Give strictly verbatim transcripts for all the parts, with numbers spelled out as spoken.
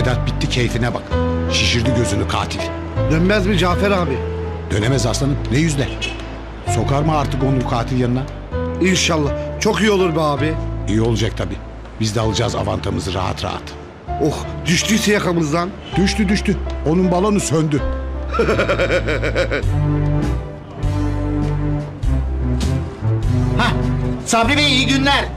Sedat bitti, keyfine bak. Şişirdi gözünü katil. Dönmez mi Cafer abi? Dönemez aslanım, ne yüzler. Sokar mı artık onu katil yanına? İnşallah. Çok iyi olur be abi. İyi olacak tabii. Biz de alacağız avantamızı rahat rahat. Oh, düştüyse yakamızdan. Düştü düştü. Onun balonu söndü. Hah, Sabri Bey iyi günler.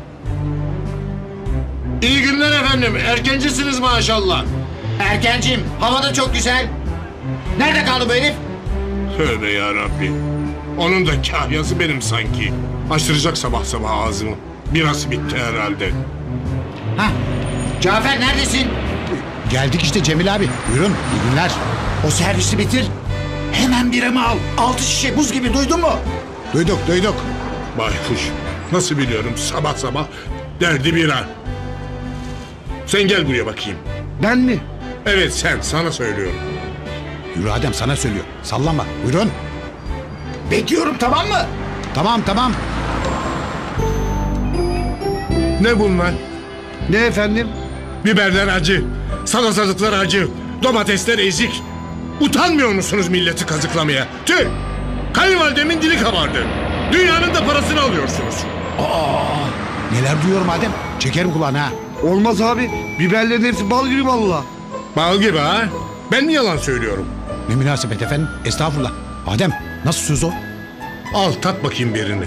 İyi günler efendim. Erkencisiniz maşallah. Erkencim, hava da çok güzel. Nerede kaldı bu herif? Tövbe yarabbi. Onun da kahyası benim sanki. Açtıracak sabah sabah ağzımı. Birası bitti herhalde. Hah, Cafer neredesin? Geldik işte Cemil abi. Buyurun, iyi günler. O servisi bitir. Hemen biramı al. Altı şişe buz gibi, duydun mu? Duyduk duyduk. Baykuş. Nasıl biliyorum sabah sabah derdi bira. Sen gel buraya bakayım. Ben mi? Evet sen, sana söylüyorum. Yürü Adem, sana söylüyor. Sallanma. Buyurun. Bekliyorum, tamam mı? Tamam tamam. Ne bunlar? Ne efendim? Biberler acı. Salatalıklar acı. Domatesler ezik. Utanmıyor musunuz milleti kazıklamaya? Tüh! Kayınvalidemin dili kabardı. Dünyanın da parasını alıyorsunuz. Neler duyuyorum Adem. Çekerim kulağına ha. Olmaz abi. Biberlerin hepsi bal gibi valla. Bal gibi ha? Ben mi yalan söylüyorum? Ne münasebet efendim. Estağfurullah. Adem, nasıl söz o? Al tat bakayım birini.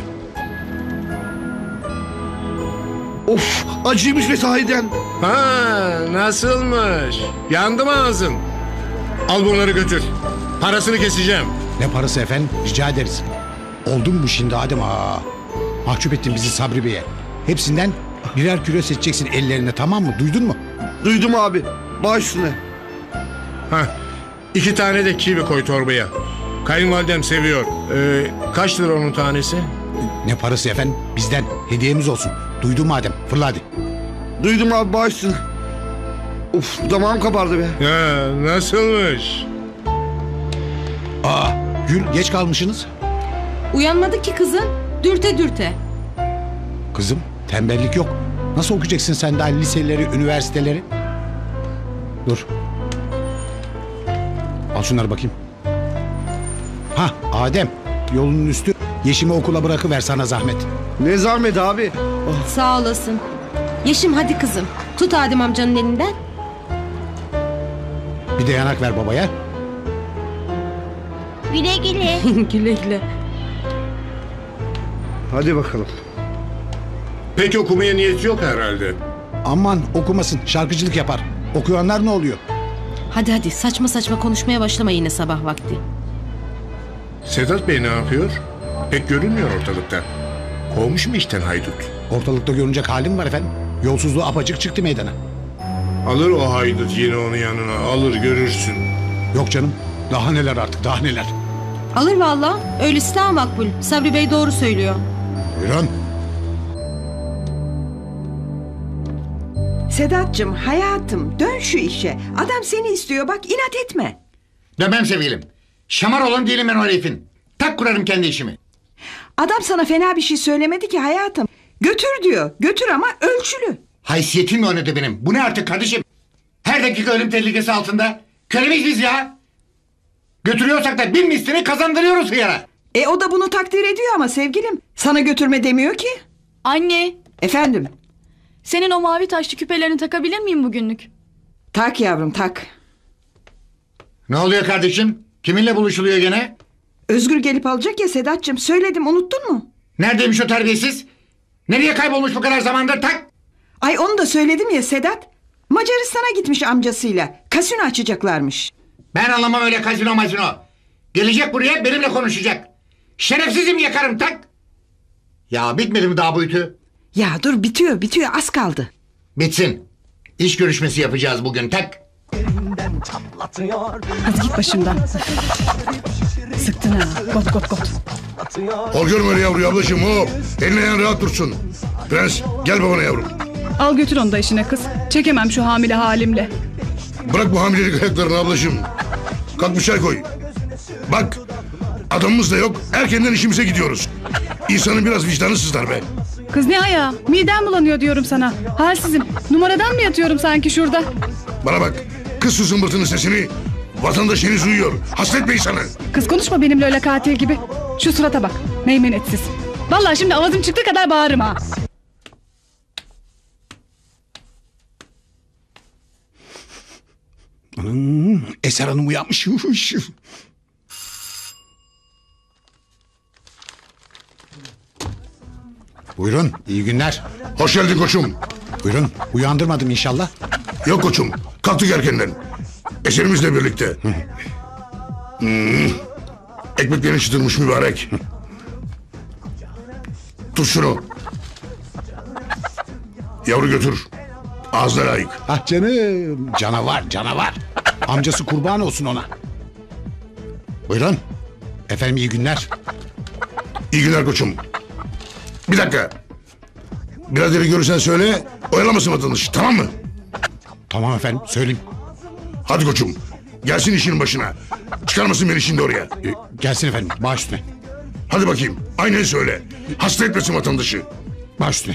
Of, acıymış ve sahiden. Ha, nasılmış? Yandı mı ağzın? Al bunları götür. Parasını keseceğim. Ne parası efendim? Rica ederiz. Oldu mu bu şimdi Adem? Aa, mahcup ettin bizi Sabri Bey'e. Hepsinden birer kilo seçeceksin ellerine, tamam mı? Duydun mu? Duydum abi. Baş üstüne. Ha, iki tane de kivi koy torbaya. Kayınvalidem seviyor. Ee, kaç lira onun tanesi? Ne parası efendim? Bizden. Hediyemiz olsun. Duydun mu Adem? Fırla hadi. Duydum abi, baş üstüne. Of, damağım kabardı be. Ya, nasılmış? Aa, Gül, geç kalmışsınız. Uyanmadı ki kızın. Dürte dürte. Kızım, tembellik yok. Nasıl okuyacaksın sen daha liseleri, üniversiteleri? Dur. Al şunları bakayım. Ha Adem, yolunun üstü. Yeşim'i okula bırakıver sana zahmet. Ne zahmet abi. Sağ olasın. Yeşim hadi kızım. Tut Adem amcanın elinden. Bir de yanak ver babaya. Güle güle. Güle güle. Hadi bakalım. Pek okumaya niyeti yok herhalde. Aman okumasın, şarkıcılık yapar. Okuyanlar ne oluyor? Hadi hadi saçma saçma konuşmaya başlama yine sabah vakti. Sedat Bey ne yapıyor? Pek görünmüyor ortalıkta. Kovmuş mu işten haydut? Ortalıkta görünecek halim var efendim. Yolsuzluğu apacık çıktı meydana. Alır o haydut yine onu yanına. Alır görürsün. Yok canım, daha neler artık, daha neler. Alır valla. Öylesi daha makbul. Sabri Bey doğru söylüyor. Buyurun. Sedat'cığım hayatım dön şu işe. Adam seni istiyor bak, inat etme. Dönmem sevgilim. Şamar olan değilim ben o herifin. Tak kurarım kendi işimi. Adam sana fena bir şey söylemedi ki hayatım. Götür diyor. Götür ama ölçülü. Haysiyetim mi oynadı benim? Bu ne artık kardeşim? Her dakika ölüm tehlikesi altında. Kölemiş biz ya. Götürüyorsak da bin mislini kazandırıyoruz hıyara. E o da bunu takdir ediyor ama sevgilim. Sana götürme demiyor ki. Anne, Efendim? senin o mavi taşlı küpelerini takabilir miyim bugünlük? Tak yavrum tak. Ne oluyor kardeşim? Kiminle buluşuluyor gene? Özgür gelip alacak ya Sedat'cığım. Söyledim, unuttun mu? Neredeymiş o terbiyesiz? Nereye kaybolmuş bu kadar zamandır, tak? Ay onu da söyledim ya Sedat. Macaristan'a gitmiş amcasıyla. Kasino açacaklarmış. Ben anlamam öyle kazino mazino. Gelecek buraya benimle konuşacak. Şerefsizim, yakarım, tak. Ya bitmedi mi daha bu ütü? Ya dur, bitiyor bitiyor, az kaldı. Bitsin. İş görüşmesi yapacağız bugün, tak. Hadi git başımdan. Sıktın ha. Got got got. Hor görme öyle yavru ablacığım, hop. Eline ayağın rahat dursun. Prens, gel babana yavrum. Al götür onu da işine kız. Çekemem şu hamile halimle. Bırak bu hamilelik ayaklarını ablacığım. Kalk bir çay koy. Bak, adamımız da yok. Erkenden işimize gidiyoruz. İnsanın biraz vicdanı sızlar be. Kız ne ayağı? Midem bulanıyor diyorum sana. Halsizim. Numaradan mı yatıyorum sanki şurada? Bana bak, Kız şu zımbırtının sesini. Vatandaş henüz uyuyor. Hasretme insanı. Kız konuşma benimle öyle katil gibi. Şu surata bak. Meymenetsiz. Vallahi şimdi avazım çıktığı kadar bağırırım ha. Hmm, Eser Hanım uyanmış. Buyurun, iyi günler. Hoş geldin koçum. Buyurun, uyandırmadım inşallah. Yok koçum. Kalktık erkenden. Eserimizle birlikte. Hmm. Ekmeklerini çıtırmış mübarek. Tut şunu. Yavru götür. Ağzına layık. Ah canım, canavar, canavar. Amcası kurban olsun ona. Buyurun. Efendim iyi günler. İyi günler koçum. Bir dakika. Biraderi görürsen söyle. Oyalamasın vatandaşı, tamam mı? Tamam efendim, söyleyeyim. Hadi koçum. Gelsin işinin başına. Çıkarmasın beni şimdi oraya. Ee, gelsin efendim, baş üstüne. Hadi bakayım. Aynen söyle. Hasta etmesin vatandaşı. Baş üstüne.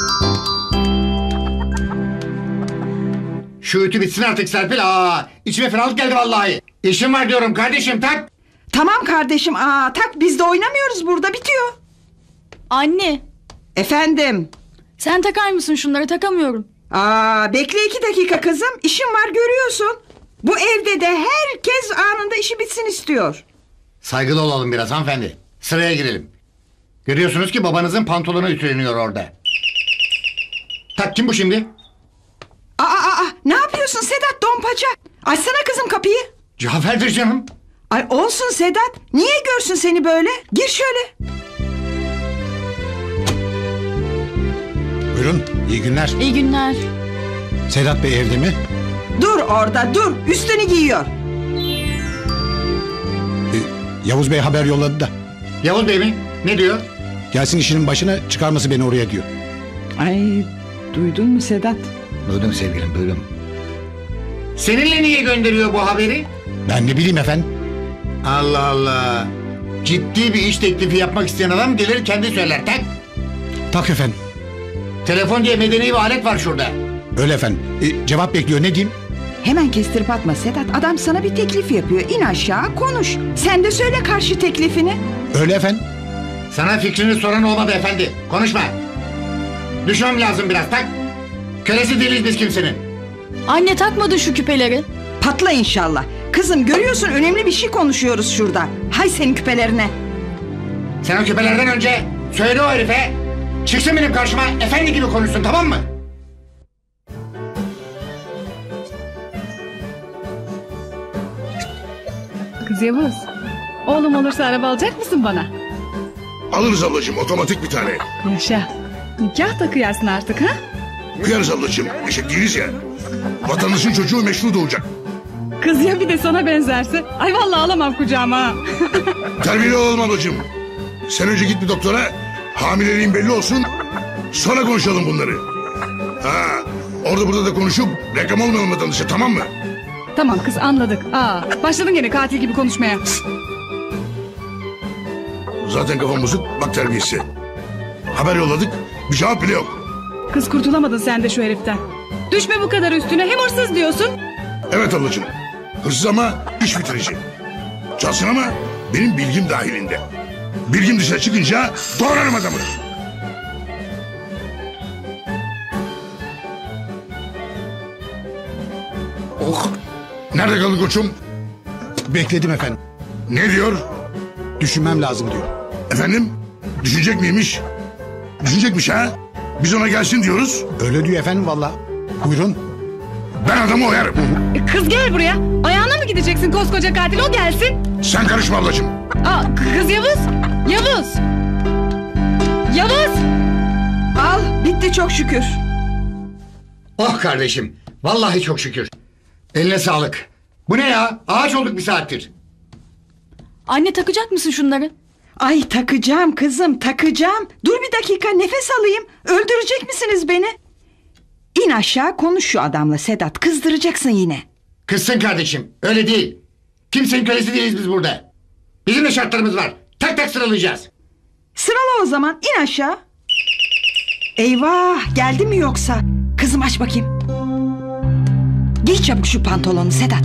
Şu ütü bitsin artık Serpil. Aa, içime fenalık geldi vallahi. İşim var diyorum kardeşim, tak. Tamam kardeşim. Aa, tak biz de oynamıyoruz burada, bitiyor. Anne, Efendim. sen takar mısın şunları? Takamıyorum. Aa, bekle iki dakika kızım. İşim var görüyorsun. Bu evde de herkes anında işi bitsin istiyor. Saygılı olalım biraz hanımefendi. Sıraya girelim. Görüyorsunuz ki babanızın pantolonu ütüleniyor orada. Tak, kim bu şimdi? Aa, aa, aa, ne yapıyorsun Sedat Dompaça? Açsana kızım kapıyı. Cafer'dir canım. Ay olsun Sedat. Niye görsün seni böyle? Gir şöyle. Buyurun, iyi günler. İyi günler. Sedat Bey evde mi? Dur orada dur. Üstünü giyiyor. Ee, Yavuz Bey haber yolladı da. Yavuz Bey mi? Ne diyor? Gelsin işinin başına, çıkarması beni oraya diyor. Ay duydun mu Sedat? Duydum sevgilim, duydum. Seninle niye gönderiyor bu haberi? Ben ne bileyim efendim. Allah Allah. Ciddi bir iş teklifi yapmak isteyen adam gelir kendi söyler, tak. Tak efendim. Telefon diye medeni bir alet var şurada. Öyle efendim. Ee, cevap bekliyor, ne diyeyim? Hemen kestirip atma Sedat. Adam sana bir teklif yapıyor. İn aşağı konuş. Sen de söyle karşı teklifini. Öyle efendim. Sana fikrini soran olmadı efendi. Konuşma. Düşmem lazım biraz, tak. Kölesi değiliz biz kimsenin. Anne, takmadın şu küpeleri. Patla inşallah. Kızım görüyorsun önemli bir şey konuşuyoruz şurada. Hay senin küpelerine. Sen o küpelerden önce söyle o herife. Çıksın benim karşıma, efendi gibi konuşsun, tamam mı? Kız Yavuz. Oğlum olursa araba alacak mısın bana? Alırız ablacığım, otomatik bir tane. Yaşa. Nikah da kıyarsın artık ha? Kıyarız ablacığım. Eşek değiliz ya. Vatandaşın çocuğu meşru doğacak. Kız ya bir de sana benzerse. Ay vallahi alamam kucağıma ha. Terbiyeli olalım ablacığım. Sen önce git bir doktora. Hamileliğin belli olsun. Sonra konuşalım bunları. Ha, orada burada da konuşup reklam olmayalım vatandaşa, tamam mı? Tamam kız anladık. Aa, başladın gene katil gibi konuşmaya. Zaten kafam bozuk, bak terbiyesi. Haber yolladık, bir cevap bile yok. Kız kurtulamadın sen de şu heriften. Düşme bu kadar üstüne, hem hırsız diyorsun. Evet ablacığım. Hırsız ama iş bitirici. Çalsın ama benim bilgim dahilinde. Bilgim dışına çıkınca doğrarım adamı. Oh. Nerede kaldı koçum? Bekledim efendim. Ne diyor? Düşünmem lazım diyor. Efendim? Düşünecek miymiş? Düşünecekmiş ha? Biz ona gelsin diyoruz. Öyle diyor efendim valla. Buyurun. Ben adamı oyarım. E, kız gel buraya. Ayağına mı gideceksin koskoca katil, o gelsin. Sen karışma ablacığım. Aa, kız Yavuz. Yavuz. Yavuz. Al bitti çok şükür. Oh kardeşim. Vallahi çok şükür. Eline sağlık. Bu ne ya? Ağaç olduk bir saattir. Anne, takacak mısın şunları? Ay takacağım kızım takacağım. Dur bir dakika nefes alayım. Öldürecek misiniz beni? İn aşağı konuş şu adamla Sedat. Kızdıracaksın yine. Kızsın kardeşim. Öyle değil. Kimsenin kölesi değiliz biz burada. Bizim de şartlarımız var. Tak tak sıralayacağız. Sırala o zaman in aşağı. Eyvah geldi mi yoksa? Kızım aç bakayım. Giy çabuk şu pantolonu Sedat.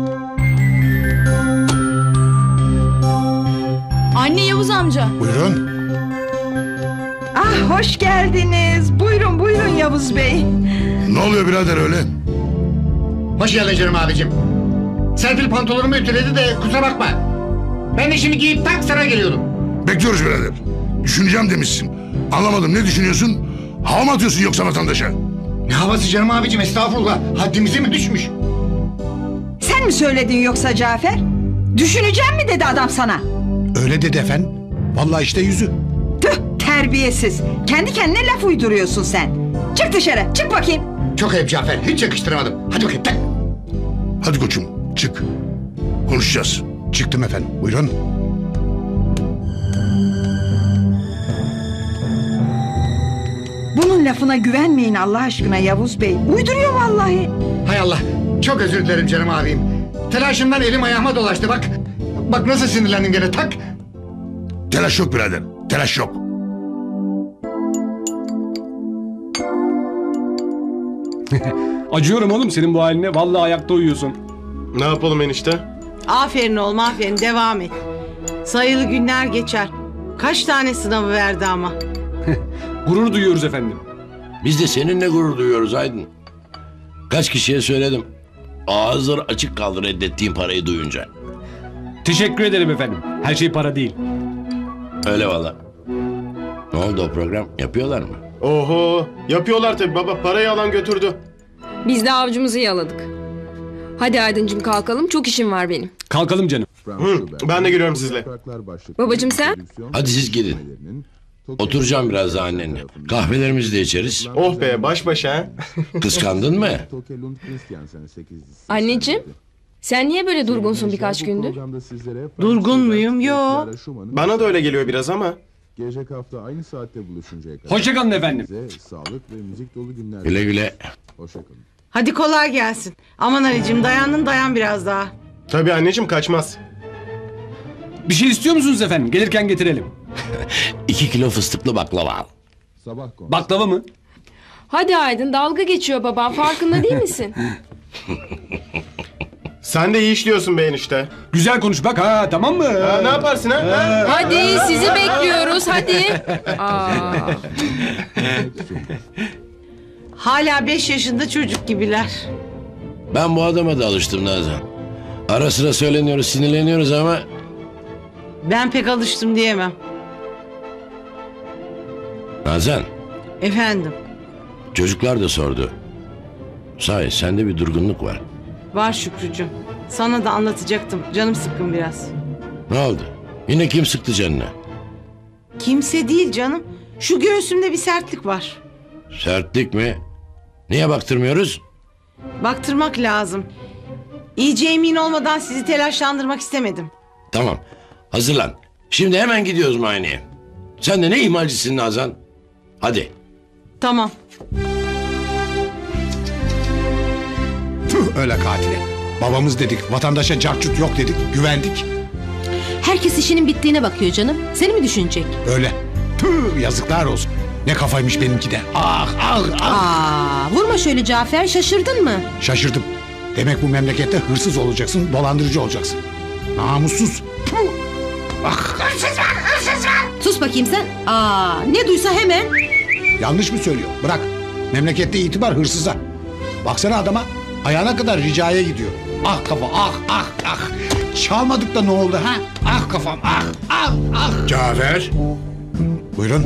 Anne, Yavuz amca. Buyurun. Ah hoş geldiniz. Buyurun buyurun Yavuz Bey. Ne oluyor birader öyle? Hoş geldin canım abicim. Serpil pantolonumu ütüledi de kusura bakma. Ben de şimdi giyip tak sana geliyordum. Bekliyoruz birader. Düşüneceğim demişsin. Anlamadım, ne düşünüyorsun? Hava mı atıyorsun yoksa vatandaşa? Ne havası canım abicim, estağfurullah. Haddimize mi düşmüş? Sen mi söyledin yoksa Cafer? Düşüneceğim mi dedi adam sana? Öyle dedi efendim. Vallahi işte yüzü. Tüh terbiyesiz. Kendi kendine laf uyduruyorsun sen. Çık dışarı çık bakayım. Çok ayıp Cafer, hiç yakıştıramadım. Hadi bakayım tak. Hadi koçum, çık. Konuşacağız. Çıktım efendim. Buyurun. Bunun lafına güvenmeyin Allah aşkına Yavuz Bey. Uyduruyor vallahi. Hay Allah, çok özür dilerim canım abim. Telaşımdan elim ayağıma dolaştı bak. Bak nasıl sinirlendim gene, tak. Telaş yok birader, telaş yok. Acıyorum oğlum senin bu haline. Vallahi ayakta uyuyorsun. Ne yapalım enişte? Aferin oğlum aferin, devam et. Sayılı günler geçer. Kaç tane sınavı verdi ama. Gurur duyuyoruz efendim. Biz de seninle gurur duyuyoruz Aydın. Kaç kişiye söyledim. Ağızları açık kaldı reddettiğim parayı duyunca. Teşekkür ederim efendim. Her şey para değil. Öyle valla. Ne oldu o program? Yapıyorlar mı? Oho, yapıyorlar tabii baba. Parayı alan götürdü. Biz de avcumuzu yaladık. Hadi Aydıncığım kalkalım, çok işim var benim. Kalkalım canım. Hı, ben de geliyorum sizle. Babacığım sen? Hadi siz gidin. Oturacağım biraz daha annenle. Kahvelerimizi de içeriz. Oh be, baş başa. Kıskandın mı? Anneciğim, sen niye böyle durgunsun birkaç gündür? Durgun muyum? Yo. Bana da öyle geliyor biraz ama. Gelecek hafta aynı saatte buluşuncaya kadar. Hoşçakalın efendim. Sağlık ve müzik dolu günler. Güle güle. Hoşçakalın. Hadi kolay gelsin. Aman Ali'cim dayandın dayan biraz daha. Tabii anneciğim, kaçmaz. Bir şey istiyor musunuz efendim? Gelirken getirelim. İki kilo fıstıklı baklava al. Sabah konu. Baklava mı? Hadi Aydın, dalga geçiyor baban, farkında değil misin? Sen de iyi işliyorsun be enişte. Güzel konuş bak ha, tamam mı? Ha, ne yaparsın ha? ha? Hadi sizi bekliyoruz hadi. Aa. Hala beş yaşında çocuk gibiler. Ben bu adama da alıştım Nazan. Ara sıra söyleniyoruz, sinirleniyoruz ama... Ben pek alıştım diyemem. Nazan, Efendim, çocuklar da sordu. Sahi sende bir durgunluk var. var Şükrücüğüm. Sana da anlatacaktım. Canım sıkkın biraz. Ne oldu? Yine kim sıktı canını? Kimse değil canım. Şu göğsümde bir sertlik var. Sertlik mi? Niye baktırmıyoruz? Baktırmak lazım. İyice emin olmadan sizi telaşlandırmak istemedim. Tamam, hazırlan. Şimdi hemen gidiyoruz muayeneye. Sen de ne ihmalcisin Nazan? Hadi. Tamam. Tüh öyle katile. Babamız dedik, vatandaşa carcut yok dedik, güvendik. Herkes işinin bittiğine bakıyor canım. Seni mi düşünecek? Öyle. Tüh yazıklar olsun. Ne kafaymış benimki de. Ah ah ah. Aa, vurma şöyle Cafer, şaşırdın mı? Şaşırdım. Demek bu memlekette hırsız olacaksın, dolandırıcı olacaksın. Namussuz. Puh. Ah. Hırsız var, hırsız var. Sus bakayım sen. Aa, ne duysa hemen. Yanlış mı söylüyor? Bırak. Memlekette itibar hırsıza. Baksana adama. Ayağına kadar ricaya gidiyor. Ah kafa ah ah ah. Çalmadık da ne oldu ha? Ah kafam ah ah ah. Cafer. Buyurun.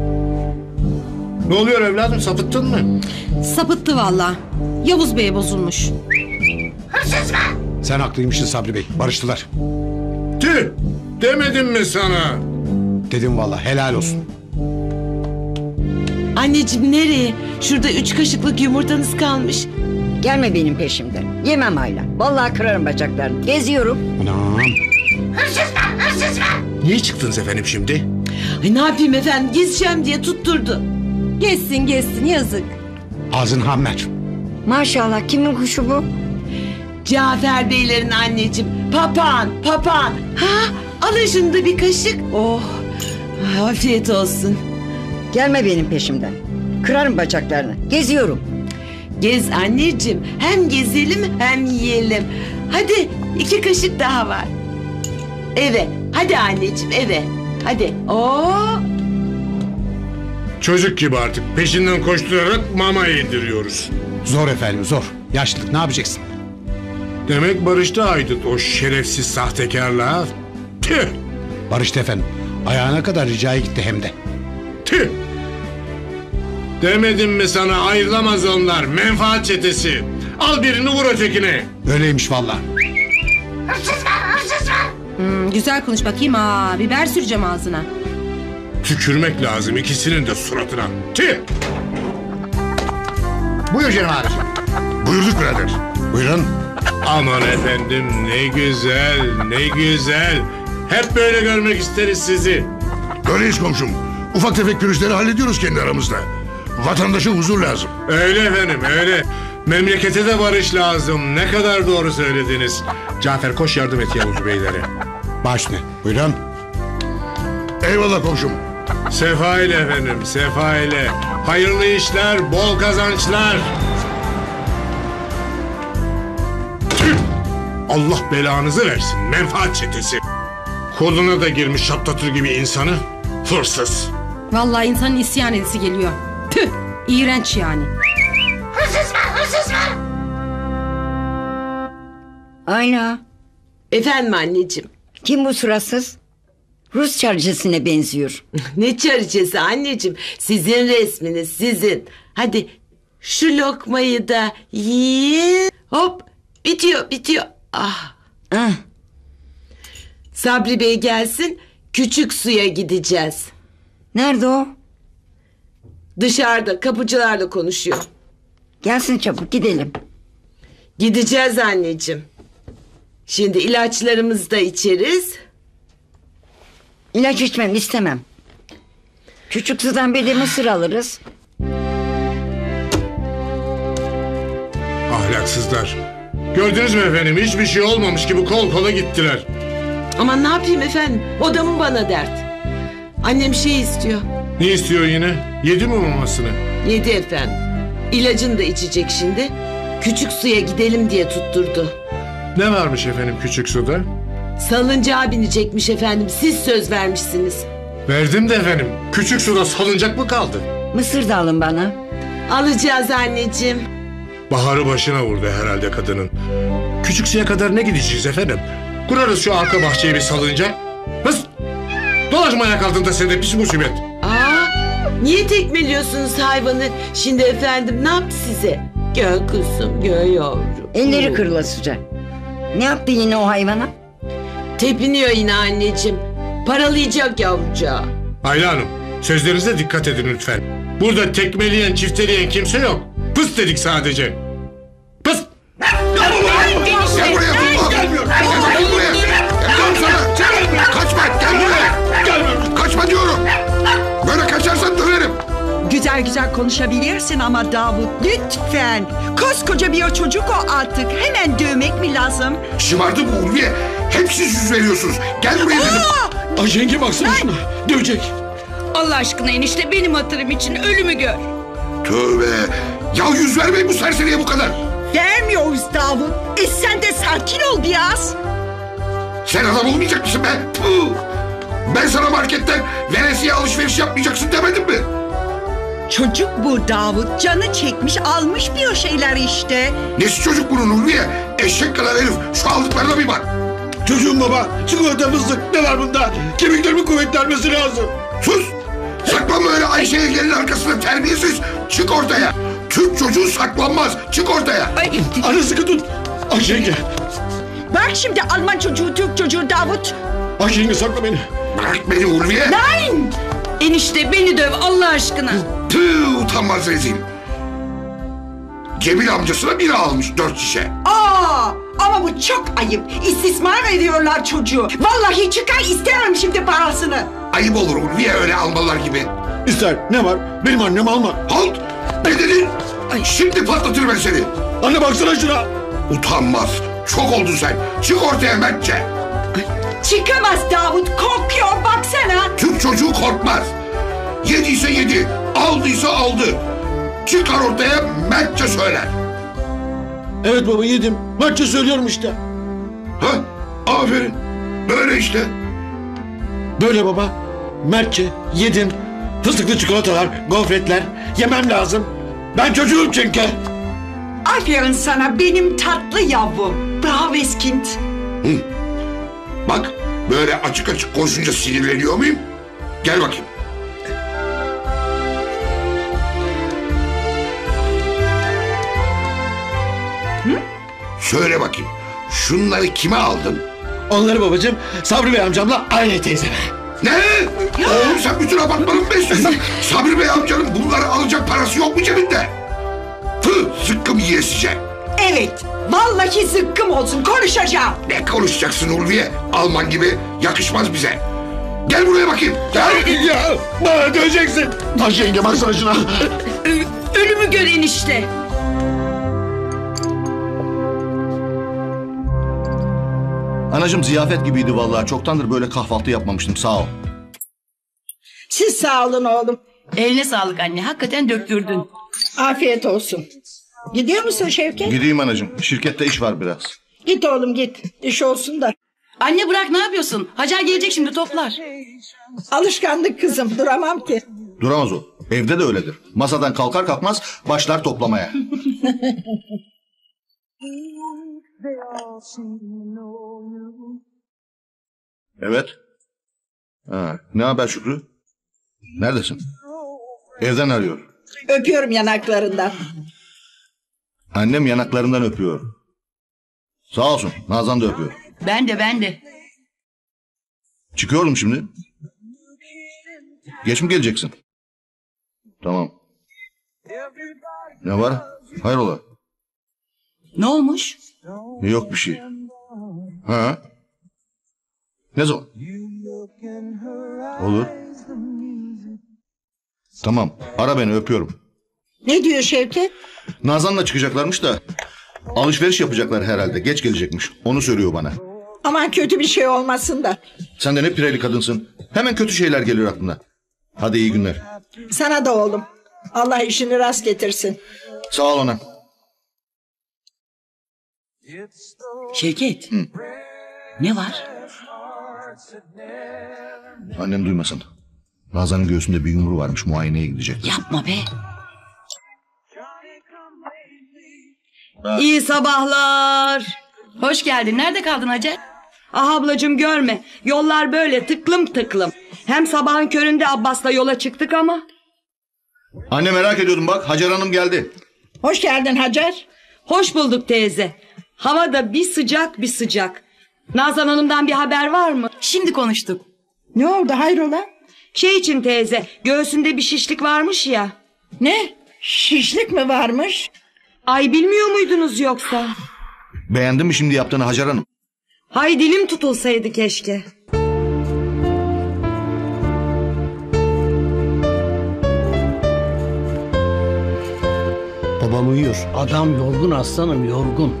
Ne oluyor evladım, sapıttın mı? Sapıttı valla. Yavuz Bey'e bozulmuş. Hırsız var. Sen haklıymışsın Sabri Bey. Barıştılar. Tüh! Demedim mi sana? Dedim valla helal olsun. Anneciğim nereye? Şurada üç kaşıklık yumurtanız kalmış. Gelme benim peşimden. Yemem Ayla. Vallahi kırarım bacaklarını. Geziyorum. Anam. Hırsız var, hırsız var. Niye çıktınız efendim şimdi? Ay ne yapayım efendim, gezeceğim diye tutturdu. Gezsin gezsin, yazık. Ağzın hammer. Maşallah kimin kuşu bu? Cafer Beylerin anneciğim. Papağan, papağan. Ha, alın şunu da bir kaşık. Oh, afiyet olsun. Gelme benim peşimden. Kırarım bacaklarını. Geziyorum. Gez anneciğim. Hem gezelim hem yiyelim. Hadi iki kaşık daha var. Eve. Hadi anneciğim eve. Hadi. Oo. Çocuk gibi artık peşinden koşturarak mama yediriyoruz. Zor efendim zor. Yaşlılık ne yapacaksın? Demek barıştı Aydın o şerefsiz sahtekarla. Tüh! Barıştı efendim. Ayağına kadar ricaya gitti hem de. Tüh! Demedim mi sana ayrılamaz onlar menfaat çetesi. Al birini vur ötekine. Öyleymiş vallahi. Hmm, güzel konuş bakayım. Aa, biber süreceğim ağzına. Tükürmek lazım ikisinin de suratına. Tüh! Buyur canım abiciğim. Buyurduk birader. Buyurun. Aman efendim ne güzel ne güzel. Hep böyle görmek isteriz sizi. Öyleyiz komşum. Ufak tefek pürüzleri hallediyoruz kendi aramızda. Vatandaşa huzur lazım. Öyle efendim öyle. Memlekete de barış lazım. Ne kadar doğru söylediniz. Cafer koş yardım et Yavuz beylere. Baş ne? Buyurun. Eyvallah komşum. Sefa ile efendim sefa ile. Hayırlı işler bol kazançlar. Tüh! Allah belanızı versin menfaat çetesi. Koluna da girmiş şaptatır gibi insanı. Hırsız. Vallahi insanın isyan edisi geliyor. Tüh! İğrenç yani. Hırsız var hırsız var. Ayla. Efendim anneciğim. Kim bu suratsız? Rus çarcısına benziyor. Ne çarçesi anneciğim. Sizin resminiz sizin. Hadi şu lokmayı da yiyin. Hop bitiyor bitiyor. Ah. Ah. Sabri Bey gelsin. Küçük suya gideceğiz. Nerede o? Dışarıda kapıcılarla konuşuyor. Gelsin çabuk gidelim. Gideceğiz anneciğim. Şimdi ilaçlarımızı da içeriz. İlaç içmem istemem. Küçük sudan bir de mısır alırız. Ahlaksızlar. Gördünüz mü efendim hiçbir şey olmamış gibi kol kola gittiler. Aman ne yapayım efendim? O da mı bana dert? Annem şey istiyor. Ne istiyor yine? Yedi mi mamasını? Yedi efendim. İlacını da içecek şimdi. Küçük suya gidelim diye tutturdu. Ne varmış efendim küçük suda? Salıncağa binecekmiş efendim. Siz söz vermişsiniz. Verdim de efendim. Küçük suda salıncak mı kaldı? Mısır da alın bana. Alacağız anneciğim. Baharı başına vurdu herhalde kadının. Küçük suya kadar ne gideceğiz efendim? Kurarız şu arka bahçeye bir salıncak. Hız! Dolaşma ayak altında sen de pis musibet. Aa, niye tekmeliyorsunuz hayvanı? Şimdi efendim ne yaptı size? Gel kızım gel yavrum. Elleri kırılasıca. Ne yaptı yine o hayvana? Tepiniyor yine anneciğim. Paralayacak yavrucağı. Ayla Hanım sözlerinize dikkat edin lütfen. Burada tekmeleyen çifteleyen kimse yok. Pıs dedik sadece. Pıs! Gel buraya tutma. Gel buraya. Gel sana. Kaçma gel buraya. Kaçma diyorum. Böyle kaçarsan döverim. Güzel güzel konuşabilirsin ama Davut lütfen. Koskoca bir çocuk o artık. Hemen dövmek mi lazım? Şımardı bu Ulviye. Hep siz yüz veriyorsunuz. Gel buraya dedim. Ay yenge baksana şuna. Dövecek. Allah aşkına enişte benim hatırım için ölümü gör. Tövbe. Ya yüz vermeyin bu serseriye bu kadar. Vermiyoruz Davut. E sen de sakin ol biraz. Sen adam olmayacak mısın be? Puh. Ben sana marketten veresiye alışveriş yapmayacaksın demedim mi? Çocuk bu Davut. Canı çekmiş almış bir o şeyler işte. Nesi çocuk bunun Ulviye? Eşek kadar herif. Şu aldıklarına bir bak. Çocuğum baba. Çikolata fıstık ne var bunda? Kemiklerimin kuvvetlenmesi lazım. Sus! Saklanma öyle Ayşe'ye gelin arkasında terbiyesiz. Çık ortaya. Türk çocuğu saklanmaz. Çık ortaya. Ay, anne sıkı tut. Ayşe yenge. Bak şimdi Alman çocuğu Türk çocuğu Davut. Ayşe yenge sakla beni. Bırak beni Ulviye. Nein! Enişte beni döv Allah aşkına. Tüh utanmaz rezil. Cemil amcasına biri almış dört şişe. Aa, ama bu çok ayıp. İstismar ediyorlar çocuğu. Vallahi çıkar istemem şimdi parasını. Ayıp olur Ulviye öyle almalar gibi. İster ne var? Benim annem alma. Halt! Ne dedin? Şimdi patlatır ben seni. Anne baksana şuna. Utanmaz. Çok oldun sen. Çık ortaya Mertçe. Çıkamaz Davut korkuyor baksana. Türk çocuğu korkmaz. Yediyse yedi. Aldıysa aldı. çıkar ortaya mertçe söyler. Evet baba yedim. Mertçe söylüyorum işte. Ha? Aferin. Böyle işte. Böyle baba. Mertçe yedim. Fıstıklı çikolatalar, gofretler. Yemem lazım. Ben çocuğum çünkü. Aferin sana benim tatlı yavrum. Bravo Eskind. Hı. Bak böyle açık açık konuşunca sinirleniyor muyum? Gel bakayım. Hı? Söyle bakayım. Şunları kime aldın? Onları babacığım Sabri Bey amcamla aynı teyzeme. Ne? Oğlum sen bütün apartmanı mı besliyorsun? Sabri Bey amcanın bunları alacak parası yok mu cebinde? Tüh, zıkkım yiyesice. Evet, vallahi zıkkım olsun, konuşacağım. Ne konuşacaksın Ulviye? Alman gibi yakışmaz bize. Gel buraya bakayım. Gel. Ya bana döneceksin. Taş yenge baksana şuna. Ölümü gör enişte. Anacığım ziyafet gibiydi vallahi. Çoktandır böyle kahvaltı yapmamıştım. Sağ ol. Siz sağ olun oğlum. Eline sağlık anne. Hakikaten döktürdün. Afiyet olsun. Gidiyor musun Şevket? Gideyim anacığım. Şirkette iş var biraz. Git oğlum git. İş olsun da. Anne bırak ne yapıyorsun? Hacer gelecek şimdi toplar. Alışkanlık kızım, duramam ki. Duramaz o. Evde de öyledir. Masadan kalkar kalkmaz başlar toplamaya. Evet. Ha, ne haber Şükrü? Neredesin? Evden arıyor. Öpüyorum yanaklarından. Annem yanaklarından öpüyor. Sağ olsun. Nazan da öpüyor. Ben de ben de. Çıkıyorum şimdi. Geç mi geleceksin? Tamam. Ne var? Hayrola? Ne olmuş? Yok bir şey. Ha? Ne zaman? Olur. Tamam. Ara beni, öpüyorum. Ne diyor Şevket? Nazan'la çıkacaklarmış da alışveriş yapacaklar herhalde. Geç gelecekmiş. Onu söylüyor bana. Aman kötü bir şey olmasın da. Sen de ne pireli kadınsın. Hemen kötü şeyler geliyor aklına. Hadi iyi günler. Sana da oğlum. Allah işini rast getirsin. Sağ ol ana. Şevket. Hı. Ne var? Annem duymasın. Nazan'ın göğsünde bir yumru varmış, muayeneye gidecek. Yapma be. İyi sabahlar. Hoş geldin. Nerede kaldın Hacer? Ah ablacığım görme. Yollar böyle tıklım tıklım. Hem sabahın köründe Abbas'la yola çıktık ama. Anne merak ediyordum bak, Hacer Hanım geldi. Hoş geldin Hacer. Hoş bulduk teyze. Hava da bir sıcak bir sıcak. Nazan Hanım'dan bir haber var mı? Şimdi konuştuk. Ne oldu hayrola? Şey için teyze, göğsünde bir şişlik varmış ya. Ne? Şişlik mi varmış? Ay bilmiyor muydunuz yoksa? Beğendin mi şimdi yaptığını Hacer Hanım? Hay dilim tutulsaydı keşke. Babam uyuyor. Adam yorgun aslanım, yorgun.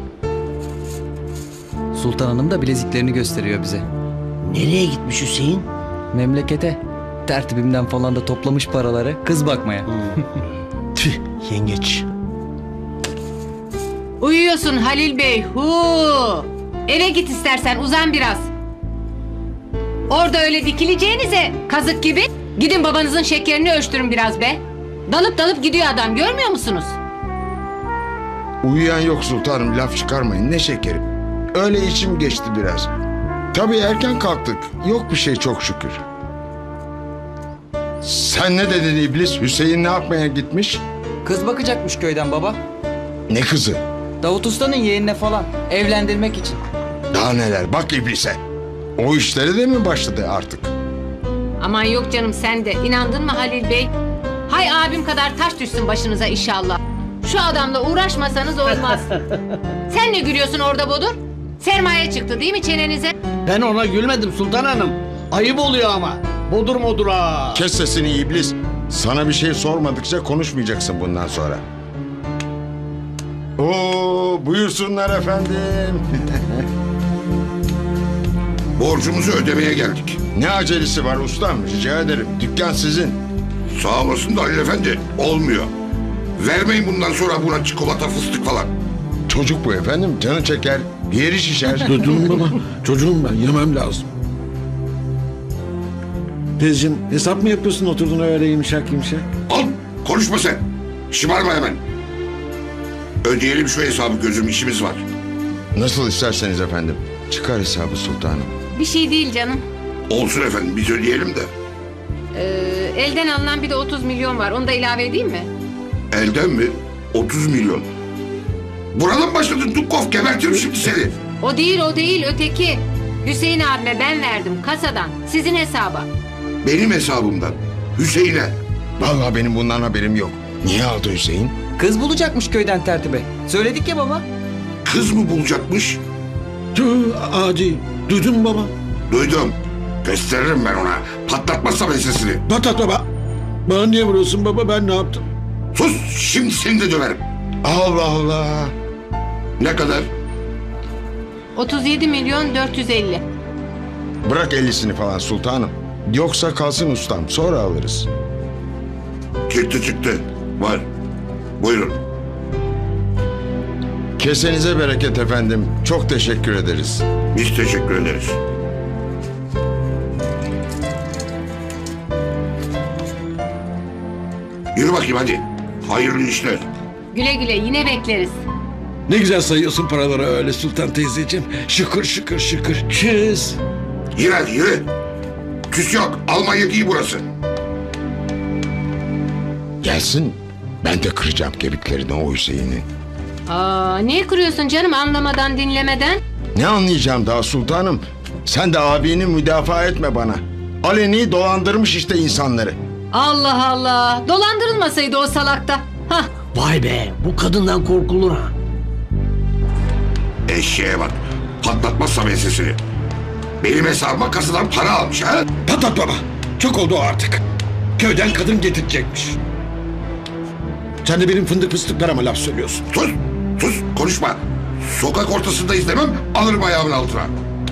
Sultan Hanım da bileziklerini gösteriyor bize. Nereye gitmiş Hüseyin? Memlekete. Tertibimden falan da toplamış paraları kız bakmaya. Tüh, yengeç. Uyuyorsun Halil Bey. Hu. Eve git istersen, uzan biraz. Orada öyle dikileceğinize kazık gibi gidin babanızın şekerini ölçtürün biraz be. Dalıp dalıp gidiyor adam, görmüyor musunuz? Uyuyan yok sultanım, laf çıkarmayın, ne şekeri. Öyle içim geçti biraz. Tabii erken kalktık, yok bir şey çok şükür. Sen ne dedin iblis? Hüseyin ne yapmaya gitmiş? Kız bakacakmış köyden baba. Ne kızı? Davut Usta'nın yeğenine falan, evlendirmek için. Daha neler, bak iblise. O işleri de mi başladı artık? Aman yok canım, sen de inandın mı Halil Bey? Hay abim kadar taş düşsün başınıza inşallah. Şu adamla uğraşmasanız olmaz. Sen ne gülüyorsun orada Bodur? Sermaye çıktı değil mi çenenize? Ben ona gülmedim Sultan Hanım. Ayıp oluyor ama. Bodur modur ha. Kes sesini iblis. Sana bir şey sormadıkça konuşmayacaksın bundan sonra. Oo, buyursunlar efendim. Borcumuzu ödemeye geldik. Ne acelesi var ustam, rica ederim. Dükkan sizin. Sağ olasın da Halil Efendi, olmuyor. Vermeyin bundan sonra buna çikolata fıstık falan. Çocuk bu efendim. Canı çeker. Yeri şişer. Duydun mu baba? Çocuğum ben yemem lazım. Teyzeciğim hesap mı yapıyorsun oturdun öyle yumuşak yumuşak? Al konuşma sen. Şımarma hemen. Ödeyelim şu hesabı gözüm, işimiz var. Nasıl isterseniz efendim. Çıkar hesabı sultanım. Bir şey değil canım. Olsun efendim, biz ödeyelim de. Ee, elden alınan bir de otuz milyon var. Onu da ilave edeyim mi? Elden mi? otuz milyon. Buradan başladın Dukov, gebertirim şimdi seni. O değil o değil öteki. Hüseyin abime ben verdim kasadan. Sizin hesaba. Benim hesabımdan. Hüseyin'e. Vallahi benim bundan haberim yok. Niye aldı Hüseyin? Kız bulacakmış köyden tertibe. Söyledik ya baba. Kız mı bulacakmış? Tüh adi. Duydun mu baba? Duydum. Gösteririm ben ona. Patlatmazsam ensesini. Patlat baba. Bana niye vuruyorsun baba, ben ne yaptım? Sus, şimdi seni de döverim. Allah Allah. Ne kadar? otuz yedi milyon dört yüz elli. Bırak ellisini falan sultanım. Yoksa kalsın ustam, sonra alırız. Çıktı çıktı. Var. Buyurun. Kesenize bereket efendim. Çok teşekkür ederiz. Biz teşekkür ederiz. Yürü bakayım hadi. Hayırlı işler. Güle güle yine bekleriz. Ne güzel sayıyorsun paraları öyle Sultan teyzeciğim. Şıkır şıkır şıkır. Küs. Yürü hadi yürü. Küs yok. Almanya değil burası. Gelsin. Ben de kıracağım kemiklerini o Hüseyin'in. Aa, niye kırıyorsun canım anlamadan dinlemeden? Ne anlayacağım daha sultanım? Sen de abini müdafaa etme bana. Aleni dolandırmış işte insanları. Allah Allah. Dolandırılmasaydı o salakta. Hah. Vay be, bu kadından korkulur ha. Eşeğe bak. Patlatmazsam ensesini. Benim hesabıma kasadan para almış ha? Patlat baba. Çok oldu o artık. Köyden kadın getirecekmiş. Sen de benim fındık fıstıklarıma laf söylüyorsun. Sus. Sus. Konuşma. Sokak ortasında izlemem. Alırım ayağımın altına.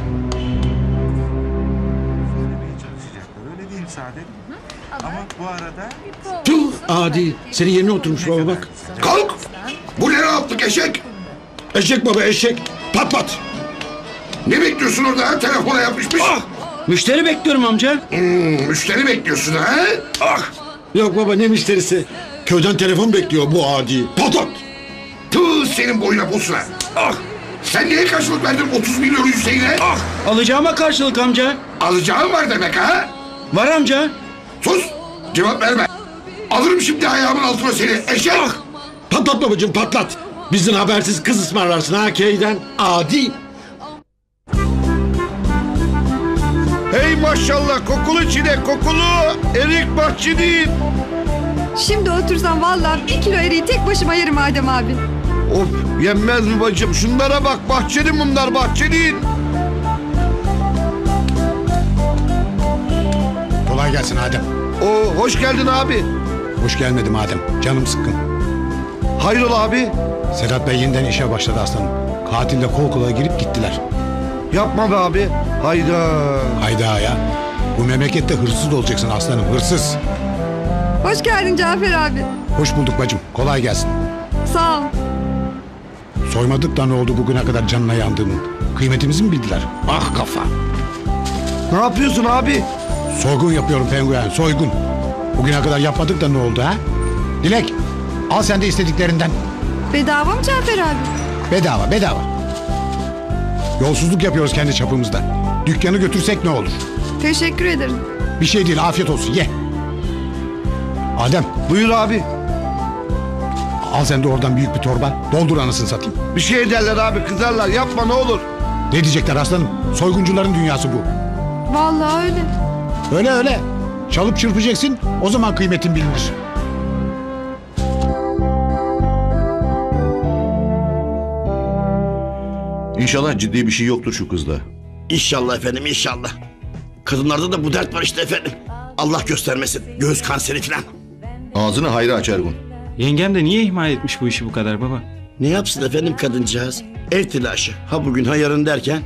Öyle değil Saadet. Ama bu arada... Tüh adi. Senin yerine oturmuş baba bak. Kalk. Bu ne rahatlık eşek? Eşek baba eşek. Pat pat. Ne bekliyorsun orada ha? Telefona yapışmış. Ah! Müşteri bekliyorum amca. Hmm, müşteri bekliyorsun ha? Ah! Yok baba ne müşterisi? Köyden telefon bekliyor bu adi. Patlat. Tüh senin boyuna posuna. Ah! Sen neye karşılık verdin otuz milyon Hüseyin'e? Ah! Alacağıma karşılık amca. Alacağın var demek ha? Var amca. Sus! Cevap verme. Alırım şimdi ayağımın altına seni eşek. Ah! Patlat babacığım patlat. Bizden habersiz kız ısmarlarsın ha köyden. Adi. Hey maşallah kokulu çilek kokulu. Erik bahçeli. Şimdi otursam vallahi bir kilo eriği tek başıma yerim Adem abi. Of yenmez mi bacım? Şunlara bak bahçeli bunlar bahçeli. Kolay gelsin Adem. Oo hoş geldin abi. Hoş gelmedim Adem. Canım sıkkın. Hayrola abi? Sedat Bey yeniden işe başladı aslanım. Katille kol kola girip gittiler. Yapma be abi. Hayda. Hayda ya. Bu memlekette hırsız olacaksın aslanım, hırsız. Hoş geldin Cafer abi. Hoş bulduk bacım. Kolay gelsin. Sağ ol. Soymadık da ne oldu bugüne kadar canına yandığımın? Kıymetimizi mi bildiler? Ah kafa. Ne yapıyorsun abi? Soygun yapıyorum penguen, soygun. Bugüne kadar yapmadık da ne oldu ha? Dilek, al sen de istediklerinden. Bedava mı Cafer abi? Bedava, bedava. Yolsuzluk yapıyoruz kendi çapımızda. Dükkanı götürsek ne olur? Teşekkür ederim. Bir şey değil, afiyet olsun, ye. Adem. Buyur abi. Al sen de oradan büyük bir torba. Doldur anasını satayım. Bir şey derler abi, kızarlar. Yapma ne olur. Ne diyecekler aslanım? Soyguncuların dünyası bu. Vallahi öyle. Öyle öyle. Çalıp çırpacaksın, o zaman kıymetin bilinir. İnşallah ciddi bir şey yoktur şu kızda. İnşallah efendim inşallah. Kadınlarda da bu dert var işte efendim. Allah göstermesin. Göğüs kanseri falan. Ağzını hayra aç Ergun. Yengem de niye ihmal etmiş bu işi bu kadar baba? Ne yapsın efendim kadıncağız? Ev telaşı. Ha bugün ha yarın derken.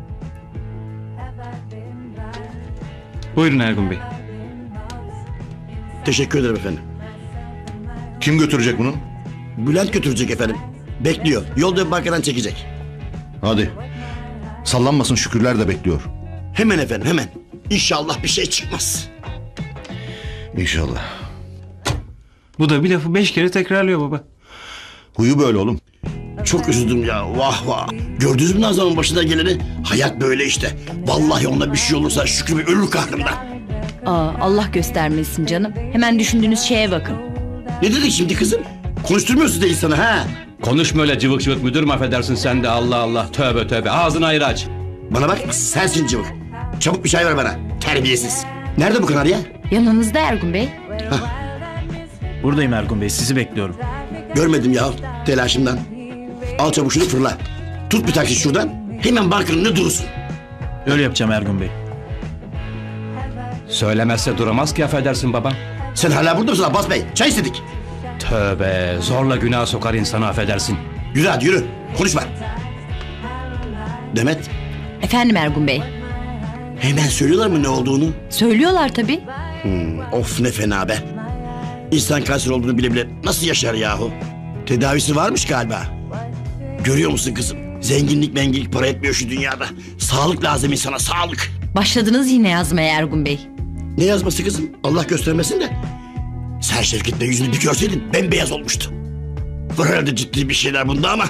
Buyurun Ergun Bey. Teşekkür ederim efendim. Kim götürecek bunu? Bülent götürecek efendim. Bekliyor. Yolda bankadan çekecek. Hadi. Sallanmasın, Şükürler de bekliyor. Hemen efendim hemen. İnşallah bir şey çıkmaz. İnşallah. Bu da bir lafı beş kere tekrarlıyor baba. Huyu böyle oğlum. Çok üzüldüm ya. Vah vah. Gördünüz mü Nazan'ın başına geleni? Hayat böyle işte. Vallahi onda bir şey olursa Şükrü Bey ölür kahrımdan. Aa, Allah göstermesin canım. Hemen düşündüğünüz şeye bakın. Ne dedik şimdi kızım? Konuşturmuyorsun da insanı ha? Konuşma öyle cıvık cıvık müdürüm, affedersin sen de, Allah Allah. Tövbe tövbe, ağzını ayır aç. Bana bak, sensin cıvık. Çabuk bir çay ver bana. Terbiyesiz. Nerede bu kanarya? Yanınızda Ergun Bey. Buradayım Ergun Bey, sizi bekliyorum. Görmedim ya telaşımdan. Al çabuk şunu fırla. Tut bir taksi şuradan. Hemen bankanın önünde durursun. Öyle yapacağım Ergun Bey. Söylemezse duramaz ki, affedersin babam. Sen hala burada mısın Abbas Bey? Çay istedik. Tövbe, zorla günah sokar insanı, affedersin. Yürü hadi yürü. Konuşma. Demet. Efendim Ergun Bey. Hemen söylüyorlar mı ne olduğunu? Söylüyorlar tabii. Hmm, of ne fena be. İnsan kanser olduğunu bile bile nasıl yaşar yahu? Tedavisi varmış galiba. Görüyor musun kızım? Zenginlik menginlik para etmiyor şu dünyada. Sağlık lazım insana, sağlık. Başladınız yine yazmaya Ergun Bey. Ne yazması kızım? Allah göstermesin de. Sen Şevket'le yüzünü bir görseydin bembeyaz olmuştu. Var herhalde ciddi bir şeyler bunda ama.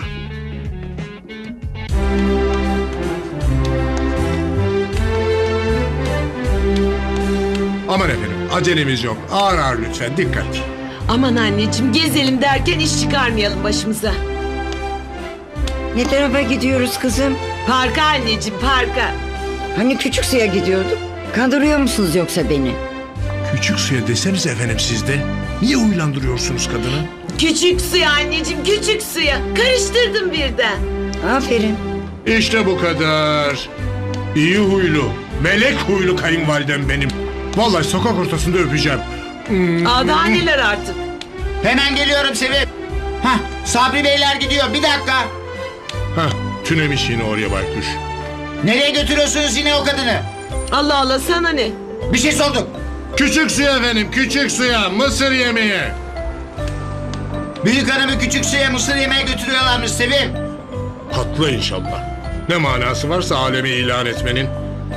Aman efendim, acelemiz yok. Ağır ağır lütfen, dikkat. Aman anneciğim, gezelim derken iş çıkarmayalım başımıza. Ne tarafa gidiyoruz kızım? Parka anneciğim, parka. Hani küçük suya gidiyorduk? Kandırıyor musunuz yoksa beni? Küçük suya deseniz efendim siz de. Niye uylandırıyorsunuz kadını? Küçük suya anneciğim, küçük suya. Karıştırdım birden. Aferin. İşte bu kadar. İyi huylu, melek huylu kayınvalidem benim. Vallahi sokak ortasında öpeceğim. Aa, daha neler artık. Hemen geliyorum Sevim. Hah, Sabri Beyler gidiyor, bir dakika. Hah, tünemiş yine oraya baykuş. Nereye götürüyorsunuz yine o kadını? Allah Allah, sana ne? Bir şey sordum. Küçük suya efendim, küçük suya, mısır yemeye. Büyük hanımı küçük suya mısır yemeye götürüyorlarmış Sevim. Haklı inşallah. Ne manası varsa aleme ilan etmenin.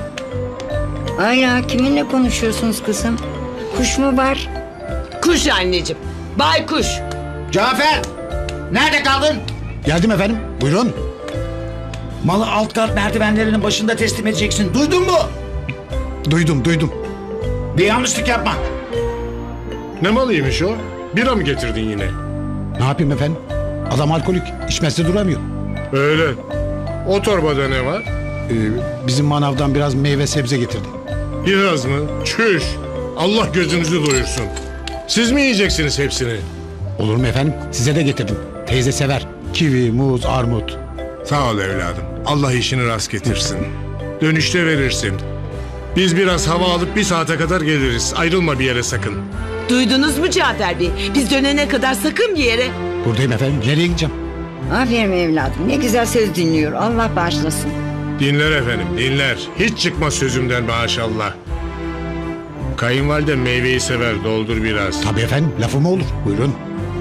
Ayla kiminle konuşuyorsunuz kızım? Kuş mu var? Kuş anneciğim, baykuş. Cafer, nerede kaldın? Geldim efendim, buyurun. Malı alt kat merdivenlerinin başında teslim edeceksin. Duydun mu? Duydum, duydum. Bir yanlışlık yapma. Ne malıymış o? Bira mı getirdin yine? Ne yapayım efendim? Adam alkolik, içmezse duramıyor. Öyle. O torbada ne var? Ee, bizim manavdan biraz meyve sebze getirdi. Biraz mı? Çüş! Allah gözünüzü doyursun. Siz mi yiyeceksiniz hepsini? Olur mu efendim? Size de getirdim. Teyze sever. Kivi, muz, armut. Sağ ol evladım. Allah işini rast getirsin. Dönüşte verirsin. Biz biraz hava alıp bir saate kadar geliriz. Ayrılma bir yere sakın. Duydunuz mu Cafer Bey? Biz dönene kadar sakın bir yere. Buradayım efendim. Nereye gideceğim? Aferin evladım. Ne güzel söz dinliyor. Allah bağışlasın. Dinler efendim, dinler. Hiç çıkmaz sözümden maşallah. Kayınvalidem meyveyi sever, doldur biraz. Tabii efendim, lafı mı olur? Buyurun.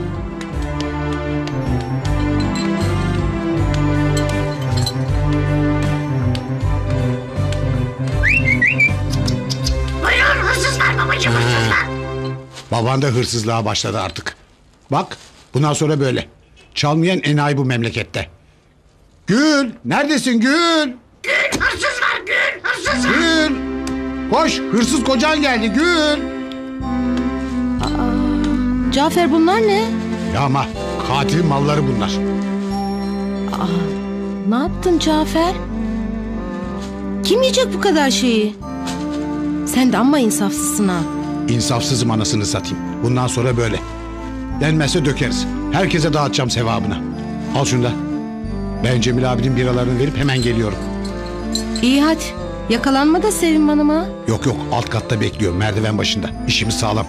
Buyurun, hırsız var babacığım, hırsız var. Baban da hırsızlığa başladı artık. Bak, bundan sonra böyle. Çalmayan enayi bu memlekette. Gül, neredesin Gül? Gül, hırsız var Gül, hırsız var. Gül, koş, hırsız kocan geldi Gül. Aa, Cafer bunlar ne? Ya ama katil malları bunlar. Aa, ne yaptın Cafer? Kim yiyecek bu kadar şeyi? Sen de amma insafsızsın ha. İnsafsızım anasını satayım. Bundan sonra böyle. Denmezse dökeriz. Herkese dağıtacağım sevabını. Al şunu da. Ben Cemil abinin biralarını verip hemen geliyorum. İyi hadi. Yakalanma da Sevim Hanım'a. Yok yok, alt katta bekliyor, merdiven başında. İşimiz sağlam.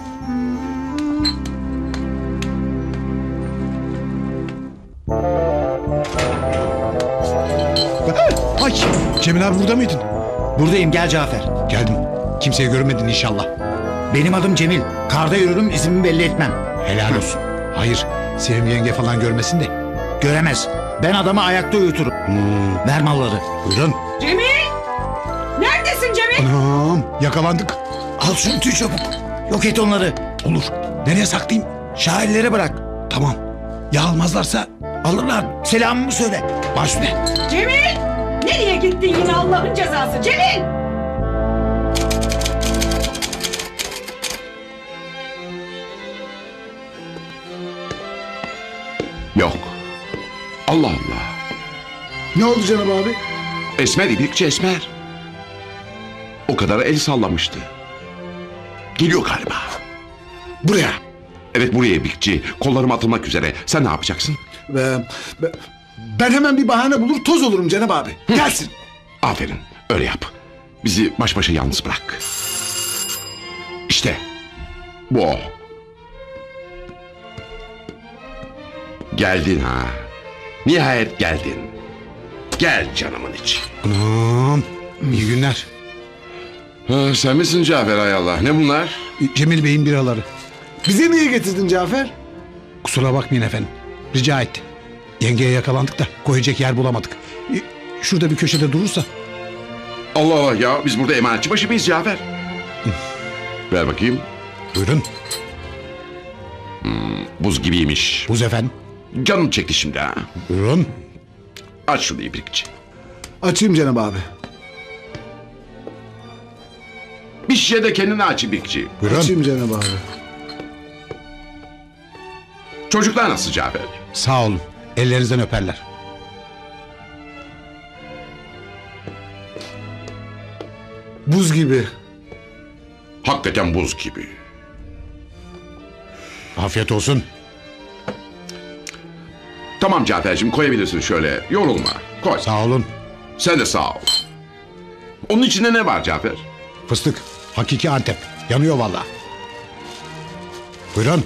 Ay, Cemil abi burada mıydın? Buradayım, gel Cafer. Geldim. Kimseyi görmedin inşallah. Benim adım Cemil. Karda yürürüm, izimi belli etmem. Helal olsun. Hayır, Sevim yenge falan görmesin de. Göremez. Ben adamı ayakta uyuturum. Ver malları. Buyurun. Cemil! Neredesin Cemil? Anam yakalandık. Al şunu tüy çabuk. Yok et onları. Olur. Nereye saklayayım? Şairlere bırak. Tamam. Ya almazlarsa? Alırlar. Selamımı söyle. Baş üstüne. Cemil! Nereye gittin yine Allah'ın cezası? Cemil! Yok. Allah Allah. Ne oldu Cenab abi? Esmer İbrikçi Esmer. O kadar el sallamıştı. Geliyor galiba. Buraya. Evet buraya İbrikçi. Kollarım atılmak üzere. Sen ne yapacaksın? Ben, ben, ben hemen bir bahane bulur toz olurum Cenab abi. Gelsin. Aferin öyle yap. Bizi baş başa yalnız bırak. İşte bu o. Geldin ha. Nihayet geldin. Gel canımın içi. Anam. İyi günler. Ha, sen misin Cafer hay Allah? Ne bunlar? Cemil Bey'in biraları. Bize niye getirdin Cafer? Kusura bakmayın efendim. Rica etti. Yengeye yakalandık da koyacak yer bulamadık. Şurada bir köşede durursa. Allah Allah ya biz burada emanetçi başı mıyız Cafer? Ver bakayım. Buyurun. Hmm, buz gibiymiş. Buz efendim. Canım çekti şimdi ha. Buyurun. Aç şunu İbrikçi. Açayım Cenab abi. Bir şişe de kendine aç İbrikçi. Buyurun. Açayım Cenab abi. Çocuklar nasıl Cafer? Sağ olun. Ellerinizden öperler. Buz gibi. Hakikaten buz gibi. Afiyet olsun. Tamam Cafer'cim koyabilirsin şöyle. Yorulma. Koy. Sağ olun. Sen de sağ ol. Onun içinde ne var Cafer? Fıstık. Hakiki Antep. Yanıyor vallahi. Buyurun.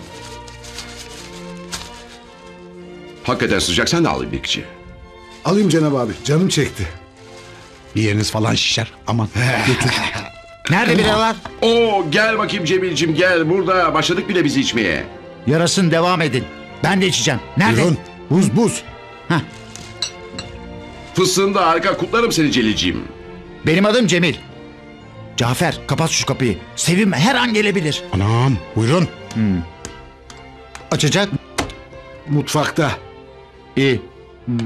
Hakikaten sıcak sen de al İbrikçi. Alayım Cenab abi. Canım çekti. Bir yeriniz falan şişer. Aman götür. Nerede biralar? Oo gel bakayım Cemil'cim gel. Burada başladık bile bizi içmeye. Yarasın devam edin. Ben de içeceğim. Nerede? Buyurun. Buz buz. Heh. Fıstığın da harika kutlarım seni Celil'ciğim. Benim adım Cemil. Cafer kapat şu kapıyı. Sevim her an gelebilir. Anam buyurun. Hmm. Açacak. Mutfakta. İyi. Hmm.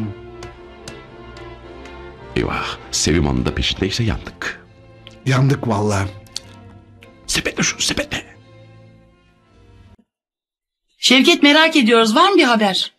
Eyvah Sevim Hanım da peşindeyse yandık. Yandık vallahi. Sepetle şunu sepetle. Şevket merak ediyoruz. Var mı bir haber?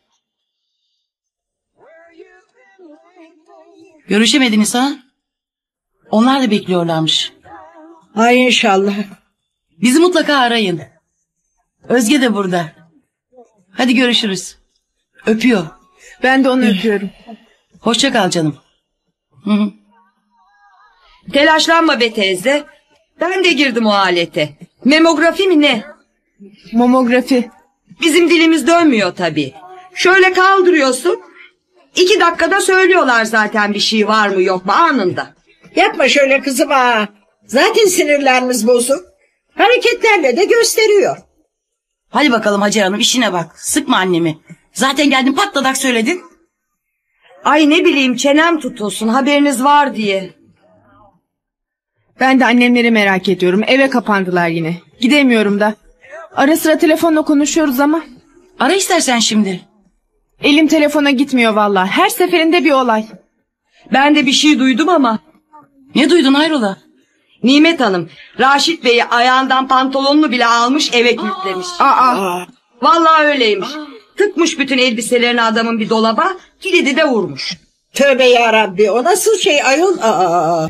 Görüşemediniz ha? Onlar da bekliyorlarmış. Ay inşallah. Bizi mutlaka arayın. Özge de burada. Hadi görüşürüz. Öpüyor. Ben de onu öpüyorum. Hoşça kal canım. Hı hı. Telaşlanma be teyze. Ben de girdim o alete. Memografi mi ne? Mamografi. Bizim dilimiz dönmüyor tabii. Şöyle kaldırıyorsun. İki dakikada söylüyorlar zaten bir şey var mı yok mu anında. Yapma şöyle kızım ha. Zaten sinirlerimiz bozuk. Hareketlerle de gösteriyor. Hadi bakalım Hacer Hanım işine bak. Sıkma annemi. Zaten geldin patladak söyledin. Ay ne bileyim çenem tutulsun haberiniz var diye. Ben de annemleri merak ediyorum. Eve kapandılar yine. Gidemiyorum da. Ara sıra telefonla konuşuyoruz ama. Ara istersen şimdi. Elim telefona gitmiyor vallahi. Her seferinde bir olay. Ben de bir şey duydum ama. Ne duydun hayrola? Nimet Hanım Raşit Bey'i ayağından pantolonunu bile almış eve kilitlemiş. Aa. Vallahi öyleymiş. Tıkmış bütün elbiselerini adamın bir dolaba, kilidi de vurmuş. Tövbe yarabbi, o nasıl şey ayol? Aa.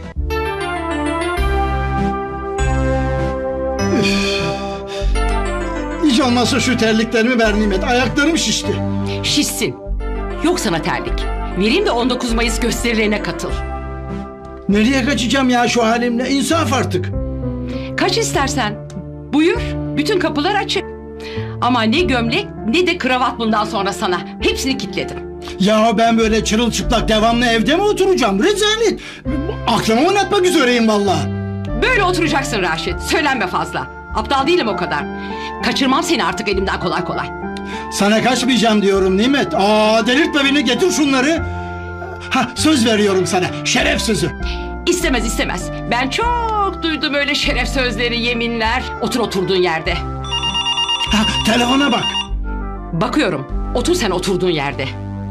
Hiç olmazsa şu terliklerimi ver Nimet. Ayaklarım şişti. Şişsin. Yok sana terlik. Vereyim de on dokuz Mayıs gösterilerine katıl. Nereye kaçacağım ya şu halimle? İnsaf artık. Kaç istersen. Buyur. Bütün kapılar açık. Ama ne gömlek ne de kravat bundan sonra sana. Hepsini kilitledim. Ya ben böyle çırılçıplak devamlı evde mi oturacağım? Rezalet. Aklımı oynatmak üzereyim vallahi. Böyle oturacaksın Raşit. Söylenme fazla. Aptal değilim o kadar. Kaçırmam seni artık elimden kolay kolay. Sana kaçmayacağım diyorum Nimet. Aa, delirtme beni, getir şunları. Ha, söz veriyorum sana, şeref sözü. İstemez istemez. Ben çok duydum öyle şeref sözleri, yeminler. Otur oturduğun yerde. Ha, telefona bak. Bakıyorum. Otur sen oturduğun yerde.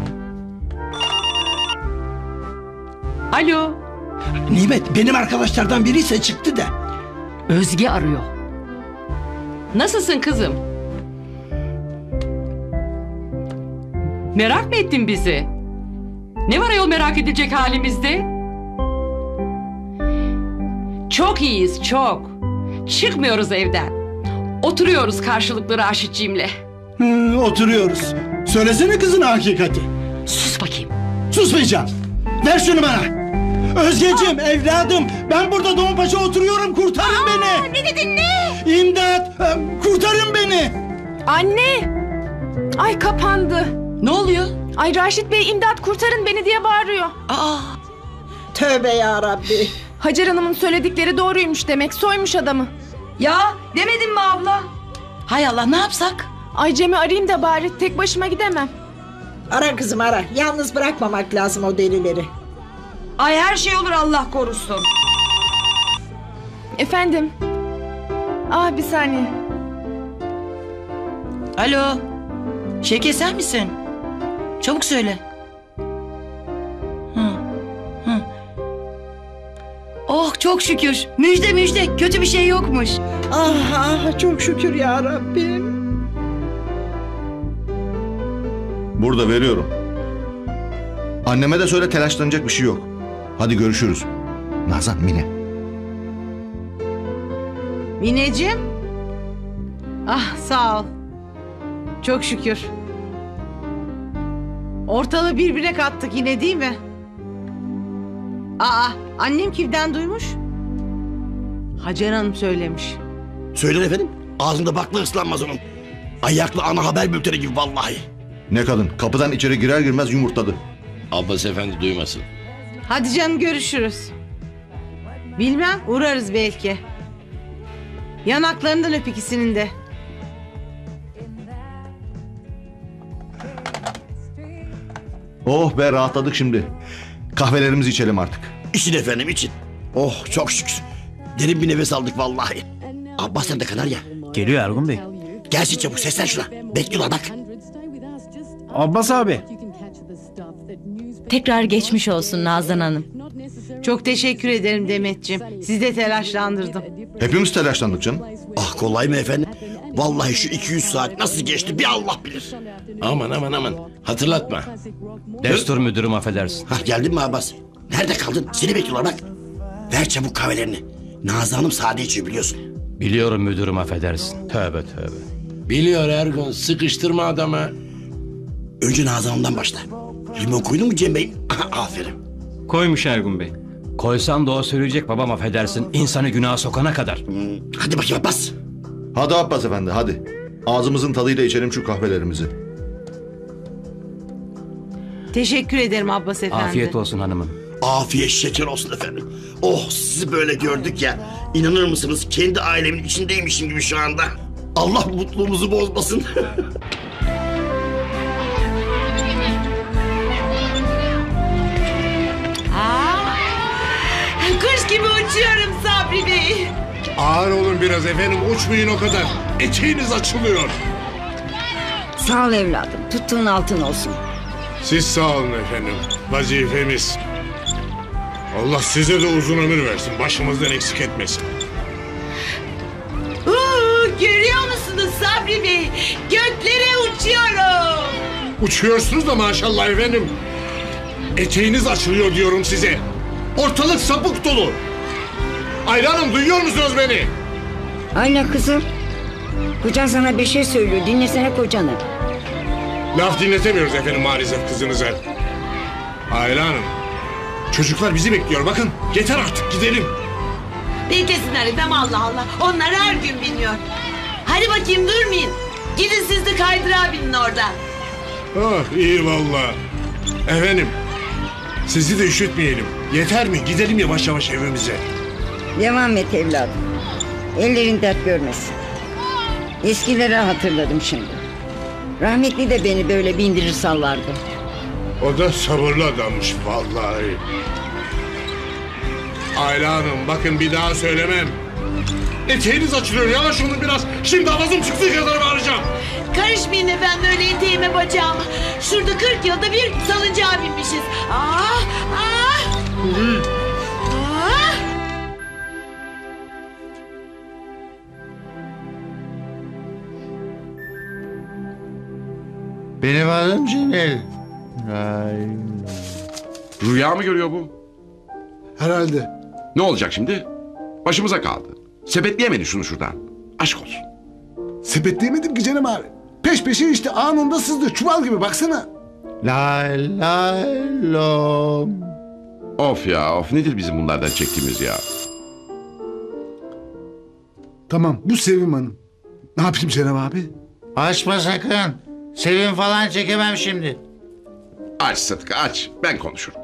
Alo. Nimet, benim arkadaşlardan biriyse çıktı da. Özge arıyor. Nasılsın kızım? Merak mı ettin bizi? Ne var ayol merak edilecek halimizde? Çok iyiyiz, çok. Çıkmıyoruz evden. Oturuyoruz karşılıklı Raşitciğimle. Hı, oturuyoruz. Söylesene kızına hakikati. Sus bakayım. Susmayacağım. Ver şunu bana. Özgeciğim, evladım, ben burada Doğumpaşa oturuyorum, kurtarın Aa, beni. Ne dedin ne? İmdat, kurtarın beni. Anne. Ay kapandı. Ne oluyor? Ay Raşit Bey imdat kurtarın beni diye bağırıyor. Aa. Tövbe ya Rabbi. Hacer Hanım'ın söyledikleri doğruymuş demek, soymuş adamı. Ya demedin mi abla? Hay Allah, ne yapsak? Ay Cem'i arayayım da bari, tek başıma gidemem. Ara kızım ara. Yalnız bırakmamak lazım o delileri. Ay her şey olur Allah korusun. Efendim. Ah bir saniye. Alo. Şevket sen misin? Çabuk söyle. Hı. Hı. Oh çok şükür. Müjde müjde. Kötü bir şey yokmuş. Ah ah çok şükür ya Rabbim. Burada veriyorum. Anneme de söyle, telaşlanacak bir şey yok. Hadi görüşürüz. Nazan, Mine. Mineciğim. Ah sağ ol. Çok şükür. Ortalığı birbirine kattık yine değil mi? Aa, annem kimden duymuş? Hacer Hanım söylemiş. Söyler efendim. Ağzında bakla ıslanmaz onun. Ayaklı ana haber bülteni gibi vallahi. Ne kadın, kapıdan içeri girer girmez yumurtladı. Abbas efendi duymasın. Hadi canım görüşürüz. Bilmem uğrarız belki. Yanaklarından öp ikisinin de. Oh be, rahatladık şimdi. Kahvelerimizi içelim artık. İçin efendim için. Oh çok şükür. Derin bir nefes aldık vallahi. Abbas sen de kadar ya. Geliyor Ergun Bey. Gelsin çabuk, seslen şuna. Bekliyorlar bak. Abbas abi. Tekrar geçmiş olsun Nazan Hanım. Çok teşekkür ederim Demetciğim. Sizi de telaşlandırdım. Hepimiz telaşlandık canım. Ah kolay mı efendim? Vallahi şu iki yüz saat nasıl geçti bir Allah bilir. Aman aman aman. Hatırlatma. Destur müdürüm affedersin. Hah geldin mi Abbas? Nerede kaldın? Seni bekliyorlar bak. Ver çabuk kahvelerini. Nazan Hanım sade içiyor biliyorsun. Biliyorum müdürüm affedersin. Tövbe tövbe. Biliyor Ergun, sıkıştırma adamı. Önce Nazan Hanım'dan başla. Limon koydun mu Cem Bey? Aferin. Koymuş Ergun Bey. Koysam da o söyleyecek babam affedersin. İnsanı günaha sokana kadar. Hmm, hadi bakayım Abbas. Hadi Abbas efendi hadi. Ağzımızın tadıyla içelim şu kahvelerimizi. Teşekkür ederim Abbas efendi. Afiyet olsun hanımım. Afiyet şeker olsun efendim. Oh sizi böyle gördük ya. İnanır mısınız kendi ailemin içindeymişim gibi şu anda. Allah mutluluğumuzu bozmasın. Kuş gibi uçuyorum Sabri Bey. Ağır olun biraz efendim, uçmayın o kadar. Eteğiniz açılıyor. Sağ ol evladım, tuttuğun altın olsun. Siz sağ olun efendim, vazifemiz. Allah size de uzun ömür versin, başımızdan eksik etmesin. Uuu, görüyor musunuz Sabri Bey? Göklere uçuyorum. Uçuyorsunuz da maşallah efendim. Eteğiniz açılıyor diyorum size. Ortalık sapık dolu. Aylanım, duyuyor musunuz beni? Ayla kızım. Kocan sana bir şey söylüyor, dinlesene kocanı. Laf dinletemiyoruz efendim maalesef kızınıza. Ayla Hanım, çocuklar bizi bekliyor bakın. Yeter artık, gidelim. Beklesinler efendim, Allah Allah. Onlar her gün biniyor. Hadi bakayım durmayın. Gidin siz de kaydırağa binin orada. Ah iyi valla. Efendim, sizi de üşütmeyelim. Yeter mi? Gidelim yavaş yavaş evimize. Devam et evladım. Ellerin dert görmesin. Eskileri hatırladım şimdi. Rahmetli de beni böyle bindirir sallardı. O da sabırlı adammış vallahi. Ayla Hanım bakın bir daha söylemem. Eteğiniz açılıyor yavaş şunu biraz. Şimdi avazım çıktığı kadar bağıracağım. Karışmayın efendim öyle eteğime bacağıma. Şurada kırk yılda bir salıncağa binmişiz. Ah ah. Ah. Benim adım Cemil. Rüya mı görüyor bu? Herhalde. Ne olacak şimdi? Başımıza kaldı. Sepetleyemedi şunu şuradan. Aşk olsun. Sepetleyemedim ki canım abi. Peş peşe işte anında sızdı. Çuval gibi baksana. Lay lay lom. Of ya of nedir bizim bunlardan çektiğimiz ya? Tamam bu Sevim Hanım. Ne yapayım Cenab abi? Açma sakın. Sevim falan çekemem şimdi. Aç Sıtkı aç. Ben konuşurum.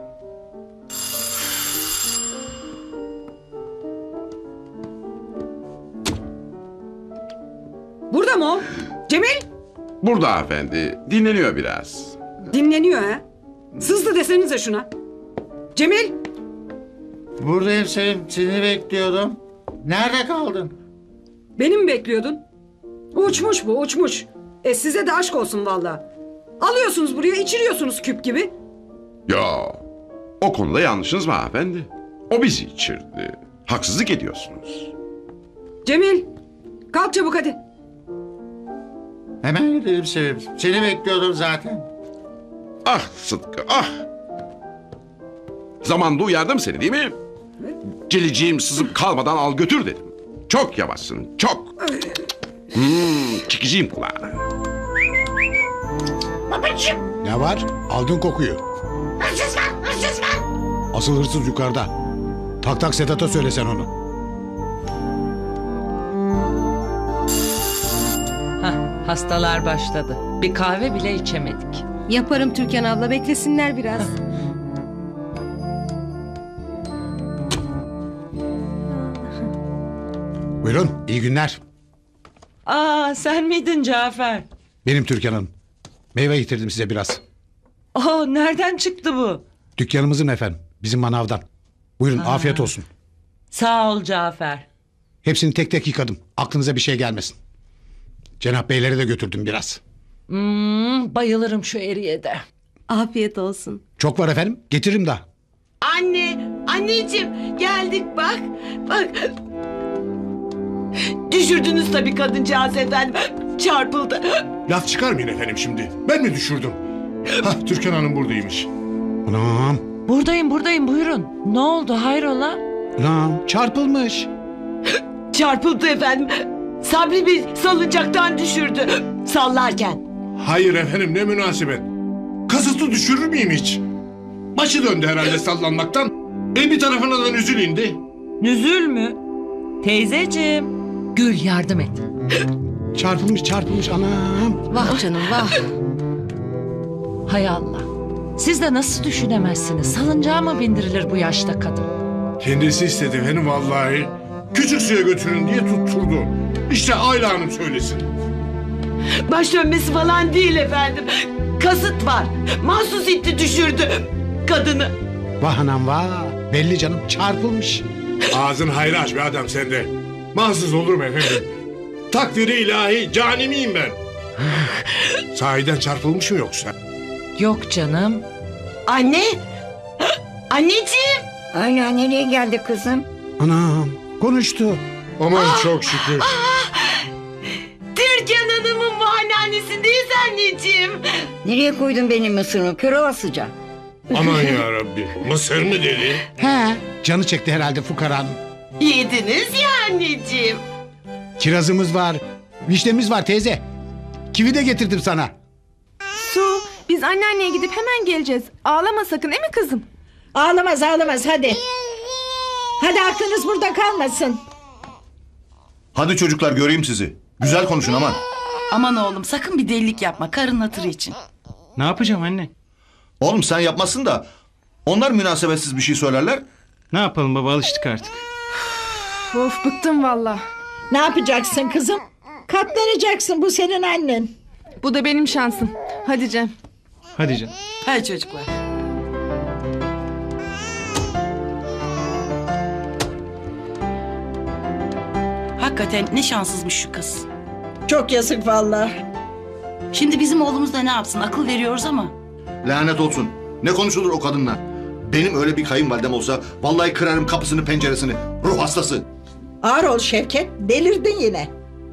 Burada mı o? Cemil? Burada hanımefendi. Dinleniyor biraz. Dinleniyor ha. Sızdı desenize şuna. Cemil? Buradayım Sevim. Seni bekliyordum. Nerede kaldın? Beni mi bekliyordun? Uçmuş bu uçmuş. E size de aşk olsun valla. Alıyorsunuz buraya içiriyorsunuz küp gibi. Ya o konuda yanlışınız var hanımefendi. O bizi içirdi. Haksızlık ediyorsunuz. Cemil kalk çabuk hadi. Hemen gidelim Sevim. Seni bekliyordum zaten. Ah Sıtkı ah. Zamanında uyardım seni değil mi? Geleceğim sızıp kalmadan al götür dedim. Çok yavaşsın çok. Hmm, çekeceğim kulağına. Babacığım. Ne var? Aldın kokuyu. Hırsız var, hırsız var. Asıl hırsız yukarıda. Tak tak Sedat'a söyle sen onu. Hah, hastalar başladı. Bir kahve bile içemedik. Yaparım Türkan abla, beklesinler biraz. Buyurun iyi günler. Aa, sen miydin Cafer? Benim Türkan Hanım. Meyve getirdim size biraz. Oh, nereden çıktı bu? Dükkanımızın efendim. Bizim manavdan. Buyurun Aa. afiyet olsun. Sağ ol Cafer. Hepsini tek tek yıkadım. Aklınıza bir şey gelmesin. Cenap beylere de götürdüm biraz. Hmm, bayılırım şu eriye de. Afiyet olsun. Çok var efendim. Getiririm daha. Anne, anneciğim geldik bak. Bak. Düşürdünüz tabii kadıncağız efendim. Çarpıldı. Laf çıkarmayın efendim şimdi. Ben mi düşürdüm? Hah Türkan Hanım buradaymış. Anam. Buradayım buradayım buyurun. Ne oldu hayrola? Anam çarpılmış. Çarpıldı efendim. Sabri Bey salıncaktan düşürdü. Sallarken. Hayır efendim ne münasebet. Kasıtlı düşürür müyüm hiç? Başı döndü herhalde sallanmaktan. E bir tarafına da nüzül indi. Nüzül mü? Teyzeciğim. Gül yardım et. Çarpılmış çarpılmış anam. Vah canım vah. Hay Allah. Siz de nasıl düşünemezsiniz? Salıncağa mı bindirilir bu yaşta kadın? Kendisi istedi efendim vallahi. Küçük suya götürün diye tutturdu. İşte Ayla Hanım söylesin. Baş dönmesi falan değil efendim. Kasıt var. Mahsus itti düşürdü kadını. Vah anam vah. Belli canım çarpılmış. Ağzın hayra aç be adam sende. Mahsus olur mu efendim? Takdiri ilahi cani miyim ben? Sahiden çarpılmış mı yoksa? Yok canım. Anne. Anneciğim. Ayla nereye geldi kızım? Anam konuştu. Aman çok şükür. Türkan Hanım'ın bu anneannesindeyiz anneciğim. Nereye koydun benim mısırımı? Kör olasıca. Aman yarabbi. Mısır mı dedi? He. Canı çekti herhalde fukaranın. Yediniz ya anneciğim. Kirazımız var. Vişnemiz var teyze. Kivi de getirdim sana. Su, biz anneanneye gidip hemen geleceğiz. Ağlama sakın, değil mi kızım? Ağlamaz ağlamaz hadi. Hadi aklınız burada kalmasın. Hadi çocuklar göreyim sizi. Güzel konuşun aman. Aman oğlum sakın bir delilik yapma karın hatırı için. Ne yapacağım anne? Oğlum sen yapmasın da onlar münasebetsiz bir şey söylerler. Ne yapalım baba, alıştık artık. Of bıktım valla. Ne yapacaksın kızım? Katlanacaksın, bu senin annen. Bu da benim şansım. Hadi Cem. Hadi canım. Hadi çocuklar. Hakikaten ne şanssızmış şu kız. Çok yazık vallahi. Şimdi bizim oğlumuz da ne yapsın? Akıl veriyoruz ama. Lanet olsun. Ne konuşulur o kadınla? Benim öyle bir kayınvalidem olsa vallahi kırarım kapısını penceresini. Ruh hastası. Ağır ol Şevket. Delirdin yine.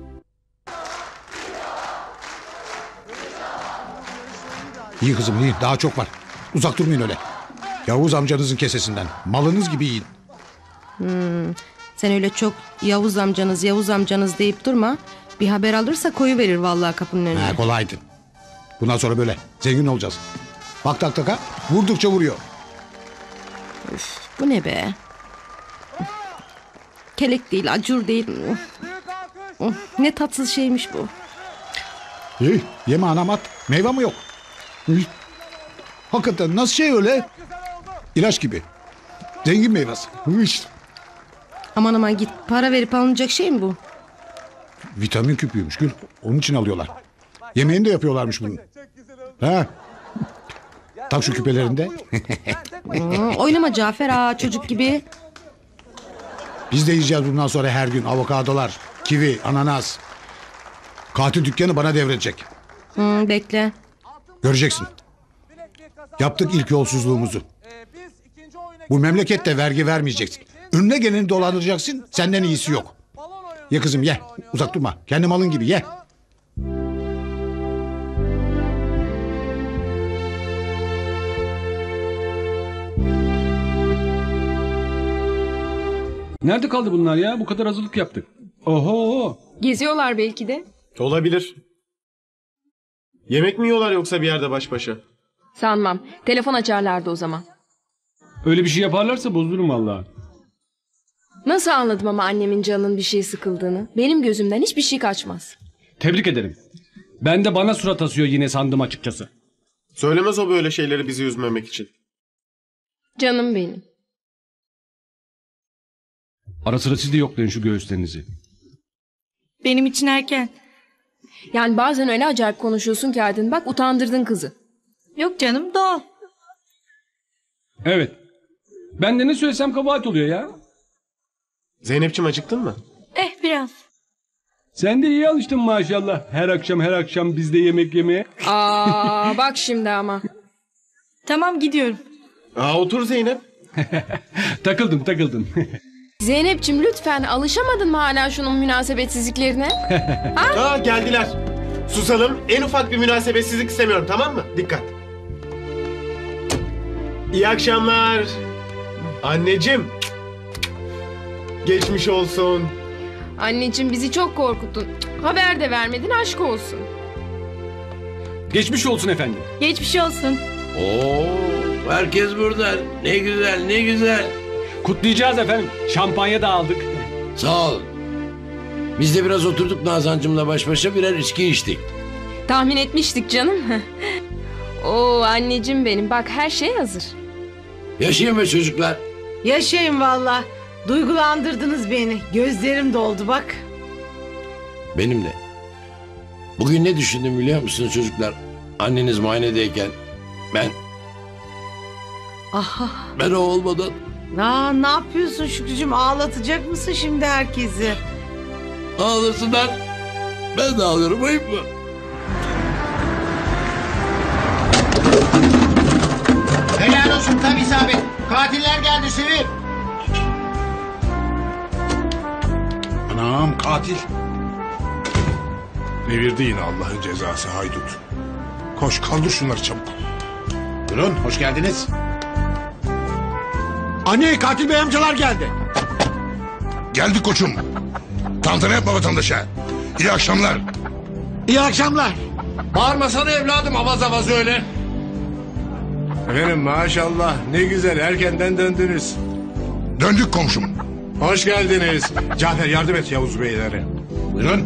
İyi kızım iyi. Daha çok var. Uzak durmayın öyle. Yavuz amcanızın kesesinden. Malınız gibi yiyin. Hmm, sen öyle çok Yavuz amcanız Yavuz amcanız deyip durma. Bir haber alırsa koyu verir vallahi kapının önüne. He, kolaydı. Bundan sonra böyle. Zengin olacağız. Bak tak taka vurdukça vuruyor. Üf, bu ne be? Kelek değil, acur değil. Ne tatsız şeymiş bu. İyi, yeme anam at. Meyve mi yok? İyi. Hakikaten nasıl şey öyle? İlaç gibi. Zengin meyvesi. İşte. Aman aman git. Para verip alınacak şey mi bu? Vitamin küpüymüş Gül. Onun için alıyorlar. Yemeğini de yapıyorlarmış bunun. Ha. Tak şu küpelerinde. Hmm, oynama Cafer ha çocuk gibi. Biz de yiyeceğiz bundan sonra her gün avokadolar, kivi, ananas. Katil dükkanı bana devredecek. Hmm, bekle. Göreceksin. Yaptık ilk yolsuzluğumuzu. Bu memlekette vergi vermeyeceksin. Önüne geleni dolandıracaksın. Senden iyisi yok. Ye kızım ye. Uzak durma. Kendi malın gibi ye. Nerede kaldı bunlar ya? Bu kadar hazırlık yaptık. Oho. Geziyorlar belki de. Olabilir. Yemek mi yiyorlar yoksa bir yerde baş başa? Sanmam. Telefon açarlardı o zaman. Öyle bir şey yaparlarsa bozurum vallahi. Nasıl anladım ama annemin canının bir şey sıkıldığını? Benim gözümden hiçbir şey kaçmaz. Tebrik ederim. Ben de bana surat asıyor yine sandım açıkçası. Söylemez o böyle şeyleri bizi üzmemek için. Canım benim. Ara sıra siz de yoklayın şu göğüslerinizi. Benim için erken. Yani bazen öyle acayip konuşuyorsun ki Aydın. Bak utandırdın kızı. Yok canım doğal. Evet. Ben de ne söylesem kabahat oluyor ya. Zeynep'ciğim acıktın mı? Eh biraz. Sen de iyi alıştın maşallah. Her akşam her akşam bizde yemek yemeye. Aa bak şimdi ama. Tamam gidiyorum. Aa otur Zeynep. takıldım takıldım. Zeynep'ciğim lütfen alışamadın mı hala şunun münasebetsizliklerine? Ha? Aa geldiler. Susalım. En ufak bir münasebetsizlik istemiyorum, tamam mı? Dikkat. İyi akşamlar. Anneciğim. Geçmiş olsun. Anneciğim bizi çok korkuttun. Haber de vermedin aşk olsun. Geçmiş olsun efendim. Geçmiş olsun. Oo, herkes burada. Ne güzel ne güzel. Kutlayacağız efendim. Şampanya da aldık. Sağ ol. Biz de biraz oturduk Nazancım'la baş başa birer içki içtik. Tahmin etmiştik canım. Oo anneciğim benim bak her şey hazır. Yaşayın be çocuklar. Yaşayın valla. Duygulandırdınız beni. Gözlerim doldu bak. Benim de. Bugün ne düşündüm biliyor musunuz çocuklar? Anneniz muayenedeyken ben... Aha. Ben o olmadan... Aa, ne yapıyorsun Şükrücüğüm? Ağlatacak mısın şimdi herkesi? Ağlasınlar. Ben de ağlıyorum, ayıp mı? Helal olsun tam isabet. Katiller geldi Sevim. Anam katil. Devirdi yine Allah'ın cezası haydut. Koş kaldır şunları çabuk. Buyurun hoş geldiniz. Anne katil bey amcalar geldi. Geldik koçum. Tantana yapma vatandaşa. İyi akşamlar. İyi akşamlar. Bağırmasana evladım avaz avaz öyle. Efendim maşallah ne güzel erkenden döndünüz. Döndük komşum. Hoş geldiniz. Cafer yardım et Yavuz beylere. Buyurun.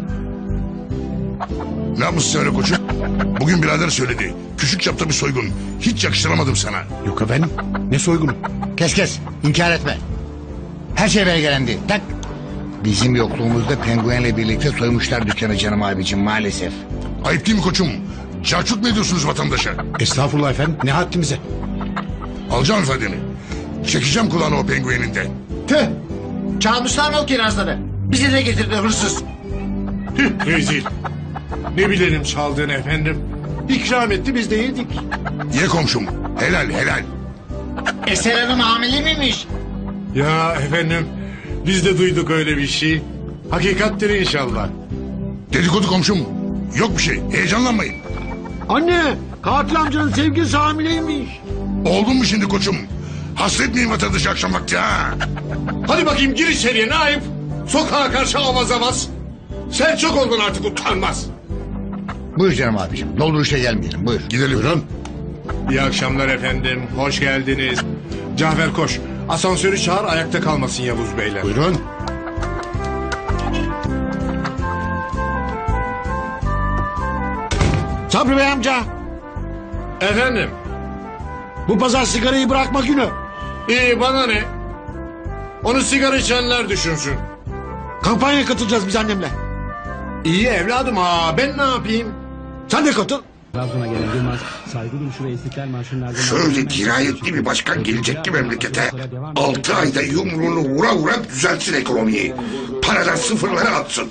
Ne yapmışsın öyle koçum? Bugün birader söyledi. Küçük çapta bir soygun. Hiç yakıştıramadım sana. Yok efendim. Ne soygunu? Kes kes. İnkar etme. Her şey belgelendi. Tak. Bizim yokluğumuzda penguenle birlikte soymuşlar dükkanı canım abicim maalesef. Ayıp değil mi koçum? Çarçut mu ediyorsunuz vatandaşa? Estağfurullah efendim. Ne haddimize? Alacağım ifadeni. Çekeceğim kulağını o pengueninde. Tüh. Çalmışlar mı o kirazları? Bize de getirdi hırsız. Tüh rezil. Ne bilelim çaldığını efendim. İkram etti biz de yedik. Ye komşum. Helal helal. Eser Hanım hamile miymiş? Ya efendim biz de duyduk öyle bir şey. Hakikattir inşallah. Dedikodu komşum. Yok bir şey. Heyecanlanmayın. Anne, katil amcanın sevgilisi hamileymiş. Oldun mu şimdi koçum? Hasretmeyin vatandaşı akşam vakti ha. Hadi bakayım gir içeriye ne ayıp. Sokağa karşı avaz avaz. Sen çok oldun artık utanmaz. Buyur canım abicim. Doldur işe gelmeyelim. Buyur. Gidelim. Buyurun. İyi akşamlar efendim. Hoş geldiniz. Cafer koş. Asansörü çağır ayakta kalmasın Yavuz Beyler. Buyurun. Sabri Bey amca, Efendim. bu pazar sigarayı bırakma günü. İyi bana ne? Onu sigara içenler düşünsün. Kampanyaya katılacağız biz annemle. İyi evladım ha ben ne yapayım? Sen de katıl. Trabzon'a gelen Yılmaz, saygı duruşu ve istiklal marşından... Şöyle dirayetli bir başkan gelecek ki memlekete. Altı ayda yumruğunu vura vura düzeltsin ekonomiyi. Paralar sıfırlara atsın.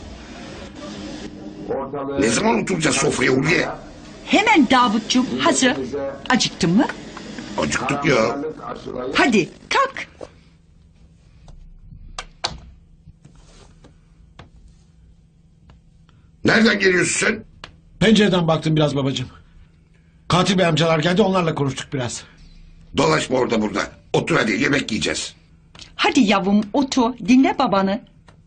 Ne zaman oturacağız sofraya Ulviye? Hemen Davutcuğum hazır. Acıktın mı? Acıktık ya. Hadi kalk. Nereden geliyorsun sen? Pencereden baktım biraz babacığım. Katil Bey amcalar geldi, onlarla konuştuk biraz. Dolaşma orada burada. Otur hadi yemek yiyeceğiz. Hadi yavrum otur dinle babanı.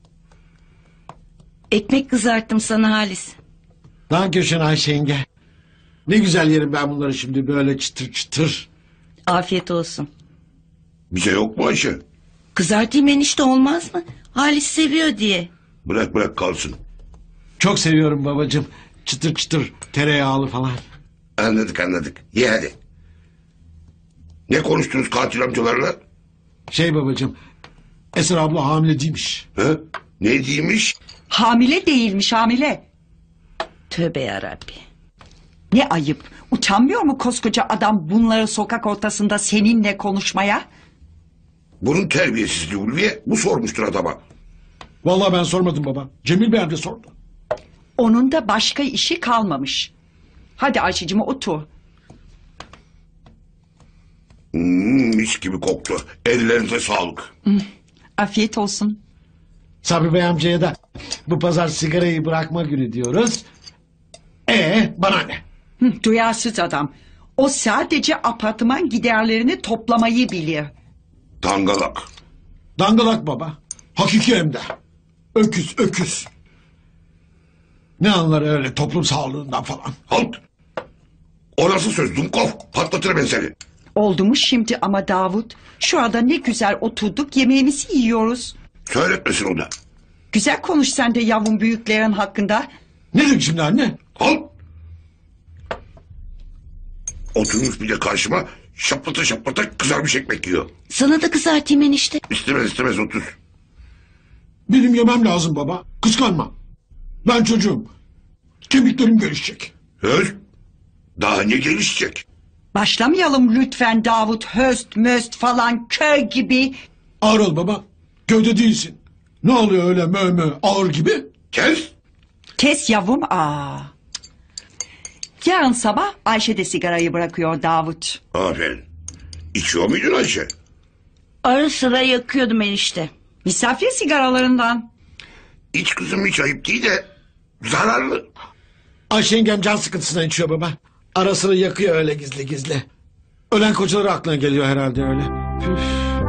Ekmek kızarttım sana Halis. Dankeschön Ayşe yenge. Ne güzel yerim ben bunları şimdi böyle çıtır çıtır. Afiyet olsun. Bize yok mu Ayşe? Kızartayım enişte olmaz mı? Halis seviyor diye. Bırak bırak kalsın. Çok seviyorum babacığım. Çıtır çıtır tereyağlı falan. Anladık anladık. Ye hadi. Ne konuştunuz katil amcalarla? Şey babacığım, Eser abla hamile değilmiş. He? Ne diymiş? Hamile değilmiş hamile. Tövbe yarabbi. Ne ayıp. Utanmıyor mu koskoca adam bunları sokak ortasında seninle konuşmaya? Bunun terbiyesizliği Ulviye. Bu sormuştur adama. Vallahi ben sormadım baba. Cemil Bey amca sordu. Onun da başka işi kalmamış. Hadi Ayşe'cim otur. Hmm, mis gibi koktu. Ellerinize sağlık. Hmm, afiyet olsun. Sabri Bey amcaya da bu pazar sigarayı bırakma günü diyoruz. Ee bana ne? Hı, duyarsız adam. O sadece apartman giderlerini toplamayı bilir. Dangalak. Dangalak baba. Hakiki hem de. Öküz öküz. Ne anlar öyle toplum sağlığından falan. Halt. O nasıl söz Dumkov? Patlatırım ben seni. Oldu mu şimdi ama Davut? Şu anda ne güzel oturduk yemeğimizi yiyoruz. Söyletmesin o da. Güzel konuş sen de yavrum büyüklerin hakkında. Ne dedik şimdi anne? Halt. Oturmuş bir de karşıma şaplata şaplata kızarmış ekmek yiyor. Sana da kızartayım enişte. İstemez istemez otur. Benim yemem lazım baba. Kıskanma. Ben çocuğum. Kemiklerim gelişecek. Höst. Daha ne gelişecek? Başlamayalım lütfen Davut höst möst falan köy gibi. Ağır ol baba. Köyde değilsin. Ne oluyor öyle mö mö ağır gibi? Kes. Kes yavrum aa. Yarın sabah Ayşe de sigarayı bırakıyor Davut. Aferin. İçiyor muydun Ayşe? Ara sıra yakıyordum enişte. Misafir sigaralarından. İç kızım hiç ayıp değil de zararlı. Ayşe yengem can sıkıntısından içiyor baba. Ara sıra yakıyor öyle gizli gizli. Ölen kocaları aklına geliyor herhalde öyle. Püf,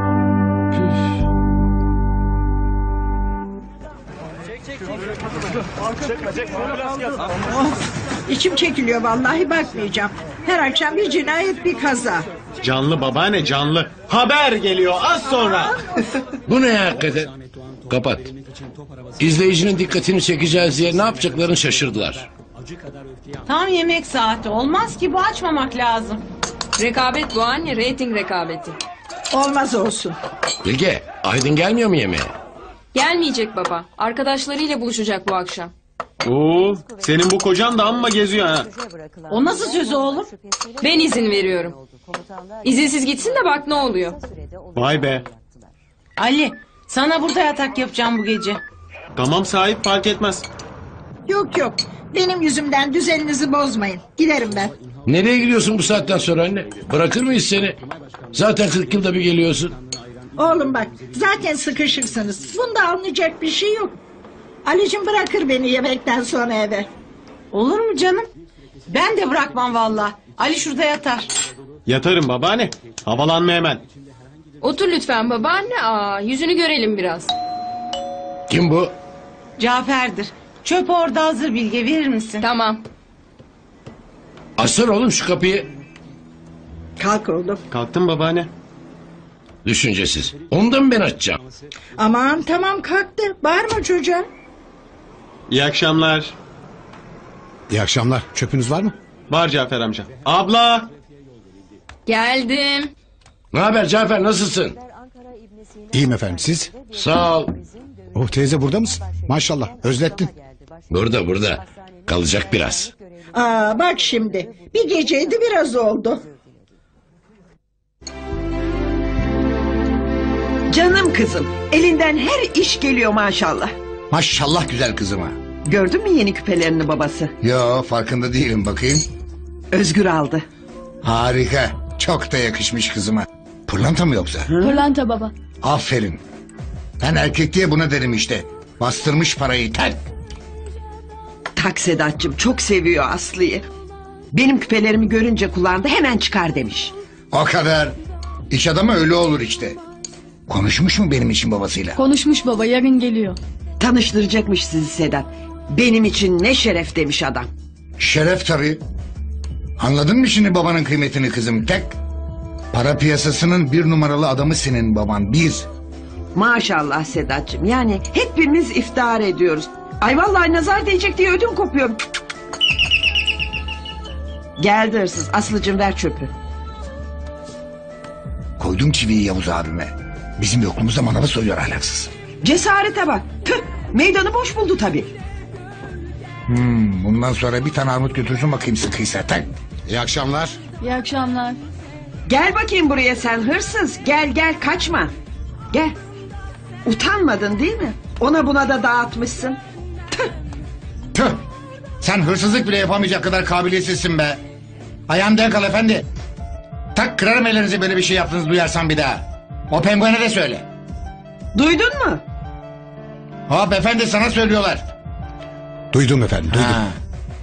İçim çekiliyor vallahi bakmayacağım. Her akşam bir cinayet bir kaza. Canlı babaanne canlı. Haber geliyor az sonra. Bu ne hakikaten? Kapat. İzleyicinin dikkatini çekeceğiz diye ne yapacaklarını şaşırdılar. Tam yemek saati. Olmaz ki bu açmamak lazım. Rekabet bu anne, reyting rekabeti. Olmaz olsun. Bilge, Aydın gelmiyor mu yemeğe? Gelmeyecek baba. Arkadaşlarıyla buluşacak bu akşam. Oo, senin bu kocan da amma geziyor ha. O nasıl sözü oğlum? Ben izin veriyorum. İzinsiz gitsin de bak ne oluyor. Vay be. Ali sana burada yatak yapacağım bu gece. Tamam sahip fark etmez. Yok yok. Benim yüzümden düzeninizi bozmayın. Giderim ben. Nereye gidiyorsun bu saatten sonra anne? Bırakır mıyız seni? Zaten kırk yılda bir geliyorsun. Oğlum bak zaten sıkışırsınız. Bunda anlayacak bir şey yok. Ali'cim bırakır beni yemekten sonra eve. Olur mu canım? Ben de bırakmam valla. Ali şurada yatar. Yatarım babaanne. Havalanma hemen. Otur lütfen babaanne. Aa, yüzünü görelim biraz. Kim bu? Cafer'dir. Çöp orada hazır Bilge verir misin? Tamam. Açsana oğlum şu kapıyı. Kalk oğlum. Kalktım babaanne. Düşüncesiz. Onu da mı ben açacağım? Aman tamam kalktı. Bağırma çocuğa. İyi akşamlar. İyi akşamlar. Çöpünüz var mı? Var Cafer amca. Abla. Geldim. Ne haber Cafer, nasılsın? İyiyim efendim, siz? Sağ ol. Oh teyze burada mısın? Maşallah özlettin. Burada burada. Kalacak biraz. Aa bak şimdi. Bir geceydi biraz oldu. Canım kızım, elinden her iş geliyor maşallah. Maşallah güzel kızıma. Gördün mü yeni küpelerini babası? Yo farkında değilim, bakayım. Özgür aldı. Harika. Çok da yakışmış kızıma. Pırlanta mı yoksa? Pırlanta baba. Aferin. Ben erkek diye buna derim işte. Bastırmış parayı tak. Tak Sedat'cığım, çok seviyor Aslı'yı. Benim küpelerimi görünce kullandı, hemen çıkar demiş. O kadar. İş adamı öyle olur işte. Konuşmuş mu benim için babasıyla? Konuşmuş baba, yarın geliyor. Tanıştıracakmış sizi Sedat. Benim için ne şeref demiş adam. Şeref tabii. Anladın mı şimdi babanın kıymetini kızım? Tek. Para piyasasının bir numaralı adamı senin baban. Bir. Maşallah Sedat'cığım, yani hepimiz iftihar ediyoruz. Ay vallahi nazar değecek diye ödüm kopuyor. Geldi hırsız. Aslıcığım ver çöpü. Koydum çiviyi Yavuz abime. Bizim yokluğumuzda manavı soyuyor ahlaksız. Cesarete bak. Tüh, meydanı boş buldu tabii. Hmm, bundan sonra bir tane armut götürsün bakayım sıkıysa. Tak. İyi akşamlar. İyi akşamlar. Gel bakayım buraya sen hırsız. Gel gel kaçma. Gel. Utanmadın değil mi? Ona buna da dağıtmışsın. Tüh. Tüh. Sen hırsızlık bile yapamayacak kadar kabiliyetsizsin be. Ayağımda yakal efendi. Tak kırarım ellerinizi böyle bir şey yaptınız duyarsam bir daha. O penguene de söyle. Duydun mu? Hop efendi sana söylüyorlar. Duydum efendim duydum. Ha.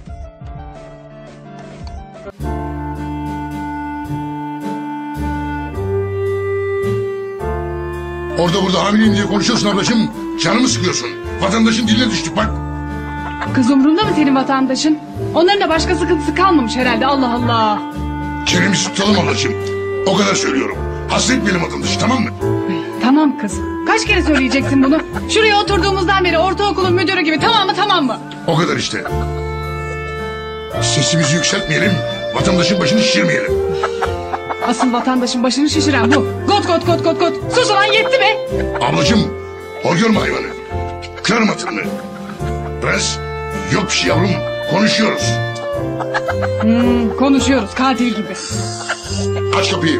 Orada burada hamileyim diye konuşuyorsun ablacığım. Canımı sıkıyorsun. Vatandaşın diline düştük bak. Kız umrunda mı senin vatandaşın? Onların da başka sıkıntısı kalmamış herhalde, Allah Allah. Çenemizi tutalım ablacığım. O kadar söylüyorum. Hasret benim vatandaşı, tamam mı? Tamam kız. Kaç kere söyleyeceksin bunu? Şuraya oturduğumuzdan beri ortaokulun müdürü gibi, tamam mı tamam mı? O kadar işte. Sesimizi yükseltmeyelim. Vatandaşın başını şişirmeyelim. Asıl vatandaşın başını şişiren bu. Got got got got got. Sus ulan, yetti be. Ablacığım hor görme hayvanı. Kırarım hatırını. Prens yok bir şey yavrum. Konuşuyoruz. Hmm, konuşuyoruz katil gibi. Aç kapıyı.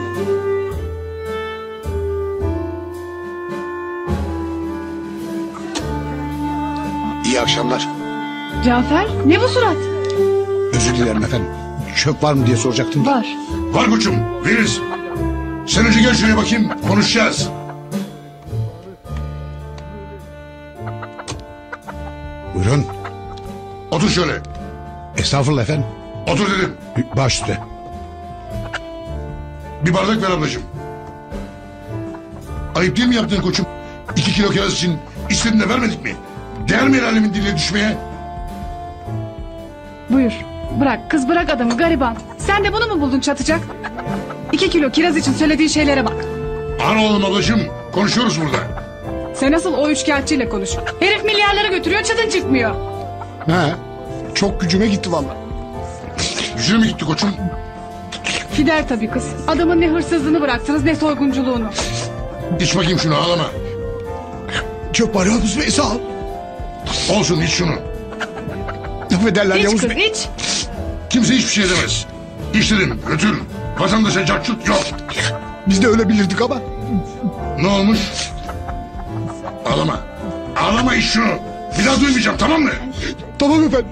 İyi akşamlar. Cafer, ne bu surat? Özür dilerim efendim. Çöp var mı diye soracaktım da. Var. Var koçum, veririz. Sen önce gel şuraya bakayım, konuşacağız. Buyurun. Otur şöyle. Estağfurullah efendim. Otur dedim. Baş üstüne. Bir bardak ver ablacığım. Ayıp değil mi yaptığın koçum? İki kilo kiraz için istediğin de vermedik mi? Değer mi el alemin diline düşmeye? Buyur. Bırak kız, bırak adamı, gariban. Sen de bunu mu buldun çatacak? İki kilo kiraz için söylediğin şeylere bak. Ana oğlum ablacığım, konuşuyoruz burada. Sen asıl o üçkağıtçıyla konuş. Herif milyarları götürüyor, çıtın çıkmıyor. He. Çok gücüme gitti vallahi. Gücüne mi gitti koçum? Gider tabii kız. Adamın ne hırsızlığını bıraktınız ne soygunculuğunu. İç bakayım şunu, ağlama. Çok var Yavuz Bey, sağ ol. Olsun, iç şunu. laf ederler İç Yavuz kız Bey. iç. Kimse hiçbir şey demez. İç dedim götür. Vatandaşa carçurt yok. Biz de öyle bilirdik ama. Ne olmuş? Ağlama. Ağlama iç şunu. Bir daha duymayacağım tamam mı? Tamam efendim.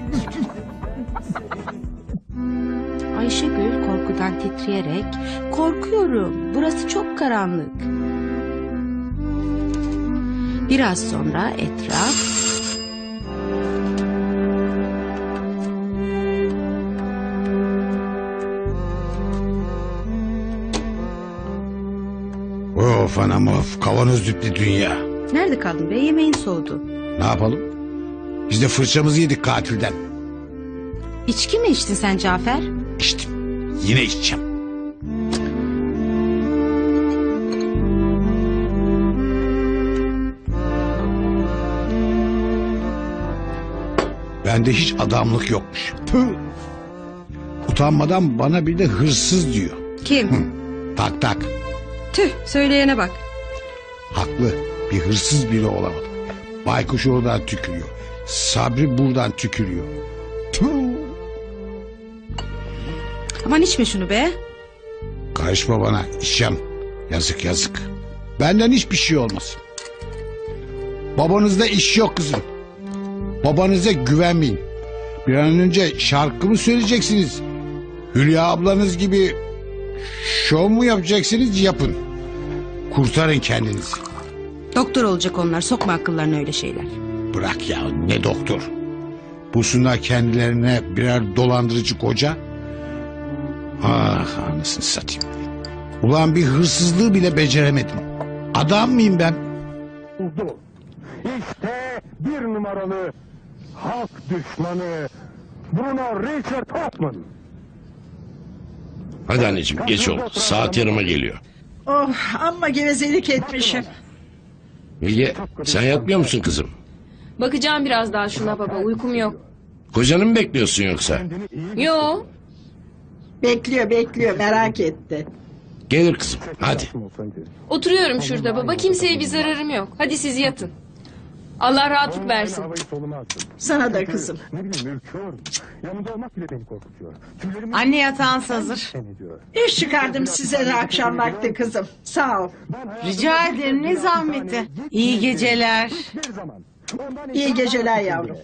Ayşegül korkudan titreyerek korkuyorum. Burası çok karanlık. Biraz sonra etraf Of anam of kavanoz düplü dünya. Nerede kaldın be? Yemeğin soğudu. Ne yapalım? Biz de fırçamızı yedik katilden. İçki mi içtin sen Cafer? İçtim. Yine içeceğim. Bende hiç adamlık yokmuş. Tüh. Utanmadan bana bir de hırsız diyor. Kim? Hı. Tak tak. Tüh, söyleyene bak. Haklı. Bir hırsız bile olamadı. Baykuş oradan tükürüyor. Sabri buradan tükürüyor. Tüh. Aman içme şunu be. Karışma bana. İçeceğim. Yazık yazık. Benden hiçbir şey olmasın. Babanızda iş yok kızım. Babanıza güvenmeyin. Bir an önce şarkı mı söyleyeceksiniz? Hülya ablanız gibi şov mu yapacaksınız? Yapın. Kurtarın kendinizi. Doktor olacak onlar. Sokma akıllarına öyle şeyler. Bırak ya ne doktor. Bulsunlar kendilerine birer dolandırıcı koca. Ah anasını satayım. Ulan bir hırsızlığı bile beceremedim. Adam mıyım ben? İşte bir numaralı halk düşmanı Bruno Richard Hoffman. Hadi anneciğim geç oldu. Saat yanıma geliyor. Oh amma gevezelik etmişim. Bilge sen yatmıyor musun kızım? Bakacağım biraz daha şuna baba, uykum yok. Kocanı mı bekliyorsun yoksa? Yo. Bekliyor bekliyor merak etti. Gelir kızım hadi. Oturuyorum şurada baba, kimseye bir zararım yok. Hadi siz yatın. Allah rahatlık versin. Sana da kızım. Anne yatağınız hazır. İş çıkardım size de akşam vakti kızım. Sağ ol. Rica ederim, ne zahmeti. İyi geceler. İyi geceler yavrum.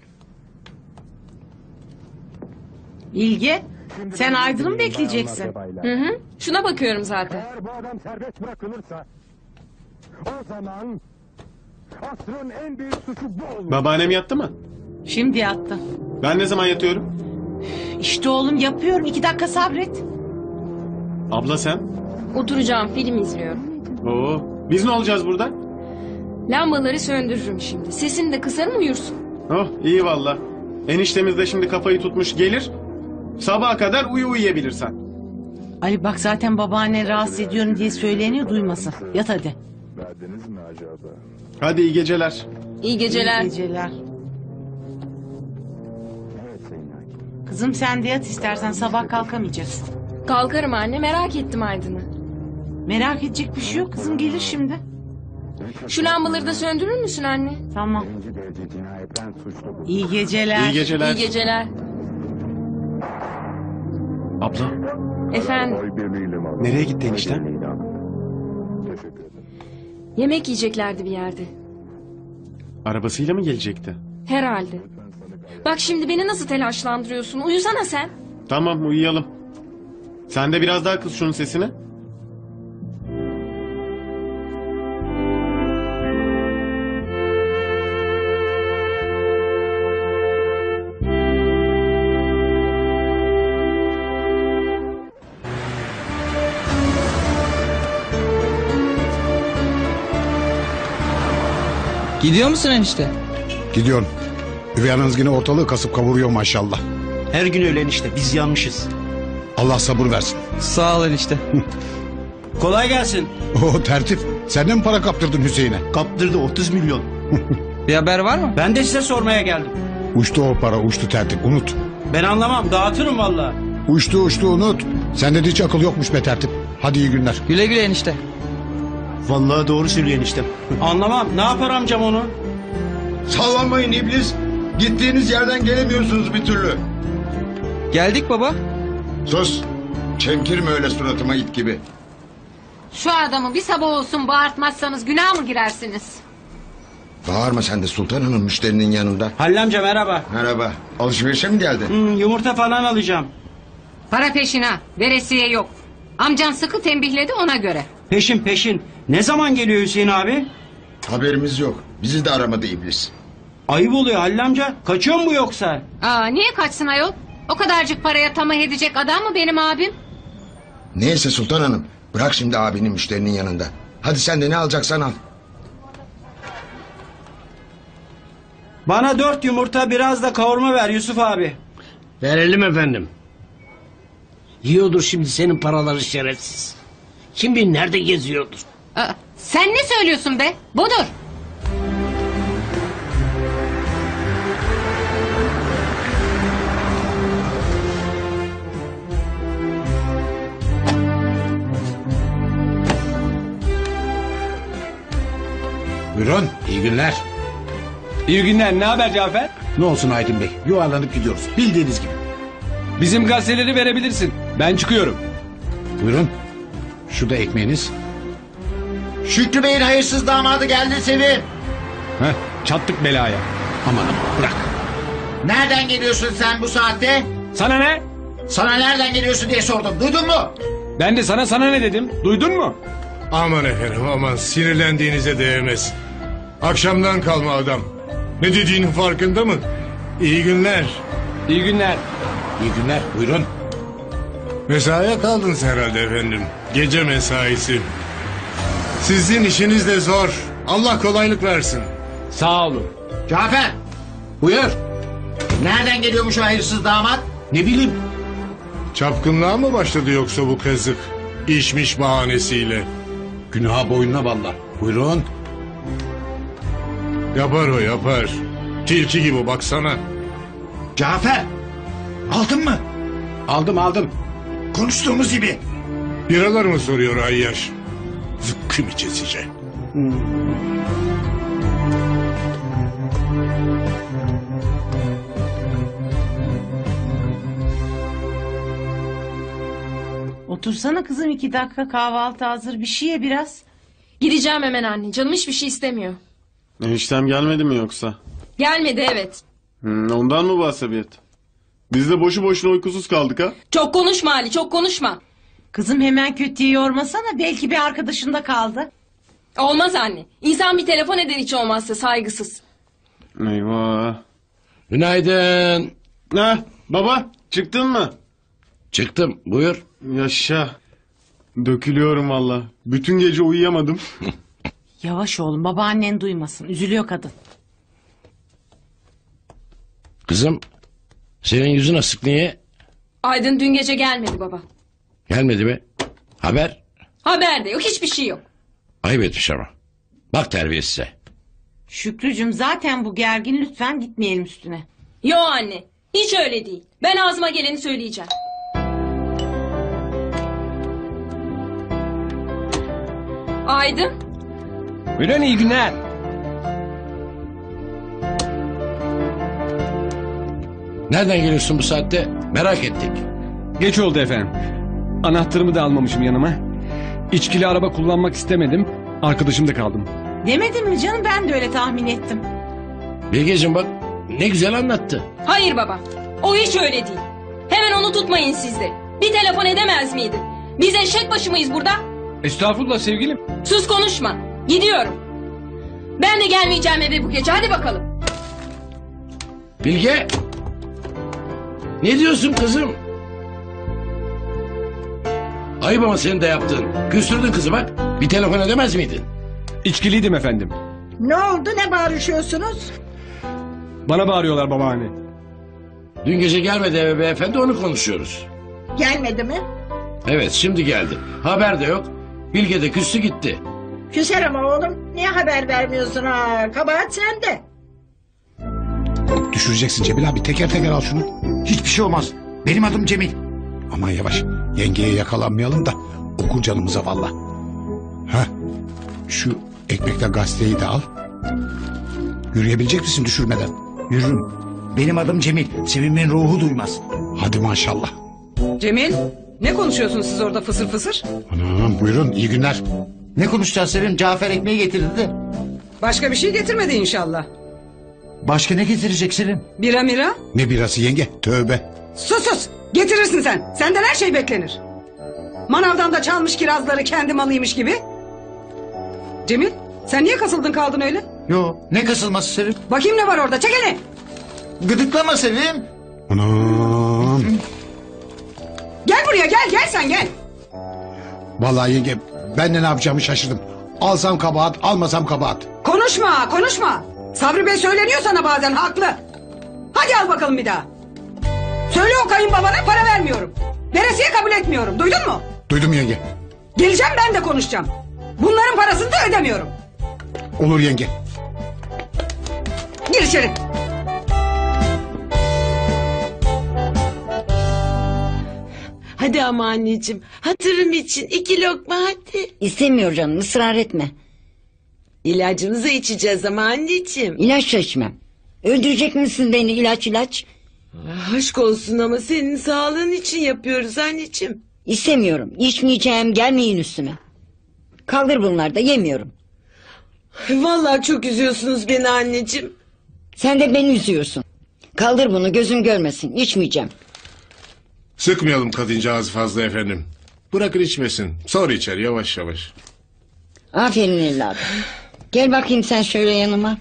İlgi, sen Aydın'ı mı bekleyeceksin? Hı hı. Şuna bakıyorum zaten. Eğer bu adam serbest bırakılırsa o zaman asrın en büyük suçu bu olur. Babaannem yattı mı? Şimdi yattı. Ben ne zaman yatıyorum? İşte oğlum yapıyorum, iki dakika sabret. Abla sen? Oturacağım, film izliyorum. Oo, biz ne olacağız burada? Lambaları söndürürüm şimdi. Sesini de kısarım, uyursun. Oh iyi valla. Eniştemiz de şimdi kafayı tutmuş gelir. Sabaha kadar uyu uyuyabilirsen. Ali bak zaten babaanne rahatsız ediyorum diye söyleniyor, duymasın. Yat hadi. Verdiniz mi acaba? Hadi iyi geceler. İyi geceler. İyi geceler. Kızım sen de yat istersen, sabah kalkamayacaksın. Kalkarım anne, merak ettim Aydın'ı. Merak edecek bir şey yok kızım, gelir şimdi. Şu lambaları da söndürür müsün anne? Tamam. İyi geceler. İyi geceler. İyi geceler. Abla Efendim, nereye gitti enişten? yemek yiyeceklerdi bir yerde. Arabasıyla mı gelecekti? Herhalde. Bak şimdi beni nasıl telaşlandırıyorsun. Uyusana sen. Tamam uyuyalım. Sen de biraz daha kız şunun sesini. Gidiyor musun enişte? Gidiyorum. Üvey ananız yine ortalığı kasıp kavuruyor maşallah. Her gün öyle enişte, biz yanmışız. Allah sabır versin. Sağ ol enişte. Kolay gelsin. Oo tertip. Sen de mi para kaptırdın Hüseyin'e? Kaptırdı otuz milyon. Bir haber var mı? Ben de size sormaya geldim. Uçtu o para uçtu tertip unut. Ben anlamam, dağıtırım valla. Uçtu uçtu unut. Sende de hiç akıl yokmuş be tertip. Hadi iyi günler. Güle güle enişte. Vallahi doğru söylüyor eniştem. Anlamam, ne yapar amcam onu? Sallanmayın iblis. Gittiğiniz yerden gelemiyorsunuz bir türlü. Geldik baba. Sus. Çemkirme öyle suratıma it gibi. Şu adamı bir sabah olsun bağırtmazsanız günah mı girersiniz? Bağırma sen de Sultan Hanım müşterinin yanında. Halil amca merhaba. Merhaba. Alışverişe mi geldin? Hmm, yumurta falan alacağım. Para peşine, veresiye yok. Amcan sıkı tembihledi ona göre. Peşin peşin. Ne zaman geliyor Hüseyin abi? Haberimiz yok. Bizi de aramadı iblis. Ayıp oluyor Halil amca. Kaçıyor mu bu yoksa? Aa, niye kaçsın ayol? O kadarcık paraya tamah edecek adam mı benim abim? Neyse Sultan Hanım. Bırak şimdi abinin müşterinin yanında. Hadi sen de ne alacaksan al. Bana dört yumurta biraz da kavurma ver Yusuf abi. Verelim efendim. Yiyordur şimdi senin paraları şerefsiz. Kim bilir nerede geziyordur. Aa, sen ne söylüyorsun be? Budur. Buyurun, iyi günler. İyi günler. Ne haber Cafer? Ne olsun Aydın Bey, yuvarlanıp gidiyoruz. Bildiğiniz gibi. Bizim gazeteleri verebilirsin. Ben çıkıyorum. Buyurun. Şu da ekmeğiniz. Şükrü Bey'in hayırsız damadı geldi Sevim. Heh, çattık belaya. Aman aman bırak. Nereden geliyorsun sen bu saatte? Sana ne? Sana nereden geliyorsun diye sordum. Duydun mu? Ben de sana sana ne dedim? Duydun mu? Aman efendim aman sinirlendiğinize değmez. Akşamdan kalma adam. Ne dediğinin farkında mı? İyi günler. İyi günler. İyi günler, buyurun. Mesaiye kaldınız herhalde efendim. Gece mesaisi. Sizin işiniz de zor. Allah kolaylık versin. Sağ olun. Cafer. Buyur. Nereden geliyormuş o hayırsız damat? Ne bileyim. Çapkınlığa mı başladı yoksa bu kazık? İşmiş bahanesiyle. Günaha boynuna valla. Buyurun. Yapar o yapar. Tilki gibi baksana. Cafer. Aldın mı? Aldım aldım. Konuştuğumuz gibi. Biralar mı soruyor Ayyaş? Zıkkım içesice. Otursana kızım, iki dakika kahvaltı hazır, bir şey ye biraz. Gideceğim hemen anne. Canım hiçbir şey istemiyor. Eniştem gelmedi mi yoksa? Gelmedi evet. Hmm, ondan mı bu asabiyet? Biz de boşu boşuna uykusuz kaldık ha? Çok konuşma Ali, çok konuşma. Kızım hemen kötüye yormasana, belki bir arkadaşında kaldı. Olmaz anne. İnsan bir telefon eder hiç olmazsa, saygısız. Eyvah. Günaydın. Ne baba, çıktın mı? Çıktım, buyur. Yaşa. Dökülüyorum valla. Bütün gece uyuyamadım. Yavaş oğlum, babaannen duymasın, üzülüyor kadın. Kızım, senin yüzün asık niye? Aydın dün gece gelmedi baba. Gelmedi mi? Haber? Haber de yok, hiçbir şey yok. Ayıp etmiş ama. Bak terbiyesize. Şükrücüm zaten bu gergin, lütfen gitmeyelim üstüne. Yo anne, hiç öyle değil. Ben ağzıma geleni söyleyeceğim. Aydın. Buyurun, iyi günler. Nereden geliyorsun bu saatte? Merak ettik. Geç oldu efendim. Anahtarımı da almamışım yanıma. İçkili araba kullanmak istemedim. Arkadaşımda kaldım. Demedim mi canım, ben de öyle tahmin ettim. Bilgeciğim bak ne güzel anlattı. Hayır baba, o hiç öyle değil. Hemen onu tutmayın siz de. Bir telefon edemez miydin? Biz eşek başı mıyız burada? Estağfurullah sevgilim. Sus konuşma, gidiyorum. Ben de gelmeyeceğim eve bu gece, hadi bakalım. Bilge. Ne diyorsun kızım? Ayıp ama senin de yaptığın. Küstürdün kızı bak. Bir telefon edemez miydin? İçkiliydim efendim. Ne oldu, ne bağırışıyorsunuz? Bana bağırıyorlar babaanne. Dün gece gelmedi eve beyefendi, onu konuşuyoruz. Gelmedi mi? Evet şimdi geldi. Haber de yok. Bilge de küstü gitti. Küser ama oğlum, niye haber vermiyorsun ha? Kabahat sende. Düşüreceksin Cemil abi, teker teker al şunu. Hiçbir şey olmaz. Benim adım Cemil. Aman yavaş, yengeye yakalanmayalım da okur canımıza valla. Ha, şu ekmekle gazeteyi de al. Yürüyebilecek misin düşürmeden? Yürürüm. Benim adım Cemil. Sevimin ruhu duymaz. Hadi maşallah. Cemil, ne konuşuyorsunuz siz orada fısır fısır? Anam buyurun iyi günler. Ne konuşacağız Sevim? Cafer ekmeği getirdi de. Başka bir şey getirmedi inşallah. Başka ne getirecek Sevim? Bira mira? Ne birası yenge? Tövbe. Sus sus! Getirirsin sen. Senden her şey beklenir. Manavdan da çalmış kirazları kendi malıymış gibi. Cemil, sen niye kasıldın kaldın öyle? Yo, ne kasılması Sevim? Bakayım ne var orada, çek elini. Gıdıklama Sevim. Anam. Gel buraya, gel gel sen gel. Vallahi yenge ben de ne yapacağımı şaşırdım. Alsam kabahat almasam kabahat. Konuşma konuşma. Sabri Bey söyleniyor sana bazen, haklı. Hadi al bakalım bir daha. Söyle o kayınbabana, para vermiyorum. Veresiye kabul etmiyorum, duydun mu? Duydum yenge. Geleceğim ben de konuşacağım. Bunların parasını da ödemiyorum. Olur yenge. Gir içeri. Hadi ama anneciğim, hatırım için iki lokma hadi. İstemiyor canım, ısrar etme. İlacımızı içeceğiz ama anneciğim. İlaç da içmem. Öldürecek misin beni ilaç ilaç? Aşk olsun ama senin sağlığın için yapıyoruz anneciğim. İstemiyorum, içmeyeceğim, gelmeyin üstüme. Kaldır bunları da, yemiyorum. Vallahi çok üzüyorsunuz beni anneciğim. Sen de beni üzüyorsun. Kaldır bunu, gözüm görmesin, içmeyeceğim. Sıkmayalım kadıncağızı fazla efendim. Bırakın içmesin. Sonra içer yavaş yavaş. Aferin evladım. Gel bakayım sen şöyle yanıma.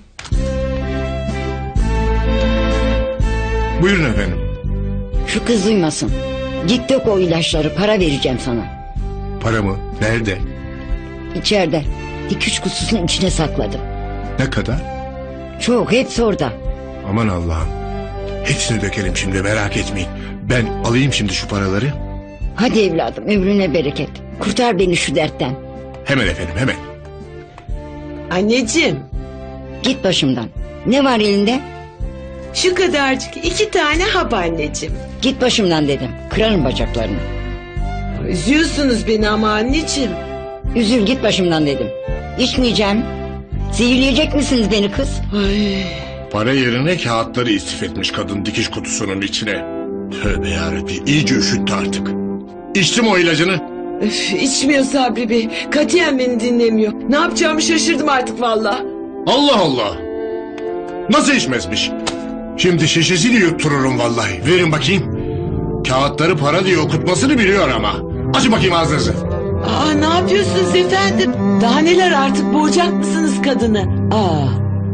Buyurun efendim. Şu kız duymasın. Git dök o ilaçları, para vereceğim sana. Para mı? Nerede? İçeride. Dikiş kutusunun içine sakladım. Ne kadar? Çok, hepsi orada. Aman Allah'ım. Hepsini dökelim şimdi, merak etmeyin. Ben alayım şimdi şu paraları. Hadi evladım, ömrüne bereket. Kurtar beni şu dertten. Hemen efendim, hemen. Anneciğim. Git başımdan. Ne var elinde? Şu kadarcık iki tane hap anneciğim. Git başımdan dedim. Kırarım bacaklarını. Üzüyorsunuz beni ama anneciğim. Üzül, git başımdan dedim. İçmeyeceğim. Zehirleyecek misiniz beni kız? Ay. Para yerine kağıtları istif etmiş kadın dikiş kutusunun içine. Tövbe yarabbim, iyice üşüttü artık. İçtim o ilacını. Öf, içmiyor Sabri Bey. Katiyen beni dinlemiyor. Ne yapacağımı şaşırdım artık valla. Allah Allah. Nasıl içmezmiş? Şimdi şişesini yuttururum vallahi. Verin bakayım. Kağıtları para diye okutmasını biliyor ama. Açın bakayım ağzınızı. Aa, ne yapıyorsunuz efendim? Daha neler, artık boğacak mısınız kadını? Aa.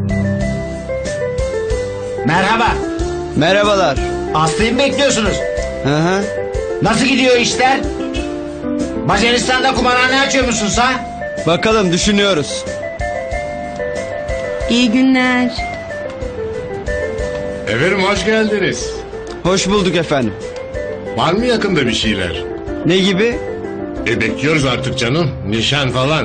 Merhaba. Merhabalar. Aslı'yı mı bekliyorsunuz? Hı hı. Nasıl gidiyor işler? Macaristan'da kumarhane açıyor musun sen? Bakalım, düşünüyoruz. İyi günler. Efendim hoş geldiniz. Hoş bulduk efendim. Var mı yakında bir şeyler? Ne gibi? E bekliyoruz artık canım. Nişan falan.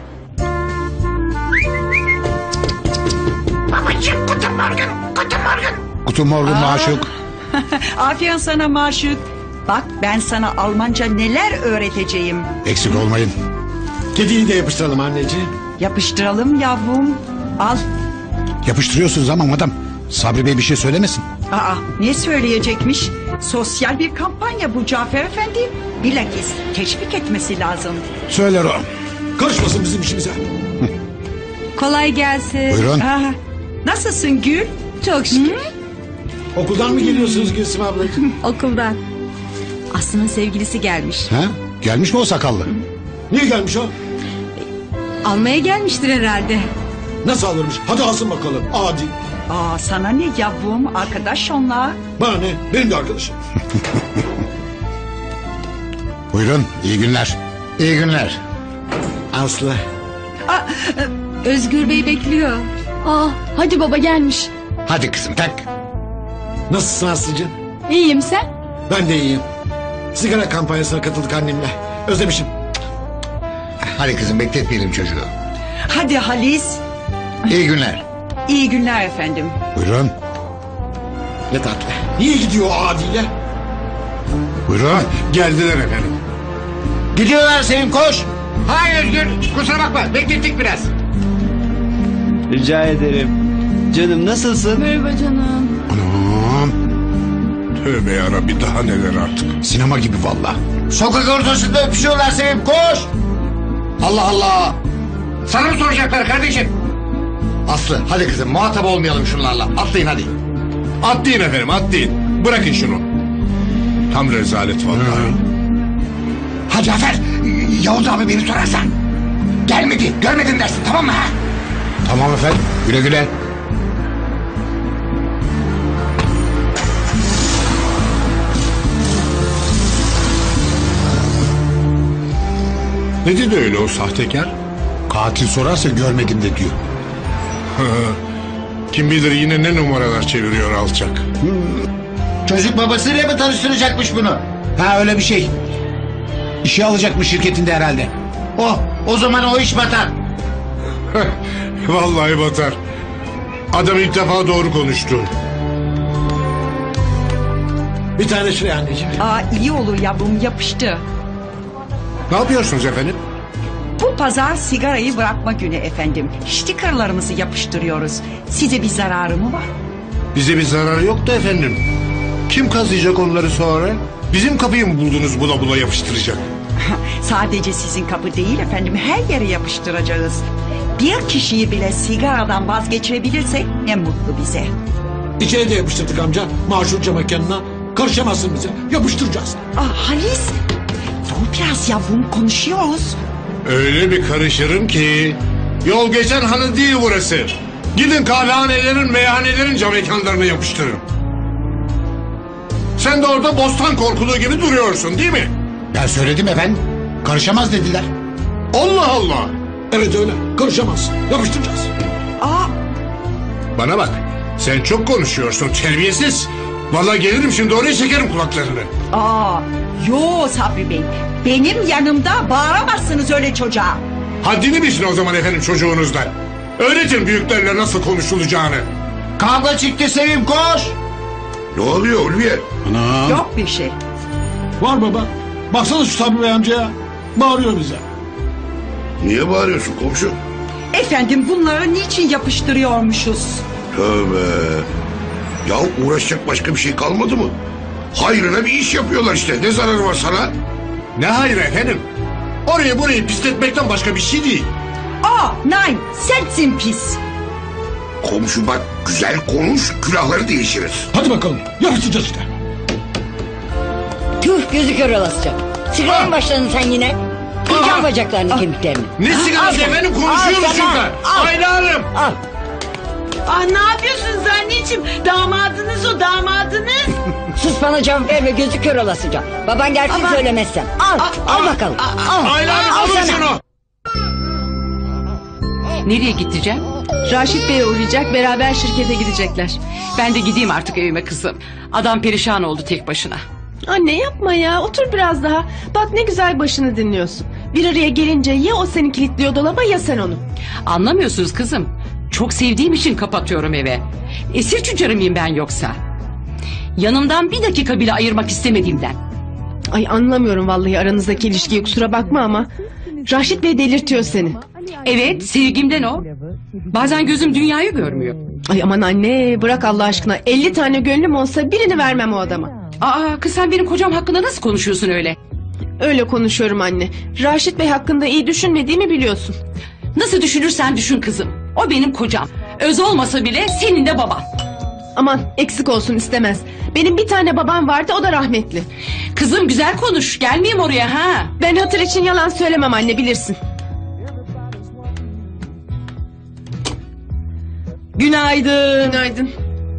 Babacığım, guten morgen, guten morgen. Guten Morgen maşuk. Aferin sana Maşuk. Bak ben sana Almanca neler öğreteceğim. Eksik olmayın. Kediyi de yapıştıralım anneciğim. Yapıştıralım yavrum. Al. Yapıştırıyorsunuz ama madam. Sabri Bey bir şey söylemesin. Aa, ne söyleyecekmiş? Sosyal bir kampanya bu Cafer Efendi. Bilakis teşvik etmesi lazım. Söyler o. Karışmasın bizim işimize. Kolay gelsin. Buyurun. Aa, nasılsın Gül? Çok şükür. Okuldan mı geliyorsunuz Gülsüm ablacığım? Okuldan. Aslı'nın sevgilisi gelmiş. Ha? Gelmiş mi o sakallı? Niye gelmiş o? Almaya gelmiştir herhalde. Nasıl alırmış? Hadi alsın bakalım. Adi. Aa, sana ne yavrum, arkadaş onunla. Bana ne? Benim de arkadaşım. Buyurun iyi günler. İyi günler. Aslı. Aa, Özgür Bey bekliyor. Aa, hadi baba gelmiş. Hadi kızım tak. Nasılsın Aslı'cığım? İyiyim, sen? Ben de iyiyim. Sigara kampanyasına katıldık annemle. Özlemişim. Hadi kızım bekletmeyelim çocuğu. Hadi Halis. İyi günler. İyi günler efendim. Buyurun. Ne tatlı. Niye gidiyor o adiyle? Buyurun. Geldiler efendim. Gidiyorlar Sevim, koş. Hayır Özgür, kusura bakma, beklettik biraz. Rica ederim. Canım nasılsın? Merhaba canım. Anam. Tövbe yarabbi, daha neler artık. Sinema gibi valla. Sokak ortasında öpüşüyorlar Sevim, koş. Allah Allah. Sana mı soracaklar kardeşim? Aslı hadi kızım, muhatap olmayalım şunlarla. Atlayın hadi. Atlayın efendim, atlayın. Bırakın şunu. Tam rezalet vallahi. Ha Cafer, Yavuz abi beni sorarsan. Gelmedi, görmedim dersin, tamam mı ha? Tamam efendim. Güle güle. Ne dedi öyle o sahtekar? Katil sorarsa görmedim de diyor. Kim bilir yine ne numaralar çeviriyor alçak. Çocuk babasıyla mı tanıştıracakmış bunu? Ha öyle bir şey. İşe alacakmış şirketinde herhalde. Oh, o zaman o iş batar. Vallahi batar. Adam ilk defa doğru konuştu. Bir tane şuraya anneciğim. Aa, iyi olur yavrum, yapıştı. Ne yapıyorsunuz efendim? Bu pazar sigarayı bırakma günü efendim. Stikerlerimizi yapıştırıyoruz. Size bir zararı mı var? Bize bir zararı yok da efendim. Kim kazıyacak onları sonra? Bizim kapıyı mı buldunuz bula bula yapıştıracak? Sadece sizin kapı değil efendim, her yere yapıştıracağız. Bir kişiyi bile sigaradan vazgeçirebilirsek ne mutlu bize. İçeri de yapıştırdık amca. Maşurca mekanına. Karışamazsın bize. Yapıştıracağız. Ah Halis, dur biraz yavrum, konuşuyoruz. Öyle bir karışırım ki yol geçen hanı değil burası. Gidin kahvehanelerin, meyhanelerin cam mekanlarına yapıştırın. Sen de orada bostan korkuluğu gibi duruyorsun değil mi? Ben söyledim efendim. Karışamaz dediler. Allah Allah. Evet öyle. Karışamazsın. Yapıştıracağız. Aa. Bana bak. Sen çok konuşuyorsun terbiyesiz. Vallahi gelirim şimdi oraya çekerim kulaklarını. Aa, yo Sabri Bey. Benim yanımda bağıramazsınız öyle çocuğa. Haddini bilsin o zaman efendim çocuğunuzdan. Öğretin büyüklerle nasıl konuşulacağını. Kavga çıktı Sevim, koş. Ne oluyor Ulviye? Ana. Yok bir şey. Var baba. Baksana şu Sabri Bey amcaya. Bağırıyor bize. Niye bağırıyorsun komşu? Efendim bunları niçin yapıştırıyormuşuz? Tövbe. Ya uğraşacak başka bir şey kalmadı mı? Hayrına bir iş yapıyorlar işte. Ne zararı var sana? Ne hayrı efendim? Orayı burayı pisletmekten başka bir şey değil. Aa, nein, sensin pis. Komşu bak, güzel konuş, külahları değişiriz. Hadi bakalım. Yapıştıracağız işte. Tüh, gözü kör olasıca. Sigaraya mı başladın sen yine? Kıracağım bacaklarını, kemiklerini. Ne sigarası efendim, konuşuyoruz şurada. Ayla Hanım. Al. Ah, ne yapıyorsunuz anneciğim? Damadınız o, damadınız. Sus, bana cevap verme, gözü kör olasıca. Baban gelsin Ama- söylemezsem. Al, Aa, al aa, bakalım. aa, Al, Ayla Hanım, al alın sana. şunu. Nereye gideceğim? Raşit Bey'e uğrayacak, beraber şirkete gidecekler. Ben de gideyim artık evime kızım. Adam perişan oldu tek başına. Anne yapma ya, otur biraz daha. Bak ne güzel başını dinliyorsun. Bir araya gelince ya o seni kilitliyor dolaba ya sen onu. Anlamıyorsunuz kızım. Çok sevdiğim için kapatıyorum eve. Esir tüccarı mıyım ben yoksa? Yanımdan bir dakika bile ayırmak istemediğimden. Ay anlamıyorum vallahi aranızdaki ilişkiyi, kusura bakma ama Raşit Bey delirtiyor seni. Evet, sevgimden o. Bazen gözüm dünyayı görmüyor. Ay aman anne, bırak Allah aşkına. elli tane gönlüm olsa birini vermem o adama. Aa, kız sen benim kocam hakkında nasıl konuşuyorsun öyle? Öyle konuşuyorum anne. Raşit Bey hakkında iyi düşünmediğimi biliyorsun. Nasıl düşünürsen düşün kızım. O benim kocam. Öz olmasa bile senin de baban. Aman eksik olsun istemez. Benim bir tane babam vardı, o da rahmetli. Kızım güzel konuş, gelmeyeyim oraya ha. Ben hatır için yalan söylemem anne, bilirsin. Günaydın. Günaydın.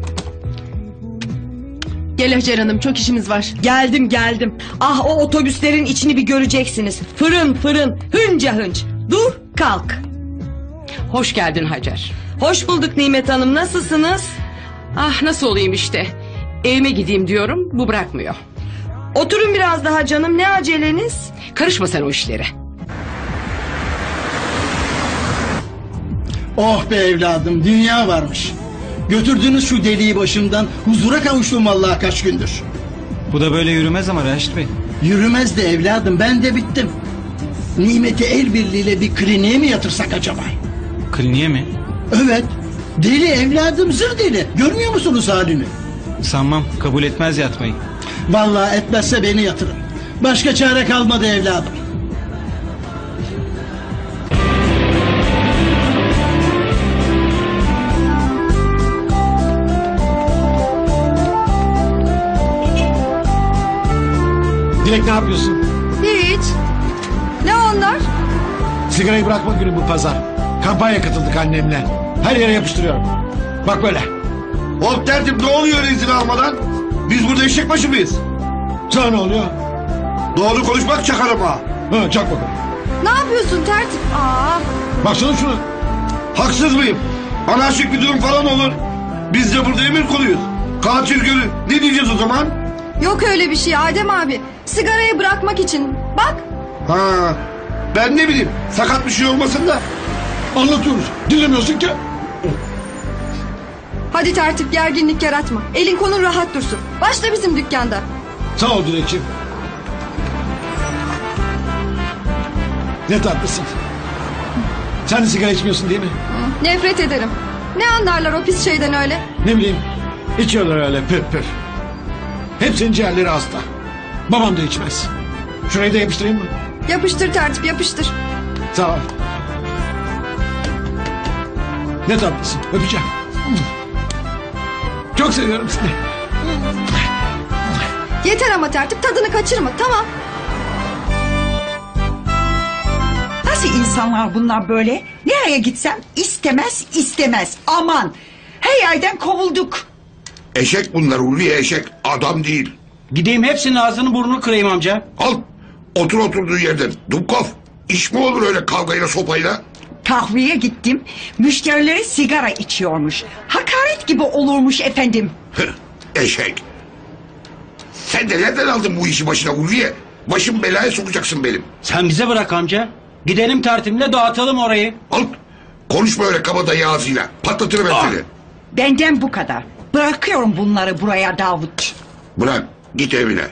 Gel Hacer Hanım, çok işimiz var. Geldim geldim. Ah, o otobüslerin içini bir göreceksiniz. Fırın fırın, hınca hınç. Dur, kalk. Hoş geldin Hacer. Hoş bulduk Nimet Hanım, nasılsınız? Ah, nasıl olayım işte. Evime gideyim diyorum, bu bırakmıyor. Oturun biraz daha canım, ne aceleniz? Karışma sen o işlere. Oh be evladım, dünya varmış. Götürdünüz şu deliği başımdan, huzura kavuştum vallahi kaç gündür. Bu da böyle yürümez ama Raşit Bey. Yürümez de evladım, ben de bittim. Nimet'i el birliğiyle bir kliniğe mi yatırsak acaba? Kliniğe mi? Evet, deli evladım, zır deli. Görmüyor musunuz halini? Sanmam, kabul etmez yatmayı. Vallahi etmezse beni yatırın. Başka çare kalmadı evladım. Dilek ne yapıyorsun? Hiç. Ne onlar? Sigarayı bırakma günü bu pazar. Kampanya katıldık annemle. Her yere yapıştırıyorum. Bak böyle. Hop tertip ne oluyor öyle izin almadan? Biz burada eşek başı mıyız? Sana ne oluyor? Doğru konuşmak çakarım ha. Ha, çak bakalım. Ne yapıyorsun tertip? Aa. Baksana şunu. Haksız mıyım? Anarşik bir durum falan olur. Biz de burada emir kuluyuz. Katil gölü. Ne diyeceğiz o zaman? Yok öyle bir şey Adem abi. Sigarayı bırakmak için. Bak. Ha, ben ne bileyim. Sakat bir şey olmasın da. Anlatıyoruz. Dinlemiyorsun ki. Hadi tertip gerginlik yaratma. Elin kolun rahat dursun. Başla bizim dükkanda. Sağ ol Dilekçiğim. Ne tatlısın. Sen de sigara içmiyorsun değil mi? Nefret ederim. Ne anlarlar o pis şeyden öyle? Ne bileyim. İçiyorlar öyle püf püf. Hepsinin ciğerleri hasta. Babam da içmez. Şurayı da yapıştırayım mı? Yapıştır tertip yapıştır. Sağ ol. Ne tatlısın. Öpeceğim. Çok seviyorum seni. Yeter ama tertip tadını kaçırma tamam. Nasıl insanlar bunlar böyle? Nereye gitsem istemez istemez. Aman her yerden kovulduk. Eşek bunlar Ulviye eşek. Adam değil. Gideyim hepsinin ağzını burnunu kırayım amca. Al. Otur oturduğu yerden. Dubkov. İş mi olur öyle kavgayla sopayla? Kahveye gittim. Müşterileri sigara içiyormuş. Hakaret gibi olurmuş efendim. Eşek. Sen de nereden aldın bu işi başına Ulviye? Başım belaya sokacaksın benim. Sen bize bırak amca. Gidelim tertibimle dağıtalım orayı. Al. Konuşma öyle kabadayı ağzıyla. Patlatırım ben seni. Benden bu kadar. Bırakıyorum bunları buraya Davut. Bırak. Git evine.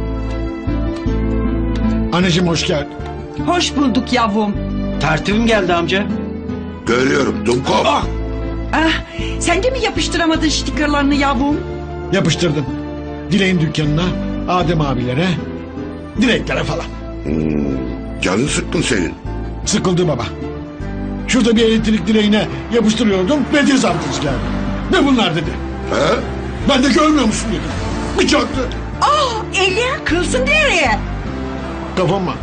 Anneciğim hoş geldin. Hoş bulduk yavrum. Tertibim geldi amca. Görüyorum Dumkov. Ah, sen de mi yapıştıramadın stikerlerini yavrum? Yapıştırdım. Dilek'in dükkanına, Adem abilere, Dileklere falan. Hmm, canın sıkkın senin. Sıkıldı baba. Şurada bir elektrik direğine yapıştırıyordum. Belediye zabıtası geldi. Ne bunlar dedi. He? Ben de görmüyor musun dedim. Bıçaktı. Ah, eller kılsın nereye? Kafama.